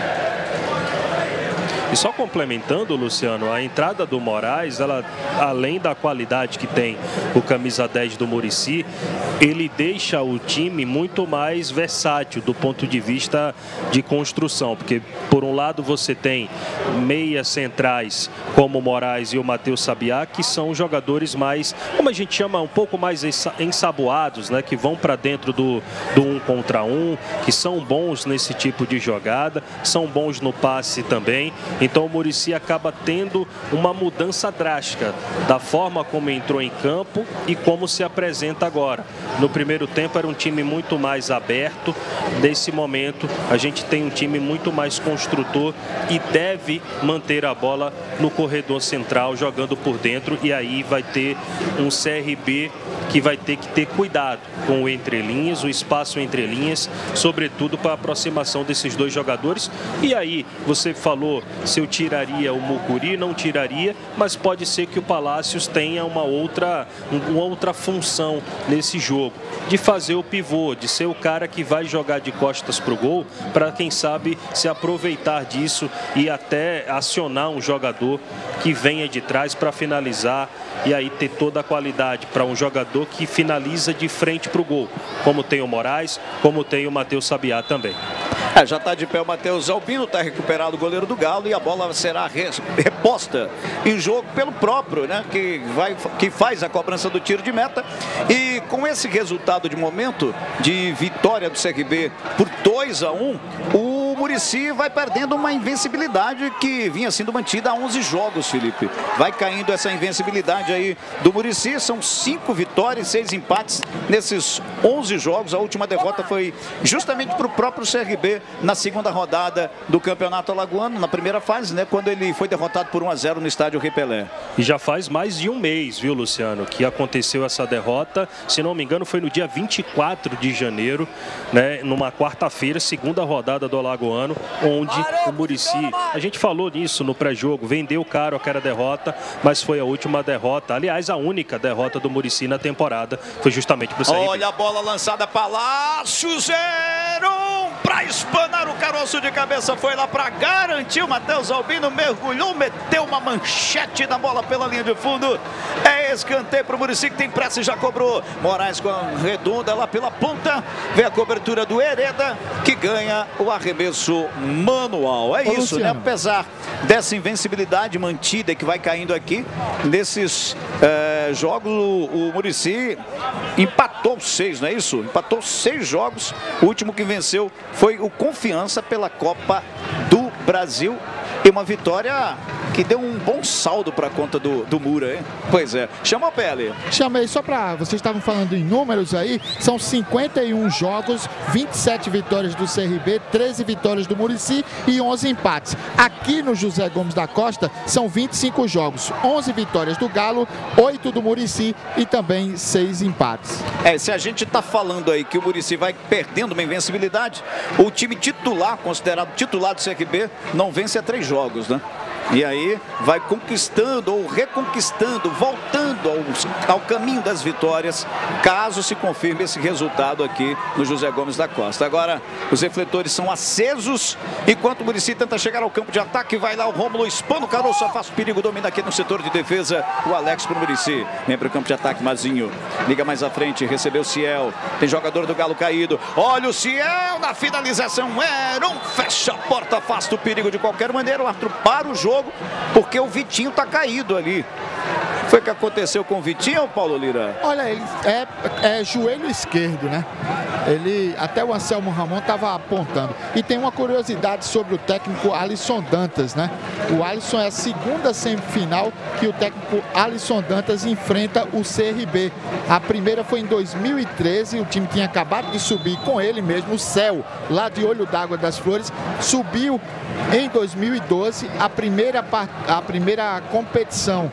E só complementando, Luciano, a entrada do Moraes, ela, além da qualidade que tem o camisa 10 do Muricy, ele deixa o time muito mais versátil do ponto de vista de construção, porque por um lado você tem meias centrais como o Moraes e o Matheus Sabiá, que são jogadores mais, como a gente chama, um pouco mais ensaboados, né, que vão para dentro do 1 contra 1, que são bons nesse tipo de jogada, são bons no passe também. Então o Muricy acaba tendo uma mudança drástica da forma como entrou em campo e como se apresenta agora. No primeiro tempo era um time muito mais aberto. Nesse momento a gente tem um time muito mais construtor e deve manter a bola no corredor central, jogando por dentro, e aí vai ter um CRB que vai ter que ter cuidado com o entrelinhas, o espaço entre linhas, sobretudo para a aproximação desses dois jogadores. E aí, você falou se eu tiraria o Mucuri, não tiraria, mas pode ser que o Palácios tenha uma outra função nesse jogo, de fazer o pivô, de ser o cara que vai jogar de costas para o gol, para quem sabe se aproveitar disso e até acionar um jogador que venha de trás para finalizar, e aí ter toda a qualidade para um jogador que finaliza de frente para o gol, como tem o Moraes, como tem o Matheus Sabiá também. Já está de pé o Matheus Albino, está recuperado o goleiro do Galo, e a bola será reposta em jogo pelo próprio, né, que faz a cobrança do tiro de meta. E com esse resultado de momento de vitória do CRB por 2-1, o Muricy vai perdendo uma invencibilidade que vinha sendo mantida há 11 jogos, Felipe. Vai caindo essa invencibilidade aí do Muricy, são 5 vitórias e 6 empates nesses 11 jogos. A última derrota foi justamente para o próprio CRB na segunda rodada do Campeonato Alagoano, na primeira fase, né, quando ele foi derrotado por 1-0 no estádio Ripelé. E já faz mais de um mês, viu, Luciano, que aconteceu essa derrota. Se não me engano, foi no dia 24 de janeiro, né, numa quarta-feira, segunda rodada do Alagoano, onde o Muricy, a gente falou nisso no pré-jogo, vendeu caro aquela derrota, mas foi a última derrota, aliás, a única derrota do Muricy na temporada, foi justamente para o CRB. Olha a bola lançada, Palácio 0 para espanar o caroço de cabeça, foi lá para garantir. O Matheus Albino mergulhou, meteu uma manchete na bola pela linha de fundo. É escanteio para o Muricy, que tem pressa e já cobrou. Moraes com a redonda lá pela ponta, vem a cobertura do Hereda, que ganha o arremesso manual. É isso, né? Apesar dessa invencibilidade mantida que vai caindo aqui nesses jogos, o Muricy empatou 6, não é isso? Empatou 6 jogos. O último que venceu foi o Confiança pela Copa do Brasil. E uma vitória que deu um bom saldo para a conta do Mura, hein? Pois é. Chama o Pele. Chamei só para... Vocês estavam falando em números aí. São 51 jogos, 27 vitórias do CRB, 13 vitórias do Muricy e 11 empates. Aqui no José Gomes da Costa são 25 jogos, 11 vitórias do Galo, 8 do Muricy e também 6 empates. Se a gente está falando aí que o Muricy vai perdendo uma invencibilidade, o time titular, considerado titular do CRB, não vence há 3 jogos, né? E aí vai conquistando ou reconquistando, voltando ao caminho das vitórias, caso se confirme esse resultado aqui no José Gomes da Costa. Agora os refletores são acesos, enquanto o Muricy tenta chegar ao campo de ataque, vai lá o Rômulo, espana o caroço, afasta o perigo, domina aqui no setor de defesa, o Alex pro Muricy. Vem pro campo de ataque, Mazinho, liga mais à frente, recebeu o Ciel, tem jogador do Galo caído, olha o Ciel na finalização, Heron fecha a porta, afasta o perigo de qualquer maneira, o árbitro para o jogo, porque o Vitinho tá caído ali. Foi o que aconteceu com o Vitinho, Paulo Lira? Olha, ele é joelho esquerdo, né? Ele, até o Anselmo Ramon estava apontando. E tem uma curiosidade sobre o técnico Alisson Dantas, né? O Alisson é a segunda semifinal que o técnico Alisson Dantas enfrenta o CRB. A primeira foi em 2013, o time tinha acabado de subir com ele mesmo, o Céu, lá de Olho d'Água das Flores, subiu em 2012, a primeira competição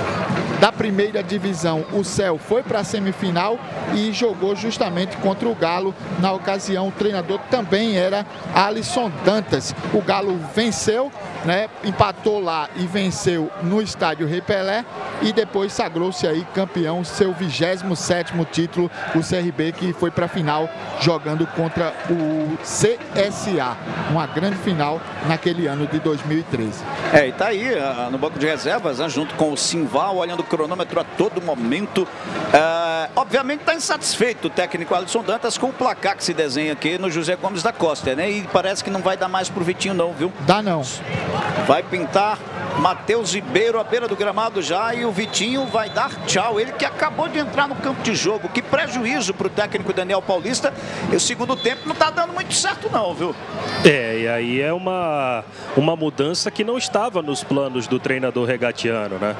da primeira divisão. O Céu foi para a semifinal e jogou justamente contra o Galo. Na ocasião, o treinador também era Alisson Dantas. O Galo venceu, né? Empatou lá e venceu no estádio Rei Pelé e depois sagrou-se aí campeão, seu 27º título, o CRB, que foi para a final jogando contra o CSA. Uma grande final naquele ano de 2013. E tá aí no banco de reservas, né, junto com o Simval, olhando o cronômetro a todo momento. Obviamente está insatisfeito o técnico Alisson Dantas com o placar que se desenha aqui no José Gomes da Costa, né? E parece que não vai dar mais pro Vitinho não, viu? Dá não. Vai pintar Matheus Ribeiro à beira do gramado já e o Vitinho vai dar tchau. Ele que acabou de entrar no campo de jogo. Que prejuízo para o técnico Daniel Paulista. E o segundo tempo não está dando muito certo não, viu? E aí é uma mudança que não estava nos planos do treinador regatiano, né?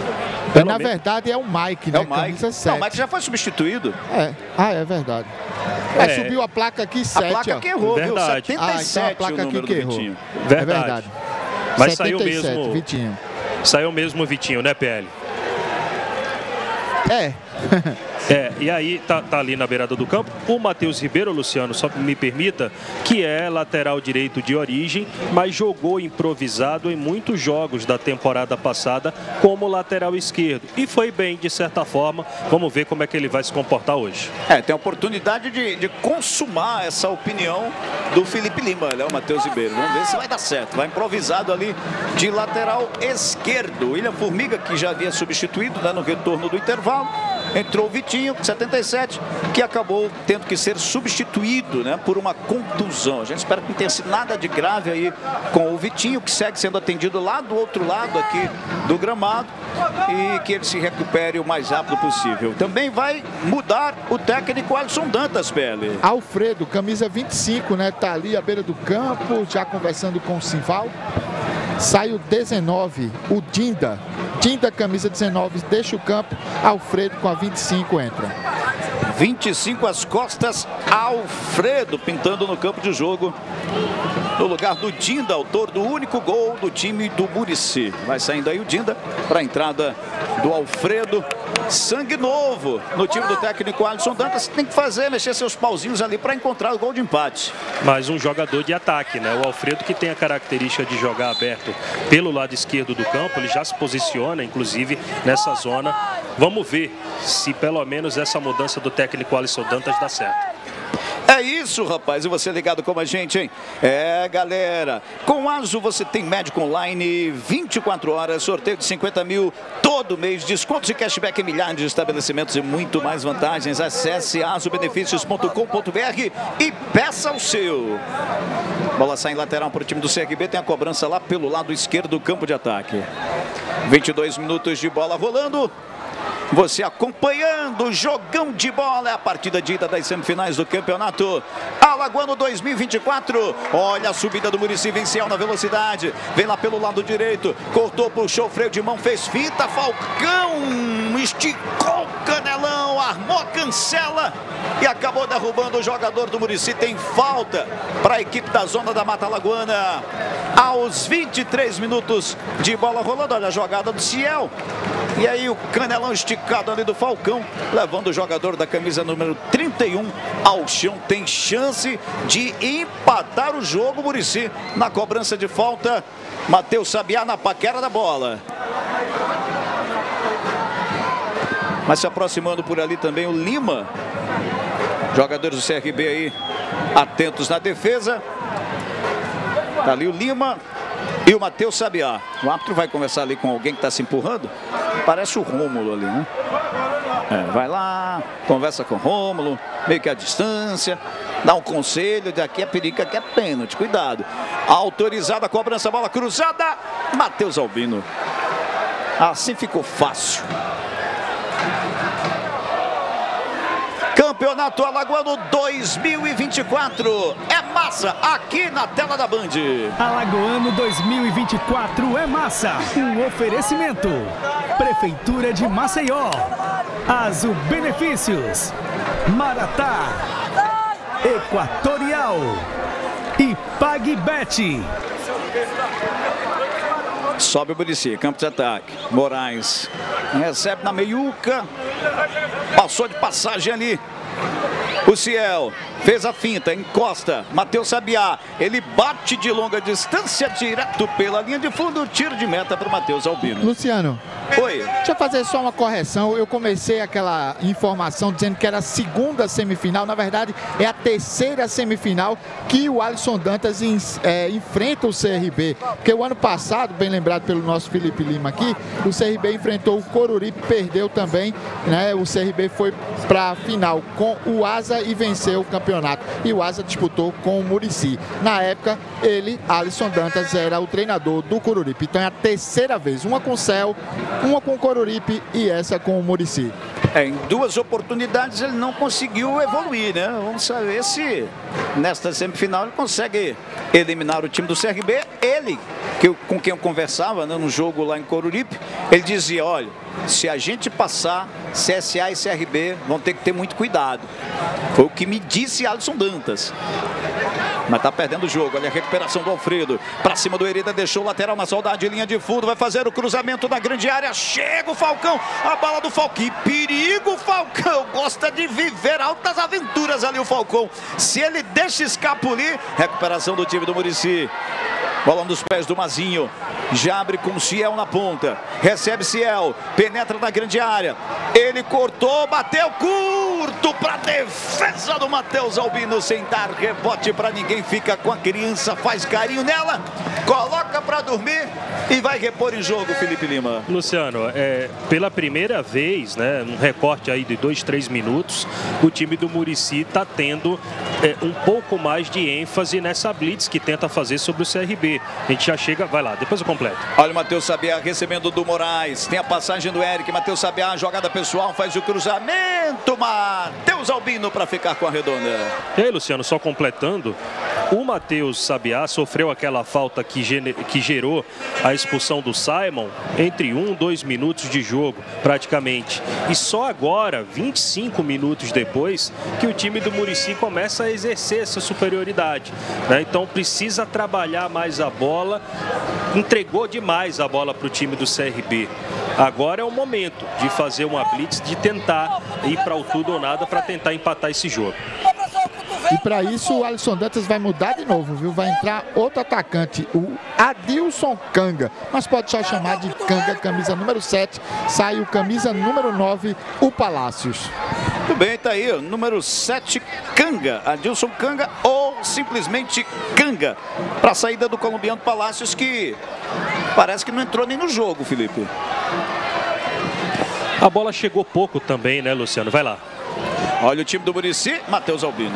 Na verdade é o Mike, né? É o Mike. Não, o Mike já foi substituído. É verdade. Subiu a placa aqui 7. A placa que errou, verdade. Viu? 77 então a placa o número aqui que do Vitinho. Verdade. É verdade. Mas 77, saiu mesmo, Vitinho. Saiu mesmo o Vitinho, né, PL? E aí tá ali na beirada do campo o Matheus Ribeiro, Luciano, só me permita, que é lateral direito de origem, mas jogou improvisado em muitos jogos da temporada passada como lateral esquerdo e foi bem de certa forma. Vamos ver como é que ele vai se comportar hoje. Tem a oportunidade de consumar essa opinião do Felipe Lima, né, o Matheus Ribeiro. Vamos ver se vai dar certo. Vai improvisado ali de lateral esquerdo. William Formiga, que já havia substituído, né, no retorno do intervalo. Entrou o Vitinho, 77, que acabou tendo que ser substituído, né, por uma contusão. A gente espera que não tenha sido nada de grave aí com o Vitinho, que segue sendo atendido lá do outro lado aqui do gramado e que ele se recupere o mais rápido possível. Também vai mudar o técnico Alisson Dantas, PL. Alfredo, camisa 25, né, tá ali à beira do campo, já conversando com o Simval. Sai o 19, o Dinda. Dinda, camisa 19, deixa o campo. Alfredo com a 25 entra. 25 às costas, Alfredo pintando no campo de jogo. No lugar do Dinda, autor do único gol do time do Muricy. Vai saindo aí o Dinda para a entrada do Alfredo. Sangue novo no time do técnico Alisson Dantas. Tem que mexer seus pauzinhos ali para encontrar o gol de empate. Mais um jogador de ataque, né? O Alfredo, que tem a característica de jogar aberto pelo lado esquerdo do campo, ele já se posiciona, inclusive, nessa zona. Vamos ver se pelo menos essa mudança do técnico Alisson Dantas dá certo. É isso, rapaz, e você ligado com a gente, hein? Galera, com Azu você tem médico online 24 horas, sorteio de 50 mil todo mês, descontos e cashback em milhares de estabelecimentos e muito mais vantagens. Acesse azubenefícios.com.br e peça o seu. Bola sai em lateral para o time do CRB, tem a cobrança lá pelo lado esquerdo do campo de ataque. 22 minutos de bola rolando. Você acompanhando o jogão de bola, é a partida de ida das semifinais do campeonato Alagoano 2024. Olha a subida do Muricy, venceu na velocidade, vem lá pelo lado direito, cortou, puxou o freio de mão, fez fita, Falcão esticou o canelão, armou a cancela e acabou derrubando o jogador do Muricy. Tem falta para a equipe da zona da Mata Alagoana aos 23 minutos de bola rolando. Olha a jogada do Ciel. E aí o canelão esticado ali do Falcão, levando o jogador da camisa número 31 ao chão. Tem chance de empatar o jogo, Muricy. Na cobrança de falta, Matheus Sabiá na paquera da bola. Mas se aproximando por ali também o Lima. Jogadores do CRB aí atentos na defesa. Tá ali o Lima e o Matheus Sabiá. O árbitro vai conversar ali com alguém que está se empurrando. Parece o Rômulo ali, né? Vai lá, conversa com o Rômulo, meio que à distância, dá um conselho, daqui é perigo, aqui é pênalti, cuidado. Autorizada a cobrança, bola cruzada, Matheus Albino. Assim ficou fácil. Campeonato Alagoano 2024 é massa aqui na tela da Band. Alagoano 2024 é massa. Um oferecimento. Prefeitura de Maceió. Azul Benefícios. Maratá. Equatorial. E PagBet. Sobe o Muricy, campo de ataque. Moraes recebe na meiuca. Passou de passagem ali. O Ciel fez a finta, encosta. Matheus Sabiá, ele bate de longa distância, direto pela linha de fundo. Tiro de meta para o Matheus Albino. Luciano. Oi. Deixa eu fazer só uma correção. Eu comecei aquela informação dizendo que era a segunda semifinal. Na verdade, é a terceira semifinal que o Alisson Dantas enfrenta o CRB. Porque o ano passado, bem lembrado pelo nosso Felipe Lima aqui, o CRB enfrentou o Coruripe, perdeu também, né? O CRB foi para a final com o Asa e venceu o campeonato. E o Asa disputou com o Muricy. Na época, ele, Alisson Dantas, era o treinador do Coruripe. Então é a terceira vez, uma com o Céu, uma com o Coruripe e essa com o Muricy. Em duas oportunidades ele não conseguiu evoluir, né? Vamos saber se nesta semifinal ele consegue eliminar o time do CRB. Ele, com quem eu conversava, né, no jogo lá em Coruripe, ele dizia, olha, se a gente passar, CSA e CRB vão ter que ter muito cuidado. Foi o que me disse Alisson Dantas. Mas tá perdendo o jogo. Olha a recuperação do Alfredo. Pra cima do Hereda, deixou o lateral na saudade, linha de fundo. Vai fazer o cruzamento na grande área. Chega o Falcão. A bola do Falcão. Que perigo, Falcão. Gosta de viver altas aventuras ali o Falcão. Se ele deixa escapulir, recuperação do time do Muricy. Bola nos pés do Mazinho. Já abre com Ciel na ponta. Recebe Ciel. Penetra na grande área. Ele cortou, bateu curto para defesa do Matheus Albino, sem dar rebote para ninguém. Fica com a criança, faz carinho nela, coloca para dormir e vai repor em jogo, Felipe Lima. Luciano, pela primeira vez, né, um recorte aí de 2-3 minutos, o time do Muricy está tendo um pouco mais de ênfase nessa blitz que tenta fazer sobre o CRB. A gente já chega, vai lá, depois eu completo. Olha o Matheus Sabiá recebendo do Moraes, tem a passagem do Eric, Matheus Sabiá, jogada pessoal, faz o cruzamento, Matheus Albino para ficar com a redonda. E aí, Luciano, só completando, o Matheus Sabiá sofreu aquela falta que gerou a expulsão do Simon entre 1-2 minutos de jogo, praticamente. E só agora, 25 minutos depois, que o time do Muricy começa a exercer essa superioridade, né? Então precisa trabalhar mais a bola, entregou demais a bola para o time do CRB. Agora é o momento de fazer uma blitz, de tentar ir para o tudo ou nada para tentar empatar esse jogo. E para isso o Alisson Dantas vai mudar de novo, viu? Vai entrar outro atacante, o Adilson Canga. Mas pode só chamar de Canga, camisa número 7. Sai o camisa número 9, o Palácios. Muito bem, tá aí, número 7, Canga. Adilson Canga ou simplesmente Canga. Para a saída do colombiano Palácios, que parece que não entrou nem no jogo, Felipe. A bola chegou pouco também, né, Luciano? Vai lá. Olha o time do Muricy, Matheus Albino.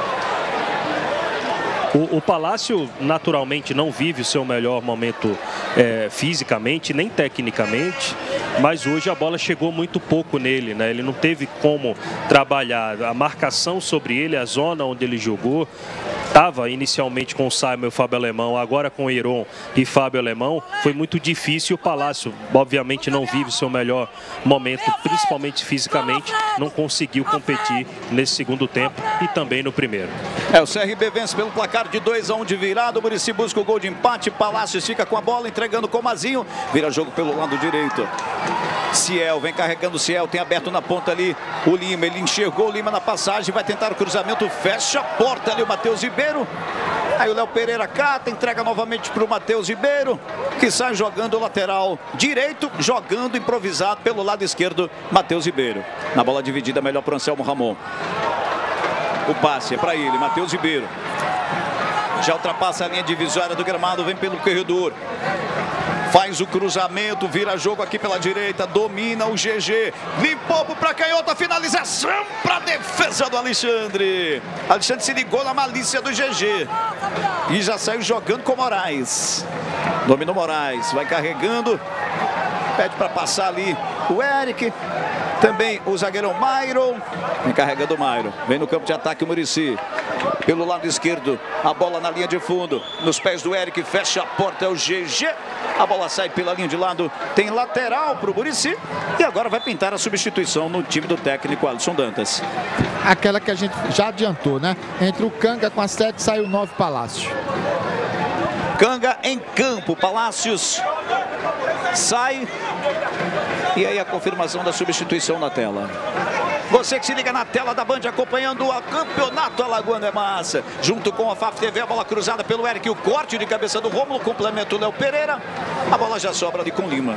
O Palácio naturalmente não vive o seu melhor momento fisicamente, nem tecnicamente, mas hoje a bola chegou muito pouco nele, né? Ele não teve como trabalhar a marcação sobre ele, a zona onde ele jogou. Estava inicialmente com o Simon e o Fábio Alemão, agora com o Heron e Fábio Alemão. Foi muito difícil. O Palácio, obviamente, não vive o seu melhor momento, principalmente fisicamente. Não conseguiu competir nesse segundo tempo e também no primeiro. O CRB vence pelo placar de 2-1 de virada. O Muricy busca o gol de empate. Palácios fica com a bola, entregando com o Mazinho. Vira jogo pelo lado direito. Ciel, vem carregando o Ciel, tem aberto na ponta ali o Lima, ele enxergou o Lima na passagem, vai tentar o cruzamento, fecha a porta ali o Matheus Ribeiro. Aí o Léo Pereira cata, entrega novamente para o Matheus Ribeiro, que sai jogando o lateral direito, jogando improvisado pelo lado esquerdo, Matheus Ribeiro. Na bola dividida, melhor para o Anselmo Ramon. O passe é para ele, Matheus Ribeiro. Já ultrapassa a linha divisória do gramado, vem pelo corredor. Faz o cruzamento, vira jogo aqui pela direita, domina o GG. Limpou para canhota, finalização para a defesa do Alexandre. Alexandre se ligou na malícia do GG. E já saiu jogando com o Moraes. Dominou Moraes, vai carregando. Pede para passar ali o Eric. Também o zagueirão Myron. Vem carregando o Myron. Vem no campo de ataque o Muricy. Pelo lado esquerdo, a bola na linha de fundo. Nos pés do Eric, fecha a porta, é o GG. A bola sai pela linha de lado. Tem lateral para o Muricy. E agora vai pintar a substituição no time do técnico Alisson Dantas. Aquela que a gente já adiantou, né? Entre o Canga com a 7, sai o 9 Palácio. Canga em campo, Palácios sai. E aí a confirmação da substituição na tela. Você que se liga na tela da Band acompanhando o Campeonato Alagoano é Massa. Junto com a FAF TV, a bola cruzada pelo Eric, o corte de cabeça do Rômulo, complemento o Léo Pereira. A bola já sobra ali com Lima.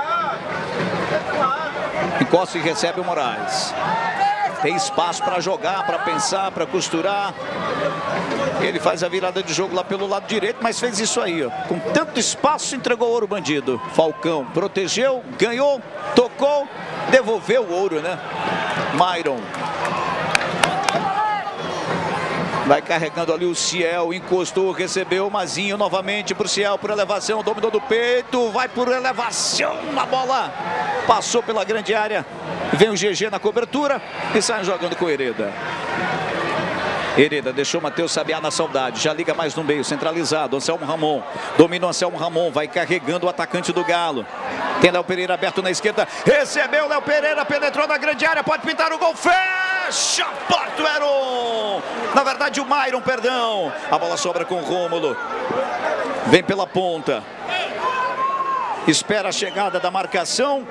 Encosta e recebe o Moraes. Tem espaço para jogar, para pensar, para costurar. Ele faz a virada de jogo lá pelo lado direito, mas fez isso aí, ó. Com tanto espaço, entregou o ouro bandido. Falcão protegeu, ganhou, tocou, devolveu o ouro, né? Myron. Vai carregando ali o Ciel, encostou, recebeu o Mazinho novamente para o Ciel, por elevação, dominou do peito, vai por elevação, a bola passou pela grande área, vem o GG na cobertura e sai jogando com o Hereda. Hereda deixou o Matheus Sabiá na saudade, já liga mais no meio, centralizado, Anselmo Ramon, domina o Anselmo Ramon, vai carregando o atacante do Galo. Tem Léo Pereira aberto na esquerda, recebeu Léo Pereira, penetrou na grande área, pode pintar o gol, fecha a porta o Heron. Na verdade o Myron, perdão. A bola sobra com o Rômulo. Vem pela ponta. Espera a chegada da marcação.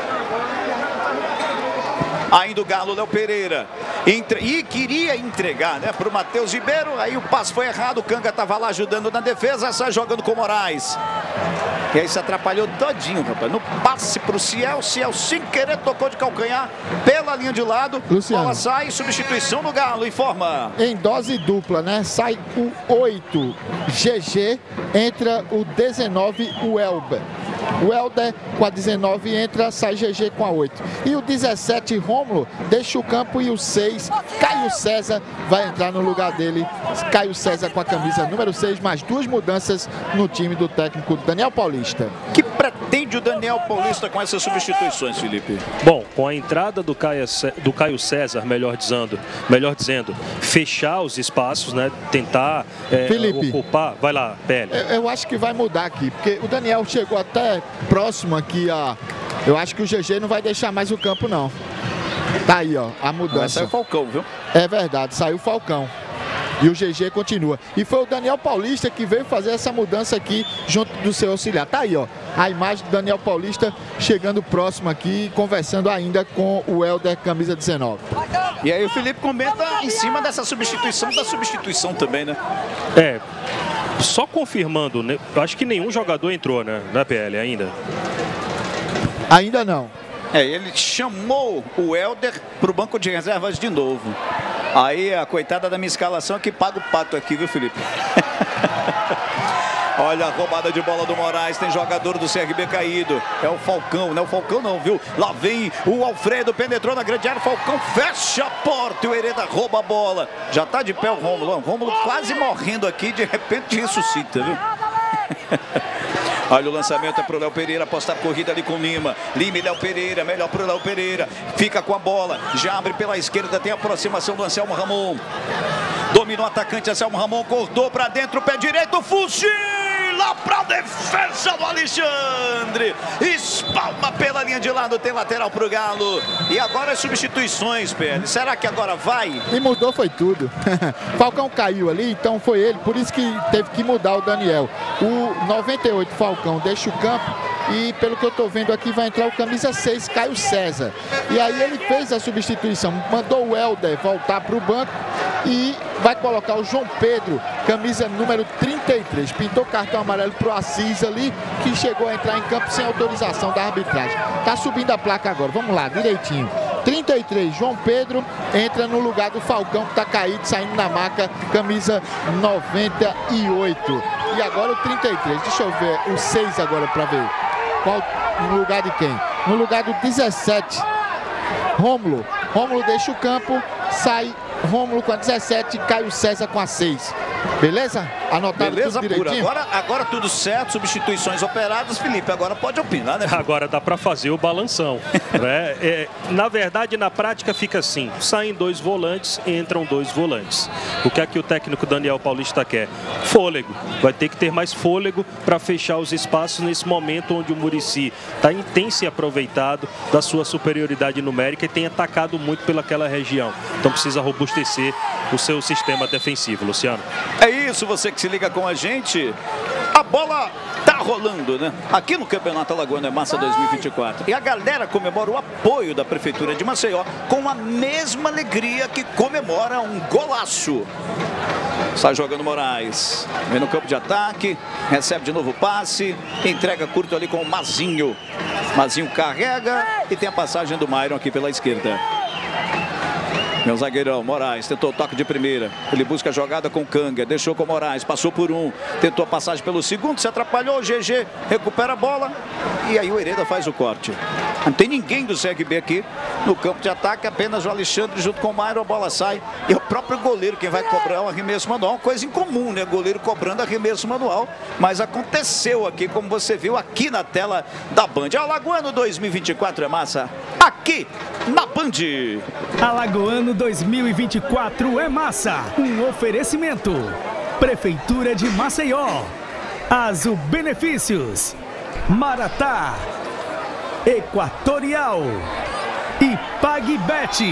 Ainda o Galo, Léo Pereira. E queria entregar, né, para o Matheus Ribeiro. Aí o passe foi errado. O Canga estava lá ajudando na defesa. Sai jogando com o Moraes. E aí se atrapalhou todinho, rapaz. No passe para o Ciel. Ciel sem querer tocou de calcanhar pela linha de lado. Luciano. Bola sai. Substituição do Galo. Informa. Em dose dupla, né? Sai o 8 GG. Entra o 19 o Elber. O Helder com a 19 entra, sai GG com a 8. E o 17 Rômulo deixa o campo e o 6 Caio César vai entrar no lugar dele. Caio César com a camisa número 6, mais 2 mudanças no time do técnico Daniel Paulista. Que pretende o Daniel Paulista com essas substituições, Felipe? Bom, com a entrada do Caio César, melhor dizendo, fechar os espaços, né? Tentar ocupar. Vai lá, PL. Eu acho que vai mudar aqui, porque o Daniel chegou até próximo aqui a... Eu acho que o GG não vai deixar mais o campo, não. Tá aí, ó, a mudança. Saiu o Falcão, viu? É verdade, saiu o Falcão. E o GG continua. E foi o Daniel Paulista que veio fazer essa mudança aqui junto do seu auxiliar. Tá aí, ó, a imagem do Daniel Paulista chegando próximo aqui, conversando ainda com o Helder, camisa 19. E aí o Felipe comenta em cima dessa substituição, da substituição também, né? É, só confirmando, né? Eu acho que nenhum jogador entrou, né, na PL ainda. Ainda não. É, ele chamou o Helder para o banco de reservas de novo. Aí a coitada da minha escalação é que paga o pato aqui, viu, Felipe? Olha a roubada de bola do Moraes, tem jogador do CRB caído. É o Falcão, não é o Falcão não, viu? Lá vem o Alfredo, penetrou na grande área, Falcão fecha a porta e o Hereda rouba a bola. Já tá de pé o Rômulo, o Rômulo quase morrendo aqui, de repente ressuscita, viu? Olha o lançamento é pro Léo Pereira, apostar a corrida ali com Lima. Lima e Léo Pereira, melhor pro Léo Pereira. Fica com a bola, já abre pela esquerda, tem a aproximação do Anselmo Ramon. Domina o atacante, Anselmo Ramon, cortou pra dentro, pé direito, fuzila pra defesa do Alexandre. Espalma pela linha de lado, tem lateral pro Galo. E agora as substituições, PL. Será que agora vai? E mudou foi tudo. Falcão caiu ali, então foi ele, por isso que teve que mudar o Daniel. O 98 Falcão deixa o campo e pelo que eu estou vendo aqui vai entrar o camisa 6, Caio César. E aí ele fez a substituição, mandou o Helder voltar para o banco e vai colocar o João Pedro, camisa número 33. Pintou cartão amarelo pro Assis ali, que chegou a entrar em campo sem autorização da arbitragem. Tá subindo a placa agora, vamos lá, direitinho. 33, João Pedro entra no lugar do Falcão, que tá caído, saindo na maca, camisa 98. E agora o 33, deixa eu ver o 6 agora para ver. Qual, no lugar de quem? No lugar do 17, Rômulo. Rômulo deixa o campo, sai Rômulo com a 17 e Caio César com a 6. Beleza? Anotado beleza tudo pura. direitinho? Agora tudo certo, substituições operadas. Felipe, agora pode opinar, né? Agora dá para fazer o balanção. Né? Na verdade, na prática fica assim. Saem 2 volantes, entram 2 volantes. O que é que o técnico Daniel Paulista quer? Fôlego. Vai ter que ter mais fôlego para fechar os espaços nesse momento onde o Muricy tem se aproveitado da sua superioridade numérica e tem atacado muito pelaquela região. Então precisa robustecer o seu sistema defensivo, Luciano. É isso, você que se liga com a gente. A bola tá rolando, né? Aqui no Campeonato Alagoano é Massa 2024. E a galera comemora o apoio da Prefeitura de Maceió com a mesma alegria que comemora um golaço. Está jogando Moraes. Vem no campo de ataque, recebe de novo o passe, entrega curto ali com o Mazinho. Mazinho carrega e tem a passagem do Myron aqui pela esquerda. Meu zagueirão, Moraes, tentou o toque de primeira. Ele busca a jogada com Kanga, deixou com Moraes, passou por um, tentou a passagem pelo segundo, se atrapalhou, o GG recupera a bola e aí o Hereda faz o corte. Não tem ninguém do CRB aqui no campo de ataque, apenas o Alexandre junto com o Myron, a bola sai e é o próprio goleiro quem vai cobrar o arremesso manual. Coisa incomum, né? Goleiro cobrando arremesso manual, mas aconteceu aqui, como você viu aqui na tela da Band. Alagoano 2024 é massa, aqui na Band. Alagoano 2024 é massa. Um oferecimento. Prefeitura de Maceió. Azul Benefícios. Maratá. Equatorial. E PagBet.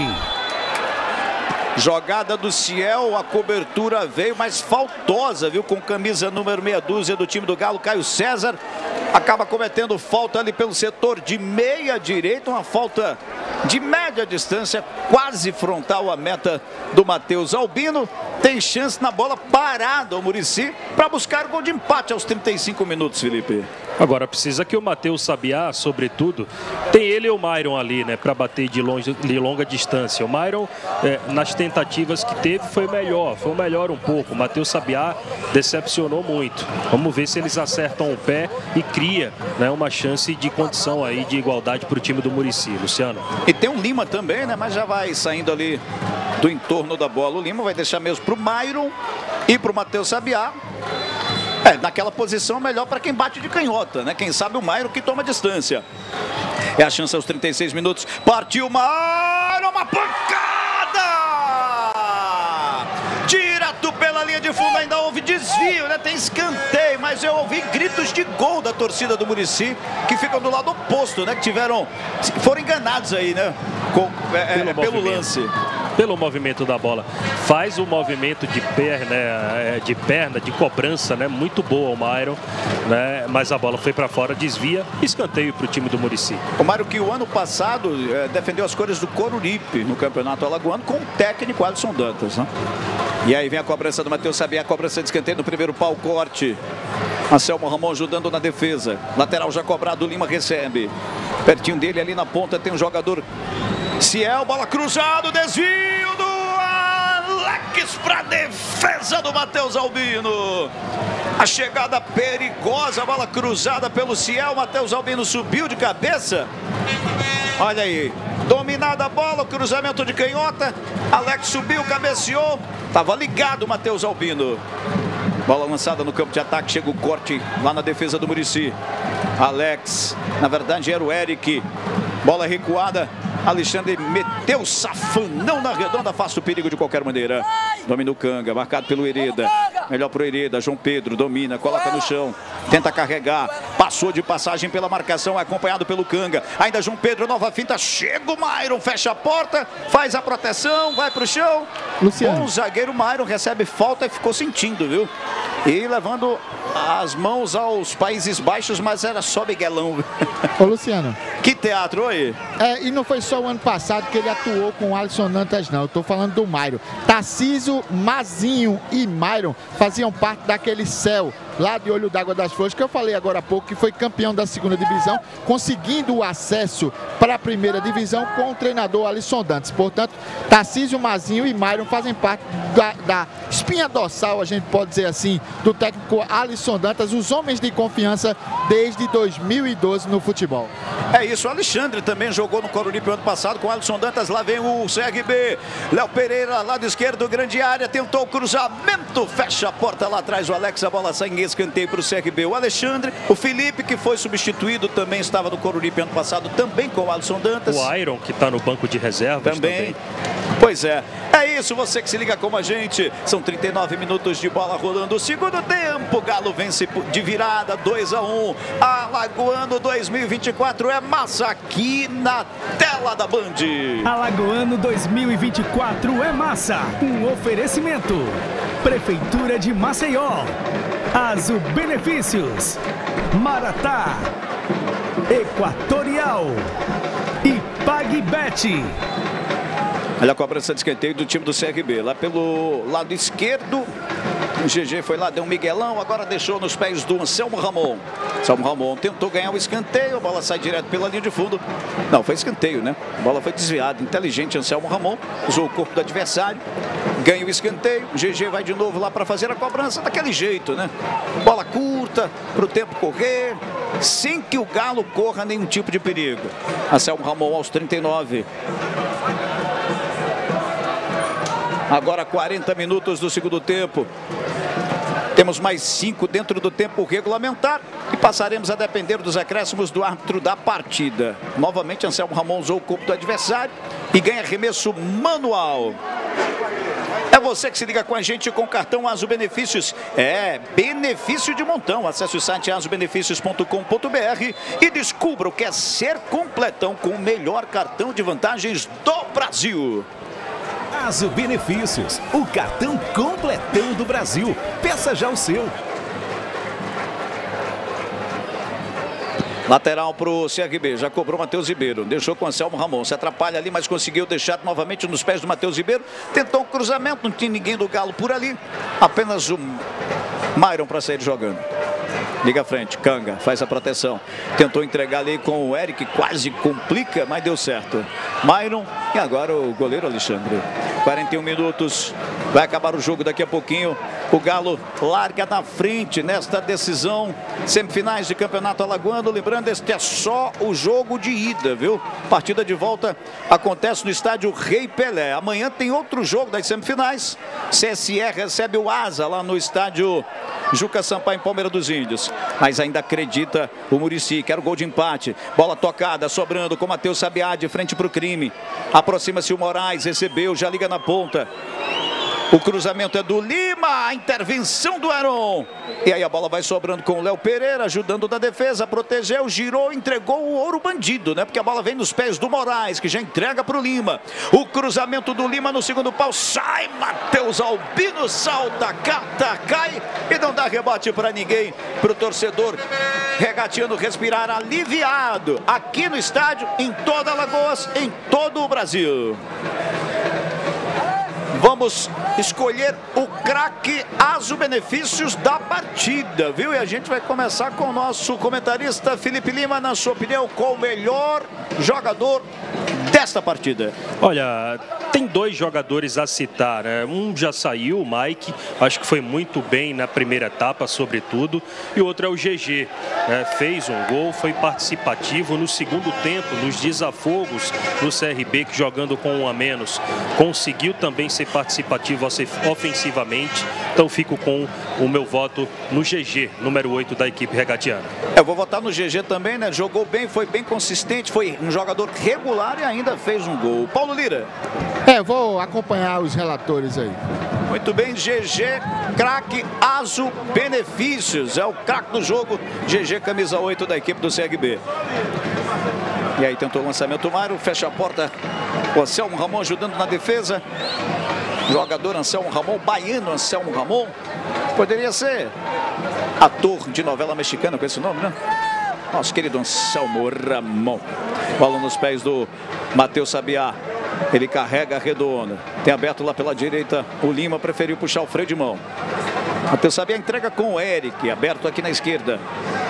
Jogada do Ciel, a cobertura veio mais faltosa, viu? Com camisa número meia dúzia do time do Galo, Caio César. Acaba cometendo falta ali pelo setor de meia direita, uma falta de média distância, quase frontal à meta do Matheus Albino. Tem chance na bola parada o Muricy para buscar o gol de empate aos 35 minutos, Felipe. Agora precisa que o Matheus Sabiá, sobretudo, tem ele e o Myron ali, né, para bater de longa distância. O Myron, nas tentativas que teve, foi o melhor um pouco. O Matheus Sabiá decepcionou muito. Vamos ver se eles acertam o pé e cria, né, uma chance de condição aí de igualdade para o time do Muricy, Luciano. E tem um Lima também, né, mas já vai saindo ali do entorno da bola. O Lima vai deixar mesmo para o Myron e para o Matheus Sabiá. Naquela posição melhor para quem bate de canhota, né? Quem sabe o Myron que toma distância. É a chance aos 36 minutos. Partiu o Myron, uma pancada! Direto pela linha de fundo, ainda houve desvio, né? Tem escanteio, mas eu ouvi gritos de gol da torcida do Muricy, que ficam do lado oposto, né? Que foram enganados aí, né? Pelo lance. Pelo movimento da bola. Faz o movimento de perna, de cobrança, né? Muito boa o Myron, né? Mas a bola foi para fora, desvia, escanteio para o time do Muricy. O Myron que o ano passado defendeu as cores do Coruripe no Campeonato Alagoano com o técnico Alisson Dantas, né? E aí vem a cobrança do Matheus Sabiá, a cobrança de escanteio no primeiro pau, corte. Anselmo Ramon ajudando na defesa. Lateral já cobrado, o Lima recebe. Pertinho dele ali na ponta tem um jogador. Ciel, bola cruzada, desvio do Alex para defesa do Matheus Albino. A chegada perigosa, bola cruzada pelo Ciel, Matheus Albino subiu de cabeça. Olha aí, dominada a bola, cruzamento de canhota. Alex subiu, cabeceou. Tava ligado o Matheus Albino. Bola lançada no campo de ataque, chega o corte lá na defesa do Muricy. Alex, na verdade era o Eric. Bola recuada. Alexandre meteu safanão na redonda, afasta o perigo de qualquer maneira. Domina o Kanga, marcado pelo Hereda. Melhor pro Hereda, João Pedro domina, coloca no chão, tenta carregar. Passou de passagem pela marcação, acompanhado pelo Kanga. Ainda João Pedro, nova finta, chega o Myron, fecha a porta, faz a proteção, vai pro chão. Luciano. O zagueiro Myron recebe falta e ficou sentindo, viu? e levando as mãos aos Países Baixos, mas era só Miguelão. Ô Luciano. Que teatro aí? E não foi só o ano passado que ele atuou com o Alisson Dantas, não. Eu tô falando do Myron. Tarcísio, Mazinho e Myron faziam parte daquele céu lá de Olho d'Água das Flores, que eu falei agora há pouco, que foi campeão da 2ª divisão, conseguindo o acesso para a 1ª divisão com o treinador Alisson Dantas. Portanto, Tarcísio, Mazinho e Myron fazem parte da espinha dorsal, a gente pode dizer assim, do técnico Alisson Dantas, os homens de confiança desde 2012 no futebol. É isso, o Alexandre também jogou no Coruripe ano passado com o Alisson Dantas. Lá vem o CRB, Léo Pereira, lado esquerdo, grande área, tentou o cruzamento, fecha a porta lá atrás, o Alex, a bola sai em escanteio para o CRB. O Alexandre, o Felipe, que foi substituído, também estava no Coruripe ano passado, também com o Alisson Dantas. O Iron, que está no banco de reservas também. Pois é, é isso, você que se liga com a gente. São 39 minutos de bola rolando o segundo tempo. Galo vence de virada, 2-1. Alagoano 2024 é massa aqui na tela da Band. Alagoano 2024 é massa. Um oferecimento. Prefeitura de Maceió. Azul Benefícios. Maratá. Equatorial. E PagBet. Olha a cobrança de escanteio do time do CRB. Lá pelo lado esquerdo, o GG foi lá, deu um miguelão, agora deixou nos pés do Anselmo Ramon. Anselmo Ramon tentou ganhar o escanteio, a bola sai direto pela linha de fundo. Não, foi escanteio, né? A bola foi desviada. Inteligente Anselmo Ramon, usou o corpo do adversário, ganha o escanteio. O GG vai de novo lá para fazer a cobrança daquele jeito, né? Bola curta, para o tempo correr, sem que o Galo corra nenhum tipo de perigo. Anselmo Ramon aos 39. Agora 40 minutos do segundo tempo. Temos mais 5 dentro do tempo regulamentar e passaremos a depender dos acréscimos do árbitro da partida. Novamente, Anselmo Ramon usou o corpo do adversário e ganha arremesso manual. É você que se liga com a gente com o cartão Azul Benefícios. É benefício de montão. Acesse o site azulbenefícios.com.br e descubra o que é ser completão com o melhor cartão de vantagens do Brasil. Azul Benefícios, o cartão completão do Brasil. Peça já o seu. Lateral para o CRB, já cobrou Matheus Ribeiro, deixou com Anselmo Ramon, se atrapalha ali, mas conseguiu deixar novamente nos pés do Matheus Ribeiro, tentou um cruzamento, não tinha ninguém do Galo por ali, apenas o Myron para sair jogando. Liga à frente, Canga, faz a proteção, tentou entregar ali com o Eric, quase complica, mas deu certo. Myron e agora o goleiro Alexandre. 41 minutos, vai acabar o jogo daqui a pouquinho. O Galo larga na frente nesta decisão, semifinais de Campeonato Alagoano. Lembrando, este é só o jogo de ida, viu? Partida de volta acontece no estádio Rei Pelé. Amanhã tem outro jogo das semifinais. CSE recebe o Asa lá no estádio Juca Sampaio, em Palmeira dos Índios. Mas ainda acredita o Muricy, quer o gol de empate. Bola tocada, sobrando com Matheus Sabiá de frente para o crime. Aproxima-se o Moraes, recebeu, já liga na ponta. O cruzamento é do Lima, a intervenção do Aron. E aí a bola vai sobrando com o Léo Pereira, ajudando da defesa, protegeu, girou, entregou o ouro bandido, né? Porque a bola vem nos pés do Moraes, que já entrega para o Lima. O cruzamento do Lima no segundo pau, sai Matheus Albino, salta, cata, cai e não dá rebote para ninguém, para o torcedor regateando, respirar aliviado aqui no estádio, em toda Alagoas, em todo o Brasil. Vamos escolher o craque Azul Benefícios da partida, viu? E a gente vai começar com o nosso comentarista Felipe Lima. Na sua opinião, qual o melhor jogador desta partida? Olha, tem dois jogadores a citar, né? Um já saiu, o Mike, acho que foi muito bem na primeira etapa, sobretudo. E o outro é o GG, né? Fez um gol, foi participativo no segundo tempo, nos desafogos do CRB, que jogando com um a menos, conseguiu também ser participativo ofensivamente. Então fico com o meu voto no GG, número 8 da equipe regatiana. Eu vou votar no GG também, né? Jogou bem, foi bem consistente, foi um jogador regular e ainda fez um gol. Paulo Lira. Eu vou acompanhar os relatores aí. Muito bem, GG, craque Azul Benefícios. É o craque do jogo, GG, camisa 8 da equipe do CRB. E aí tentou o lançamento, Mário, fecha a porta. O Anselmo Ramon ajudando na defesa. Jogador Anselmo Ramon, baiano Anselmo Ramon. Poderia ser ator de novela mexicana com esse nome, né? Nosso querido Anselmo Ramon. Bola nos pés do Matheus Sabiá. Ele carrega a redonda. Tem aberto lá pela direita. O Lima preferiu puxar o freio de mão. Matheus Sabiá entrega com o Eric. Aberto aqui na esquerda.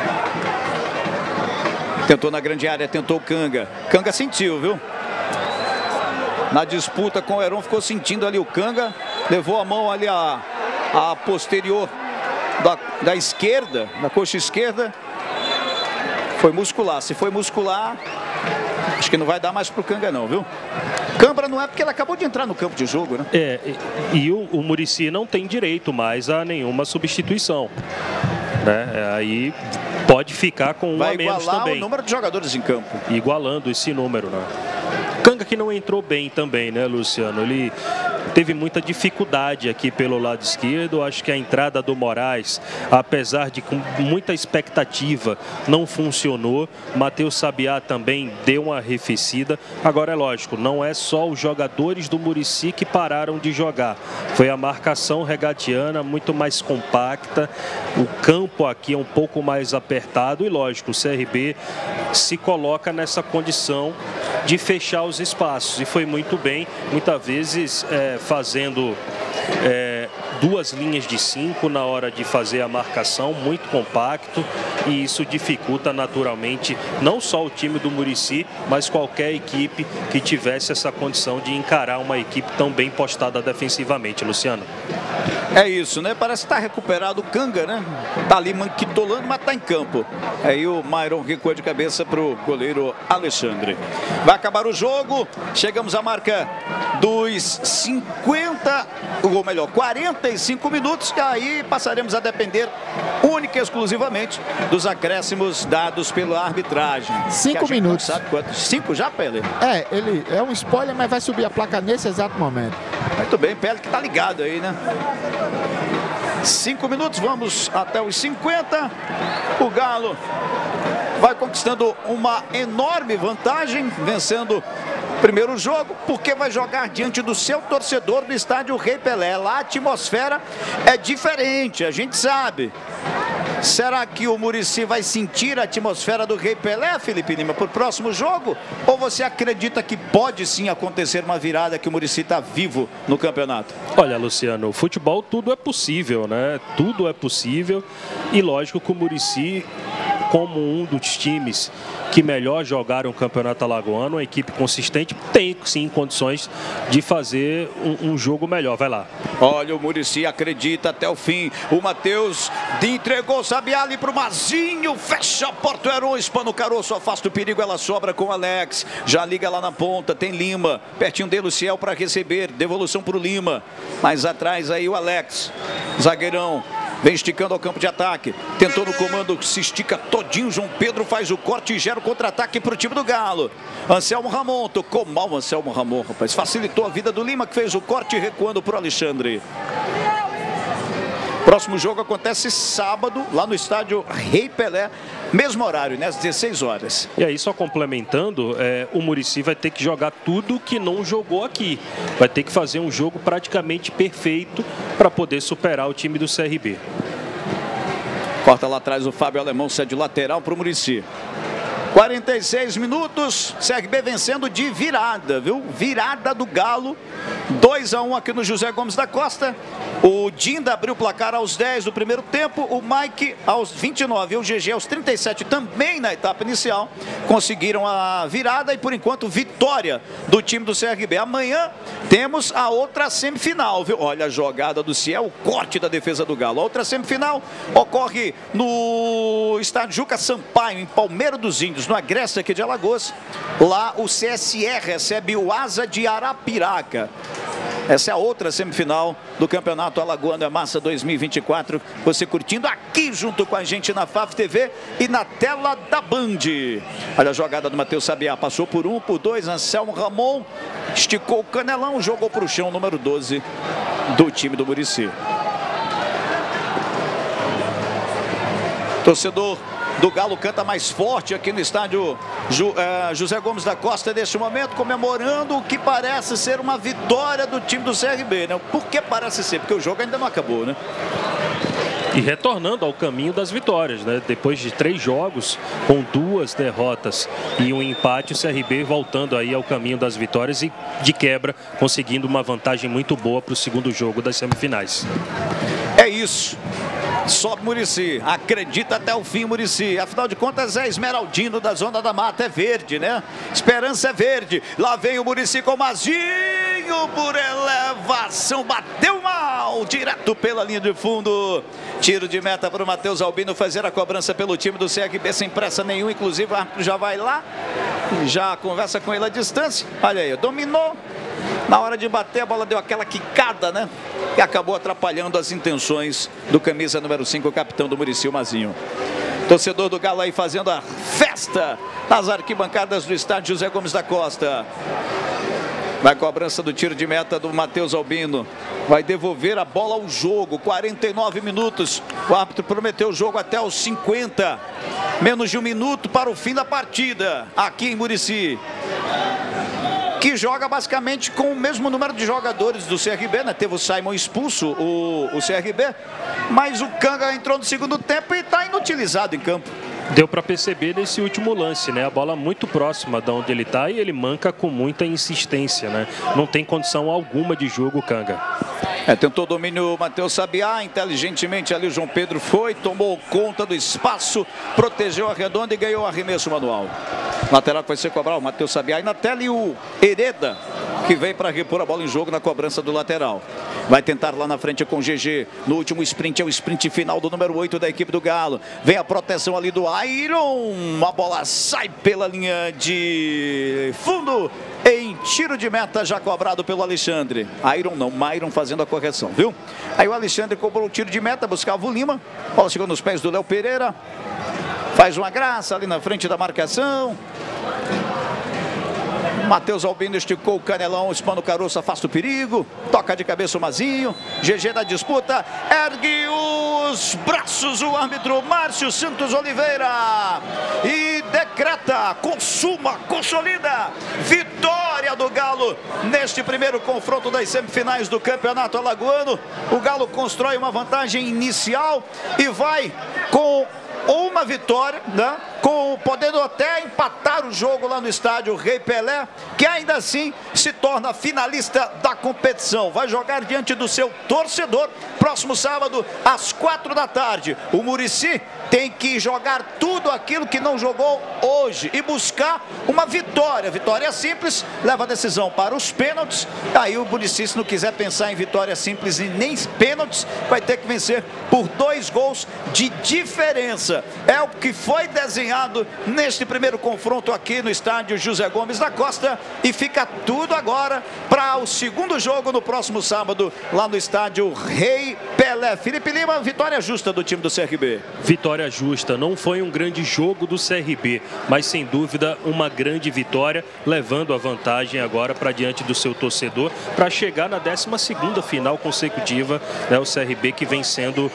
Tentou na grande área. Tentou o Canga. Canga sentiu, viu? Na disputa com o Heron, ficou sentindo ali o Canga. Levou a mão ali a posterior da esquerda, da coxa esquerda. Foi muscular. Se foi muscular, acho que não vai dar mais pro Canga não, viu? Cãibra não é porque ele acabou de entrar no campo de jogo, né? E o Muricy não tem direito mais a nenhuma substituição, né? Aí pode ficar com um a menos também. Vai igualar o número de jogadores em campo. Igualando esse número, né? Canga que não entrou bem também, né, Luciano? Ele teve muita dificuldade aqui pelo lado esquerdo. Acho que a entrada do Moraes, apesar de com muita expectativa, não funcionou. Matheus Sabiá também deu uma arrefecida. Agora é lógico, não é só os jogadores do Muricy que pararam de jogar. Foi a marcação regatiana muito mais compacta. O campo aqui é um pouco mais apertado e lógico, o CRB se coloca nessa condição de fechar os espaços. E foi muito bem, muitas vezes fazendo duas linhas de 5 na hora de fazer a marcação, muito compacto, e isso dificulta naturalmente não só o time do Muricy, mas qualquer equipe que tivesse essa condição de encarar uma equipe tão bem postada defensivamente, Luciano. É isso, né? Parece que tá recuperado o Canga, né? Tá ali manquitolando, mas tá em campo. Aí o Myron recua de cabeça pro goleiro Alexandre. Vai acabar o jogo. Chegamos à marca dos 45 minutos. E aí passaremos a depender única e exclusivamente dos acréscimos dados pela arbitragem. 5 minutos. Sabe quantos? 5 já, Pele? Ele é um spoiler, mas vai subir a placa nesse exato momento. Muito bem, Pele que tá ligado aí, né? 5 minutos, vamos até os 50. O Galo vai conquistando uma enorme vantagem, vencendo o primeiro jogo, porque vai jogar diante do seu torcedor do estádio Rei Pelé. Lá a atmosfera é diferente, a gente sabe. Será que o Muricy vai sentir a atmosfera do Rei Pelé, Felipe Lima, para o próximo jogo? Ou você acredita que pode sim acontecer uma virada, que o Muricy está vivo no campeonato? Olha, Luciano, futebol tudo é possível, né? Tudo é possível. E lógico que o Muricy, como um dos times que melhor jogaram o Campeonato Alagoano, uma equipe consistente, tem sim condições de fazer um jogo melhor. Vai lá. Olha, o Muricy acredita até o fim. O Matheus entregou o Sabiá ali pro Mazinho. Fecha a porta, o Heron, espana o caroço, afasta o perigo, ela sobra com o Alex. Já liga lá na ponta, tem Lima. Pertinho dele o Ciel para receber. Devolução pro Lima. Mais atrás aí o Alex. Zagueirão. Vem esticando ao campo de ataque. Tentou no comando, se estica todinho. João Pedro faz o corte e gera o contra-ataque para o time do Galo. Anselmo Ramon, tocou mal o Anselmo Ramon, rapaz. Facilitou a vida do Lima, que fez o corte, recuando para o Alexandre. Próximo jogo acontece sábado, lá no estádio Rei Pelé. Mesmo horário, né? Às 16 horas. E aí, só complementando, o Muricy vai ter que jogar tudo que não jogou aqui. Vai ter que fazer um jogo praticamente perfeito para poder superar o time do CRB. Corta lá atrás o Fábio Alemão, cede lateral para o Muricy. 46 minutos, CRB vencendo de virada, viu? Virada do Galo, 2-1 aqui no José Gomes da Costa. O Dinda abriu o placar aos 10 do primeiro tempo, o Mike aos 29 e o GG aos 37 também na etapa inicial. Conseguiram a virada e por enquanto vitória do time do CRB. Amanhã temos a outra semifinal, viu? Olha a jogada do Ciel, o corte da defesa do Galo. A outra semifinal ocorre no estádio Juca Sampaio, em Palmeira dos Índios, no Agreste aqui de Alagoas. Lá o CSE recebe o Asa de Arapiraca. Essa é a outra semifinal do Campeonato Alagoano é Massa 2024. Você curtindo aqui junto com a gente na FAF TV e na tela da Band. Olha a jogada do Matheus Sabiá. Passou por 1, por 2. Anselmo Ramon esticou o canelão, jogou para o chão, número 12 do time do Muricy. Torcedor do Galo canta mais forte aqui no estádio José Gomes da Costa neste momento, comemorando o que parece ser uma vitória do time do CRB, né? Por que parece ser? Porque o jogo ainda não acabou, né? e retornando ao caminho das vitórias, né? Depois de 3 jogos, com 2 derrotas e um empate, o CRB voltando aí ao caminho das vitórias e, de quebra, conseguindo uma vantagem muito boa para o segundo jogo das semifinais. É isso. Sobe Muricy, acredita até o fim Muricy, afinal de contas é esmeraldino da Zona da Mata, é verde, né? Esperança é verde, lá vem o Muricy com o Mazinho por elevação, bateu mal, direto pela linha de fundo, tiro de meta para o Matheus Albino fazer a cobrança pelo time do CRB sem pressa nenhuma, inclusive o árbitro já vai lá, já conversa com ele à distância, olha aí, dominou. Na hora de bater, a bola deu aquela quicada, né? E acabou atrapalhando as intenções do camisa número 5, o capitão do Muricy, o Mazinho. Torcedor do Galo aí fazendo a festa nas arquibancadas do estádio José Gomes da Costa. Vai cobrança do tiro de meta do Matheus Albino. Vai devolver a bola ao jogo. 49 minutos. O árbitro prometeu o jogo até os 50. Menos de 1 minuto para o fim da partida. Aqui em Muricy. Que joga basicamente com o mesmo número de jogadores do CRB, né? Teve o Simon expulso, o CRB, mas o Kanga entrou no segundo tempo e está inutilizado em campo. Deu para perceber nesse último lance, né? A bola muito próxima de onde ele está e ele manca com muita insistência, né? Não tem condição alguma de jogo o Kanga. Tentou o domínio o Matheus Sabiá, inteligentemente ali o João Pedro foi, tomou conta do espaço, protegeu a redonda e ganhou o arremesso manual. Lateral que vai ser cobrado o Matheus Sabiá e na tela e o Hereda, que vem para repor a bola em jogo na cobrança do lateral. Vai tentar lá na frente com o GG, no último sprint, é o sprint final do número 8 da equipe do Galo. Vem a proteção ali do Iron, a bola sai pela linha de fundo. Em tiro de meta já cobrado pelo Alexandre. Iron não, Myron fazendo a correção, viu? Aí o Alexandre cobrou o tiro de meta, buscava o Lima. A bola chegou nos pés do Léo Pereira. Faz uma graça ali na frente da marcação. Matheus Albino esticou o canelão, espana o caroço, afasta o perigo. Toca de cabeça o Mazinho. GG da disputa. Ergue os braços o árbitro Márcio Santos Oliveira. E decreta, consuma, consolida. Vitória do Galo neste primeiro confronto das semifinais do Campeonato Alagoano. O Galo constrói uma vantagem inicial e vai com uma vitória, né? Podendo até empatar o jogo lá no estádio Rei Pelé, que ainda assim se torna finalista da competição. Vai jogar diante do seu torcedor próximo sábado às 4 da tarde. O Muricy tem que jogar tudo aquilo que não jogou hoje e buscar uma vitória. Vitória simples, leva a decisão para os pênaltis. Aí o Muricy, se não quiser pensar em vitória simples e nem pênaltis, vai ter que vencer por 2 gols de diferença. É o que foi desenhado neste primeiro confronto aqui no estádio José Gomes da Costa e fica tudo agora para o segundo jogo no próximo sábado lá no estádio Rei Pelé. Felipe Lima, vitória justa do time do CRB. Vitória justa, não foi um grande jogo do CRB, mas sem dúvida uma grande vitória, levando a vantagem agora para diante do seu torcedor para chegar na 12ª final consecutiva, né? O CRB que vem sendo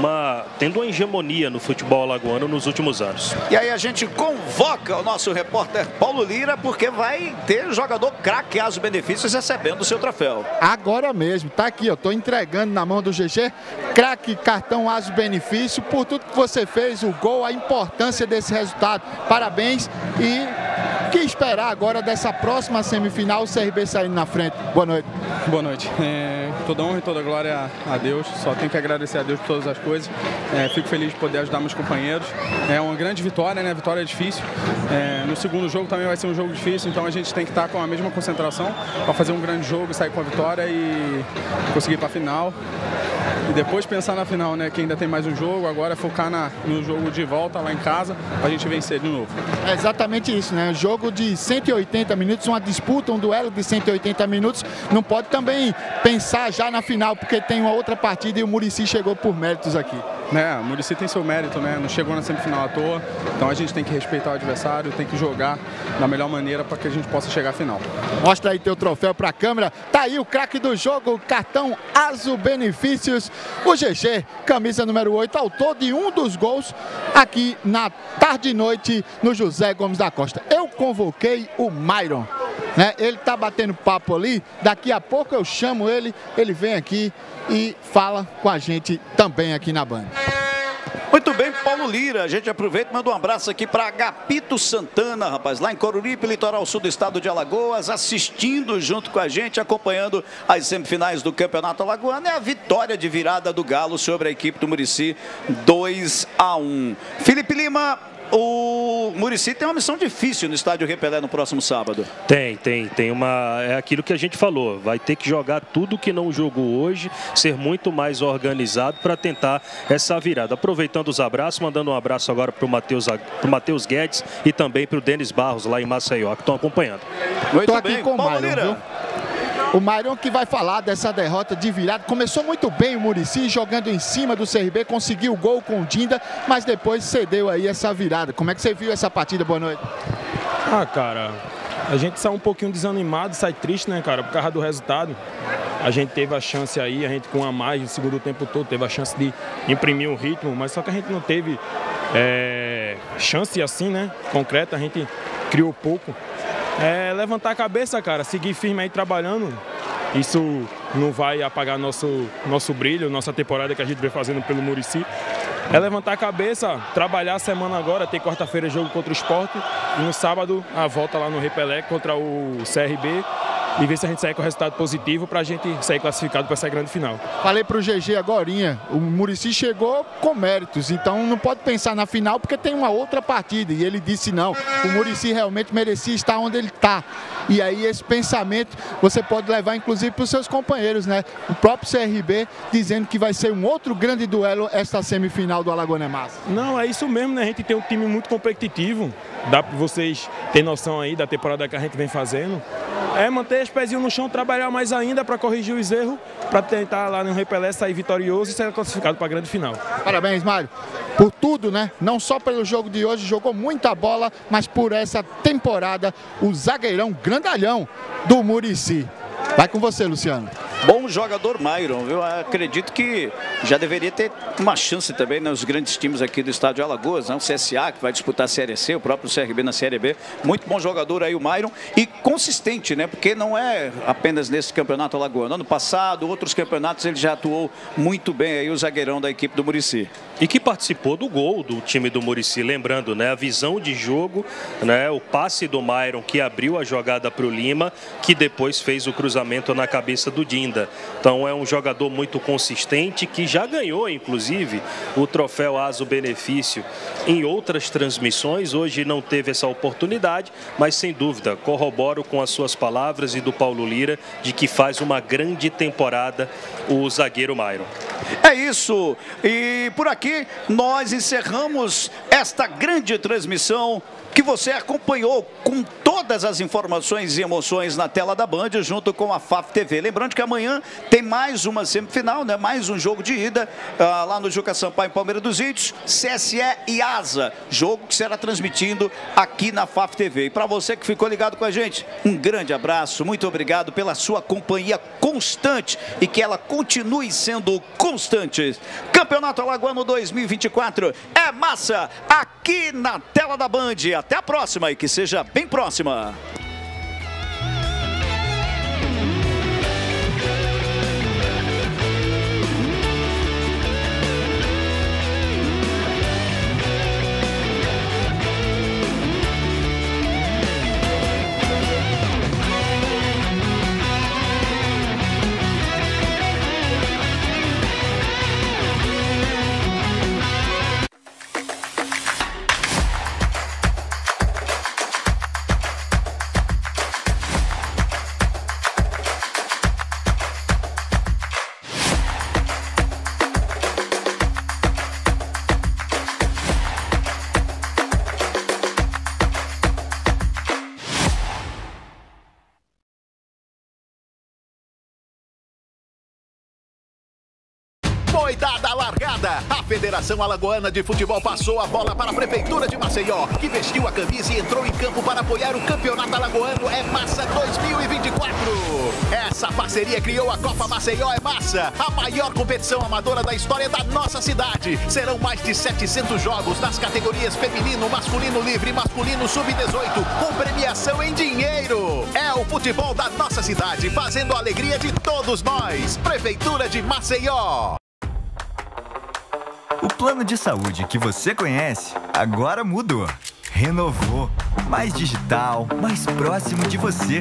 tendo uma hegemonia no futebol alagoano nos últimos anos. E aí a gente convoca o nosso repórter Paulo Lira, porque vai ter jogador craque Aso Benefícios recebendo o seu troféu. Agora mesmo, tá aqui, eu tô entregando na mão do GG, craque cartão Aso Benefício, por tudo que você fez, o gol, a importância desse resultado. Parabéns e o que esperar agora dessa próxima semifinal, o CRB saindo na frente. Boa noite. Boa noite. Toda honra e toda glória a Deus, só tenho que agradecer a Deus por todas as coisas. Fico feliz de poder ajudar meus companheiros. É uma grande vitória, né? Vitória é difícil. No segundo jogo também vai ser um jogo difícil, então a gente tem que estar com a mesma concentração para fazer um grande jogo, sair com a vitória e conseguir ir para a final. E depois pensar na final, né? Que ainda tem mais um jogo, agora é focar no jogo de volta lá em casa, para a gente vencer de novo. É exatamente isso, né? Um jogo de 180 minutos, uma disputa, um duelo de 180 minutos. Não pode também pensar já na final, porque tem uma outra partida e o Muricy chegou por méritos aqui. O Muricy tem seu mérito, né? Não chegou na semifinal à toa, então a gente tem que respeitar o adversário, tem que jogar da melhor maneira para que a gente possa chegar à final. Mostra aí teu troféu para a câmera. Tá aí o craque do jogo, cartão Aso Benefícios, o GG, camisa número 8, autor de um dos gols aqui na tarde e noite no José Gomes da Costa. Eu convoquei o Myron, né? Ele tá batendo papo ali, daqui a pouco eu chamo ele, ele vem aqui e fala com a gente também aqui na Band. Muito bem, Paulo Lira, a gente aproveita e manda um abraço aqui para Agapito Santana, rapaz, lá em Coruripe, litoral sul do estado de Alagoas, assistindo junto com a gente, acompanhando as semifinais do Campeonato Alagoano. É a vitória de virada do Galo sobre a equipe do Muricy, 2-1. Felipe Lima, o Muricy tem uma missão difícil no estádio Repelé no próximo sábado. Tem uma, é aquilo que a gente falou, vai ter que jogar tudo que não jogou hoje, ser muito mais organizado para tentar essa virada. Aproveitando os abraços, mandando um abraço agora para o Matheus Guedes e também para o Denis Barros lá em Maceió, que estão acompanhando. Estou aqui com o Myron, viu? O Myron que vai falar dessa derrota de virada. Começou muito bem o Muricy, jogando em cima do CRB, conseguiu o gol com o Dinda, mas depois cedeu aí essa virada. Como é que você viu essa partida? Boa noite. Ah, cara, a gente sai um pouquinho desanimado, sai triste, né, cara, por causa do resultado. A gente teve a chance aí, a gente com a mais no segundo tempo todo, teve a chance de imprimir um ritmo, mas só que a gente não teve chance assim, né, concreta, a gente criou pouco. Levantar a cabeça, cara, seguir firme aí trabalhando. Isso não vai apagar nosso brilho, nossa temporada que a gente vem fazendo pelo Muricy. É levantar a cabeça, trabalhar a semana agora, tem quarta-feira jogo contra o Sport e no sábado a volta lá no Repelé contra o CRB e ver se a gente sai com resultado positivo para a gente sair classificado para essa grande final. Falei para o GG agorinha, o Muricy chegou com méritos, então não pode pensar na final porque tem uma outra partida e ele disse não, o Muricy realmente merecia estar onde ele está. E aí esse pensamento você pode levar inclusive para os seus companheiros, né? O próprio CRB dizendo que vai ser um outro grande duelo esta semifinal do Alagoano é Massa. Não, é isso mesmo, né? A gente tem um time muito competitivo, dá para vocês terem noção aí da temporada que a gente vem fazendo. Manter os pezinhos no chão, trabalhar mais ainda para corrigir os erros, para tentar lá no Repelé sair vitorioso e ser classificado para a grande final. Parabéns, Mário, por tudo, né? Não só pelo jogo de hoje, jogou muita bola, mas por essa temporada, o zagueirão grandalhão do Muricy. Vai com você, Luciano. Bom jogador Myron, eu acredito que já deveria ter uma chance também nos grandes times aqui do estado de Alagoas, né? O CSA que vai disputar a Série C, o próprio CRB na Série B, muito bom jogador aí o Myron e consistente, né? Porque não é apenas nesse campeonato alagoano, ano passado, outros campeonatos ele já atuou muito bem aí o zagueirão da equipe do Muricy. E que participou do gol do time do Muricy, lembrando, né? A visão de jogo, né? O passe do Myron que abriu a jogada para o Lima, que depois fez o cruzamento na cabeça do Dinda. Então é um jogador muito consistente que já ganhou, inclusive, o troféu Aso Benefício em outras transmissões. Hoje não teve essa oportunidade, mas sem dúvida corroboro com as suas palavras e do Paulo Lira de que faz uma grande temporada o zagueiro Myron. É isso, e por aqui nós encerramos esta grande transmissão que você acompanhou com todas as informações e emoções na tela da Band, junto com a FAF TV. Lembrando que amanhã tem mais uma semifinal, né? Mais um jogo de ida lá no Juca Sampaio, em Palmeiras dos Índios, CSE e Asa, jogo que será transmitido aqui na FAF TV. E para você que ficou ligado com a gente, um grande abraço, muito obrigado pela sua companhia constante e que ela continue sendo constante. Campeonato Alagoano 2024 é massa aqui na tela da Band. Até a próxima e que seja bem próxima. Foi dada a largada. A Federação Alagoana de Futebol passou a bola para a Prefeitura de Maceió, que vestiu a camisa e entrou em campo para apoiar o Campeonato Alagoano é Massa 2024. Essa parceria criou a Copa Maceió é Massa, a maior competição amadora da história da nossa cidade. Serão mais de 700 jogos nas categorias feminino, masculino livre e masculino sub-18, com premiação em dinheiro. É o futebol da nossa cidade, fazendo a alegria de todos nós. Prefeitura de Maceió. O plano de saúde que você conhece agora mudou. Renovou. Mais digital, mais próximo de você.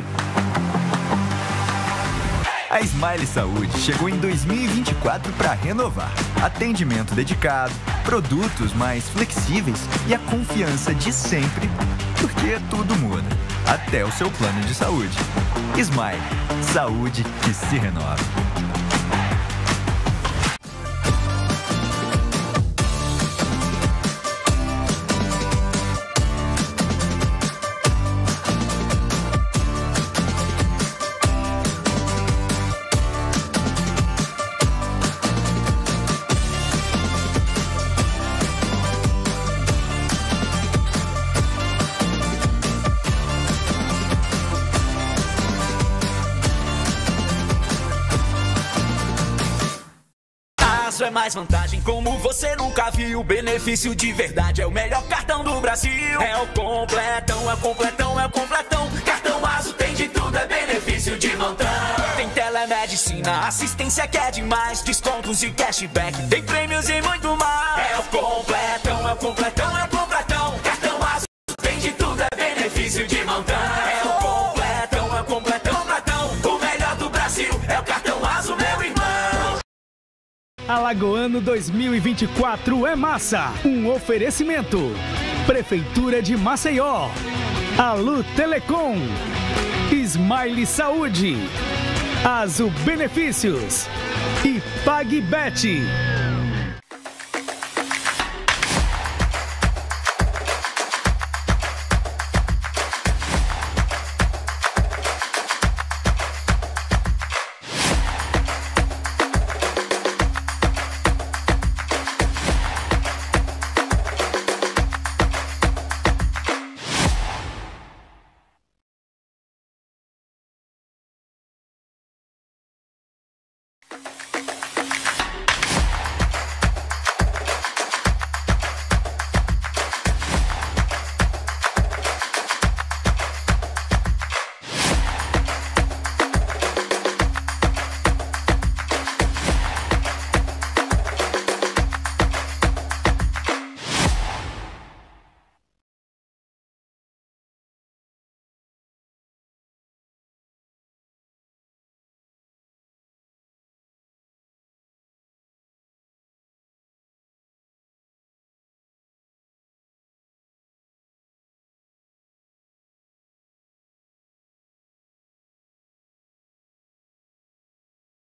A Smile Saúde chegou em 2024 para renovar. Atendimento dedicado, produtos mais flexíveis e a confiança de sempre, porque tudo muda, até o seu plano de saúde. Smile, saúde que se renova. É mais vantagem como você nunca viu. Benefício de verdade é o melhor cartão do Brasil. É o completão, é o completão, é o completão. Cartão Azul tem de tudo, é benefício de montão. Tem telemedicina, assistência que é demais, descontos e cashback, tem prêmios e muito mais. É o completão, é o completão, é o completão. Cartão Azul tem de tudo, é benefício de montão. É o completão, é o completão, completão. O melhor do Brasil é o cartão Azul, meu irmão. Alagoano 2024 é massa. Um oferecimento. Prefeitura de Maceió. Alu Telecom. Smile Saúde. Azul Benefícios. E PagBet.